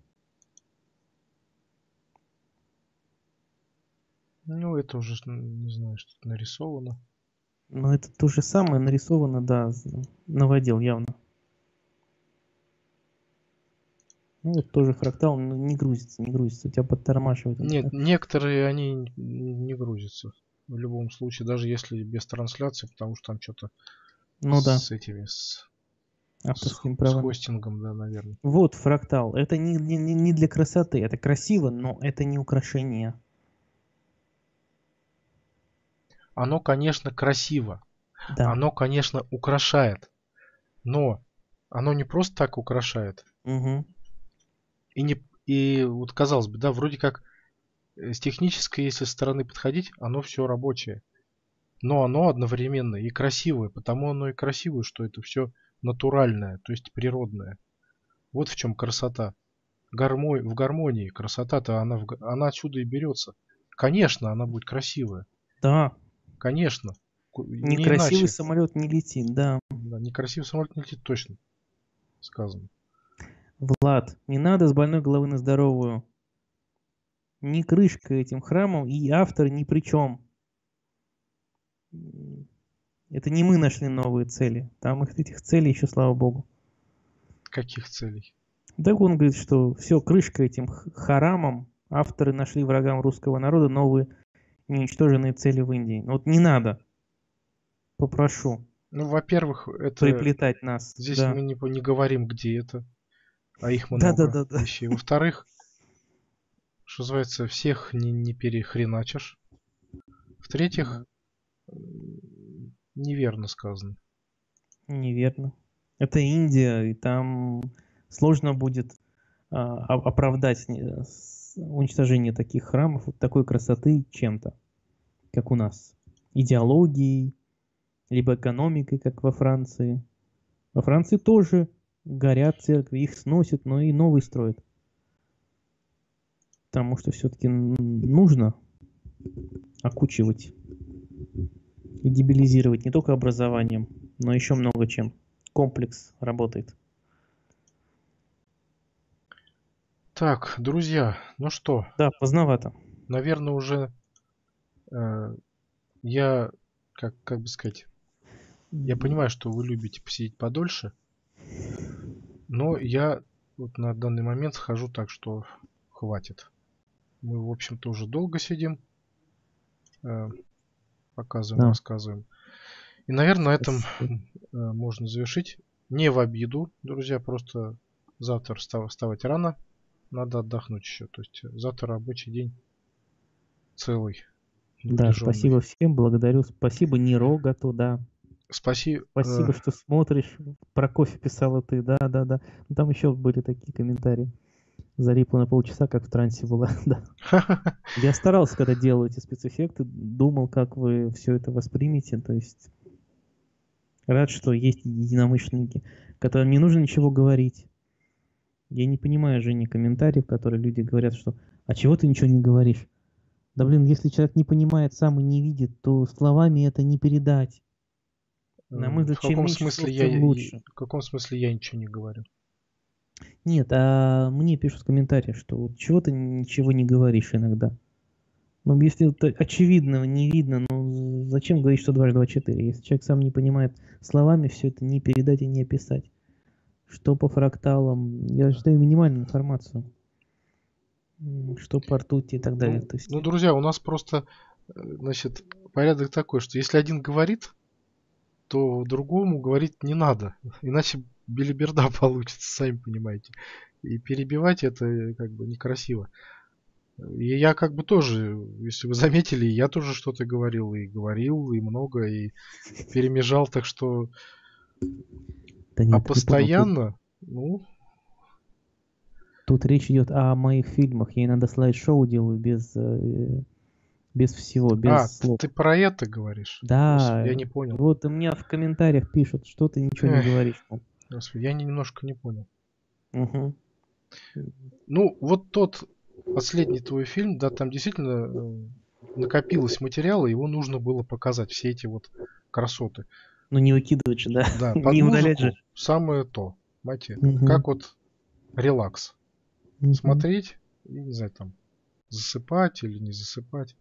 ну, это уже, н- не знаю, что-то нарисовано. Но это то же самое нарисовано, да, з- новодел явно. Ну вот тоже фрактал, но не грузится, не грузится. У тебя подтормаживает. Нет, Да? некоторые они н- не грузятся. В любом случае, даже если без трансляции, потому что там что-то Ну да, с этими, с, с, авторскими с правами. хостингом, да, наверное. Вот фрактал. Это не, не, не не для красоты. Это красиво, но это не украшение. Оно, конечно, красиво. Да. Оно, конечно, украшает. Но оно не просто так украшает. Угу. И, не, и вот казалось бы, да, вроде как э, с технической, если стороны подходить, оно все рабочее. Но оно одновременно и красивое. Потому оно и красивое, что это все натуральное, то есть природное. Вот в чем красота. Гармо... В гармонии красота-то она, в... га- она отсюда и берется. Конечно, она будет красивая. Да. Конечно. Ку- Не Некрасивый иначе. самолет не летит, да. Да, некрасивый самолет не летит, точно сказано. Влад, не надо с больной головы на здоровую. Ни крышка этим храмом, и автор ни при чем. Это не мы нашли новые цели. Там их, этих целей еще, слава богу. Каких целей? Так он говорит, что все, крышка этим х- харамом. Авторы нашли врагам русского народа новые неуничтоженные цели в Индии. Вот не надо. Попрошу. Ну, во-первых, это Приплетать нас. здесь Да. мы не, по- не говорим, где это, а их Да, да, много да, да. вещей. Во-вторых, что называется, всех не, не перехреначишь. В-третьих, м, неверно сказано. Неверно. Это Индия, и там сложно будет а, о- оправдать не- с- уничтожение таких храмов, вот такой красоты чем-то, как у нас. Идеологией, либо экономикой, как во Франции. Во Франции тоже горят церкви, их сносят, но и новые строят. Потому что все-таки нужно окучивать и дебилизировать не только образованием, но еще много чем. Комплекс работает. Так, друзья, ну что, Да, поздновато. наверное, уже э, я, как, как бы сказать, я понимаю, что вы любите посидеть подольше, но я вот на данный момент схожу так, что хватит. Мы, в общем-то, уже долго сидим, э, показываем, Да. рассказываем. И, наверное, на этом Спасибо. э, можно завершить. Не в обиду, друзья, просто завтра встав- вставать рано, надо отдохнуть еще. То есть завтра рабочий день целый, Да, напряженный. спасибо всем, благодарю. Спасибо Нерогату, да. Спасибо. Спасибо, что смотришь. Про кофе писала ты, да, да, да. Ну, там еще были такие комментарии. Залипла на полчаса, как в трансе была, да. Я старался, когда делал эти спецэффекты, думал, как вы все это воспримете. То есть рад, что есть единомышленники, которым не нужно ничего говорить. Я не понимаю, Женя, комментариев, которые люди говорят, что «а чего ты ничего не говоришь?» Да блин, если человек не понимает, сам и не видит, то словами это не передать. На мой В взгляд, чем каком меньше слов, смысле я тем лучше. в каком смысле я ничего не говорю? Нет, а мне пишут в комментариях, что вот чего ты ничего не говоришь иногда. Ну, если это очевидно, не видно, ну зачем говорить, что дважды два четыре? Если человек сам не понимает словами, все это не передать и не описать. Что по фракталам, я же даю минимальную информацию. М, Что по ртути и так далее. Ну, То есть, ну, друзья, у нас просто, э, значит, порядок такой, что если один говорит, то другому говорить не надо. Иначе белиберда получится, сами понимаете. И перебивать это э, как бы некрасиво. И я как бы тоже, если вы заметили, я тоже что-то говорил, и говорил, и много, и перемежал, так что... да А нет, ты не понял, тут, постоянно, ну, тут речь идет о моих фильмах. Я иногда слайд-шоу делаю без, э, без всего, без а, т- слов. ты про это говоришь? Да, Господи, я не понял. вот у меня в комментариях пишут, что ты ничего не Эх, говоришь. мол. Господи, я немножко не понял. Мгм. Ну, вот тот последний твой фильм, да, там действительно э, накопилось материала, его нужно было показать, все эти вот красоты. Ну не выкидывать же, да, Да, под не удалять же. музыку самое то, понимаете, Мгм. как вот релакс. Мгм. Смотреть, и, не знаю, там, засыпать или не засыпать.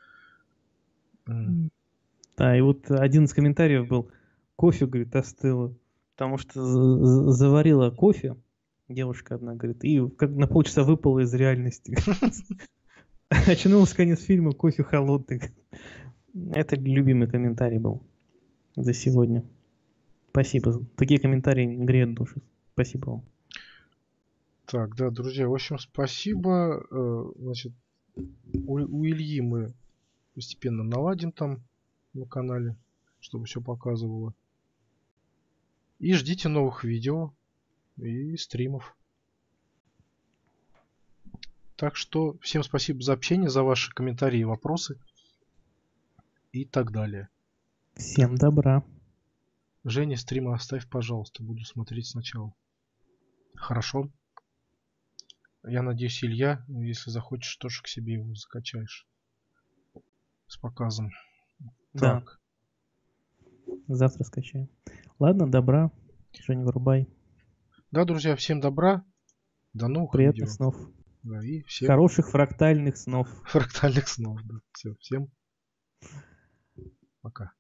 М. Да, и вот один из комментариев был, кофе, говорит, остыло, потому что за- за- заварила кофе, девушка одна, говорит, и как на полчаса выпала из реальности. Очнулась конец фильма, кофе холодный. Это любимый комментарий был за сегодня. Спасибо. Такие комментарии греют душу. Спасибо вам. Так, да, друзья, в общем, спасибо. Э, Значит, у, у Ильи мы постепенно наладим там на канале, чтобы все показывало. И ждите новых видео и стримов. Так что всем спасибо за общение, за ваши комментарии, вопросы и так далее. Всем добра. Женя, стримы оставь, пожалуйста, буду смотреть сначала. Хорошо. Я надеюсь, Илья, если захочешь, тоже к себе его закачаешь. С показом. Да, Так. завтра скачаем. Ладно, добра. Женя, вырубай. Да, друзья, всем добра. До новых Приятных видео. снов. Да, и всем Хороших фрактальных снов. фрактальных снов. Да. Все, всем пока.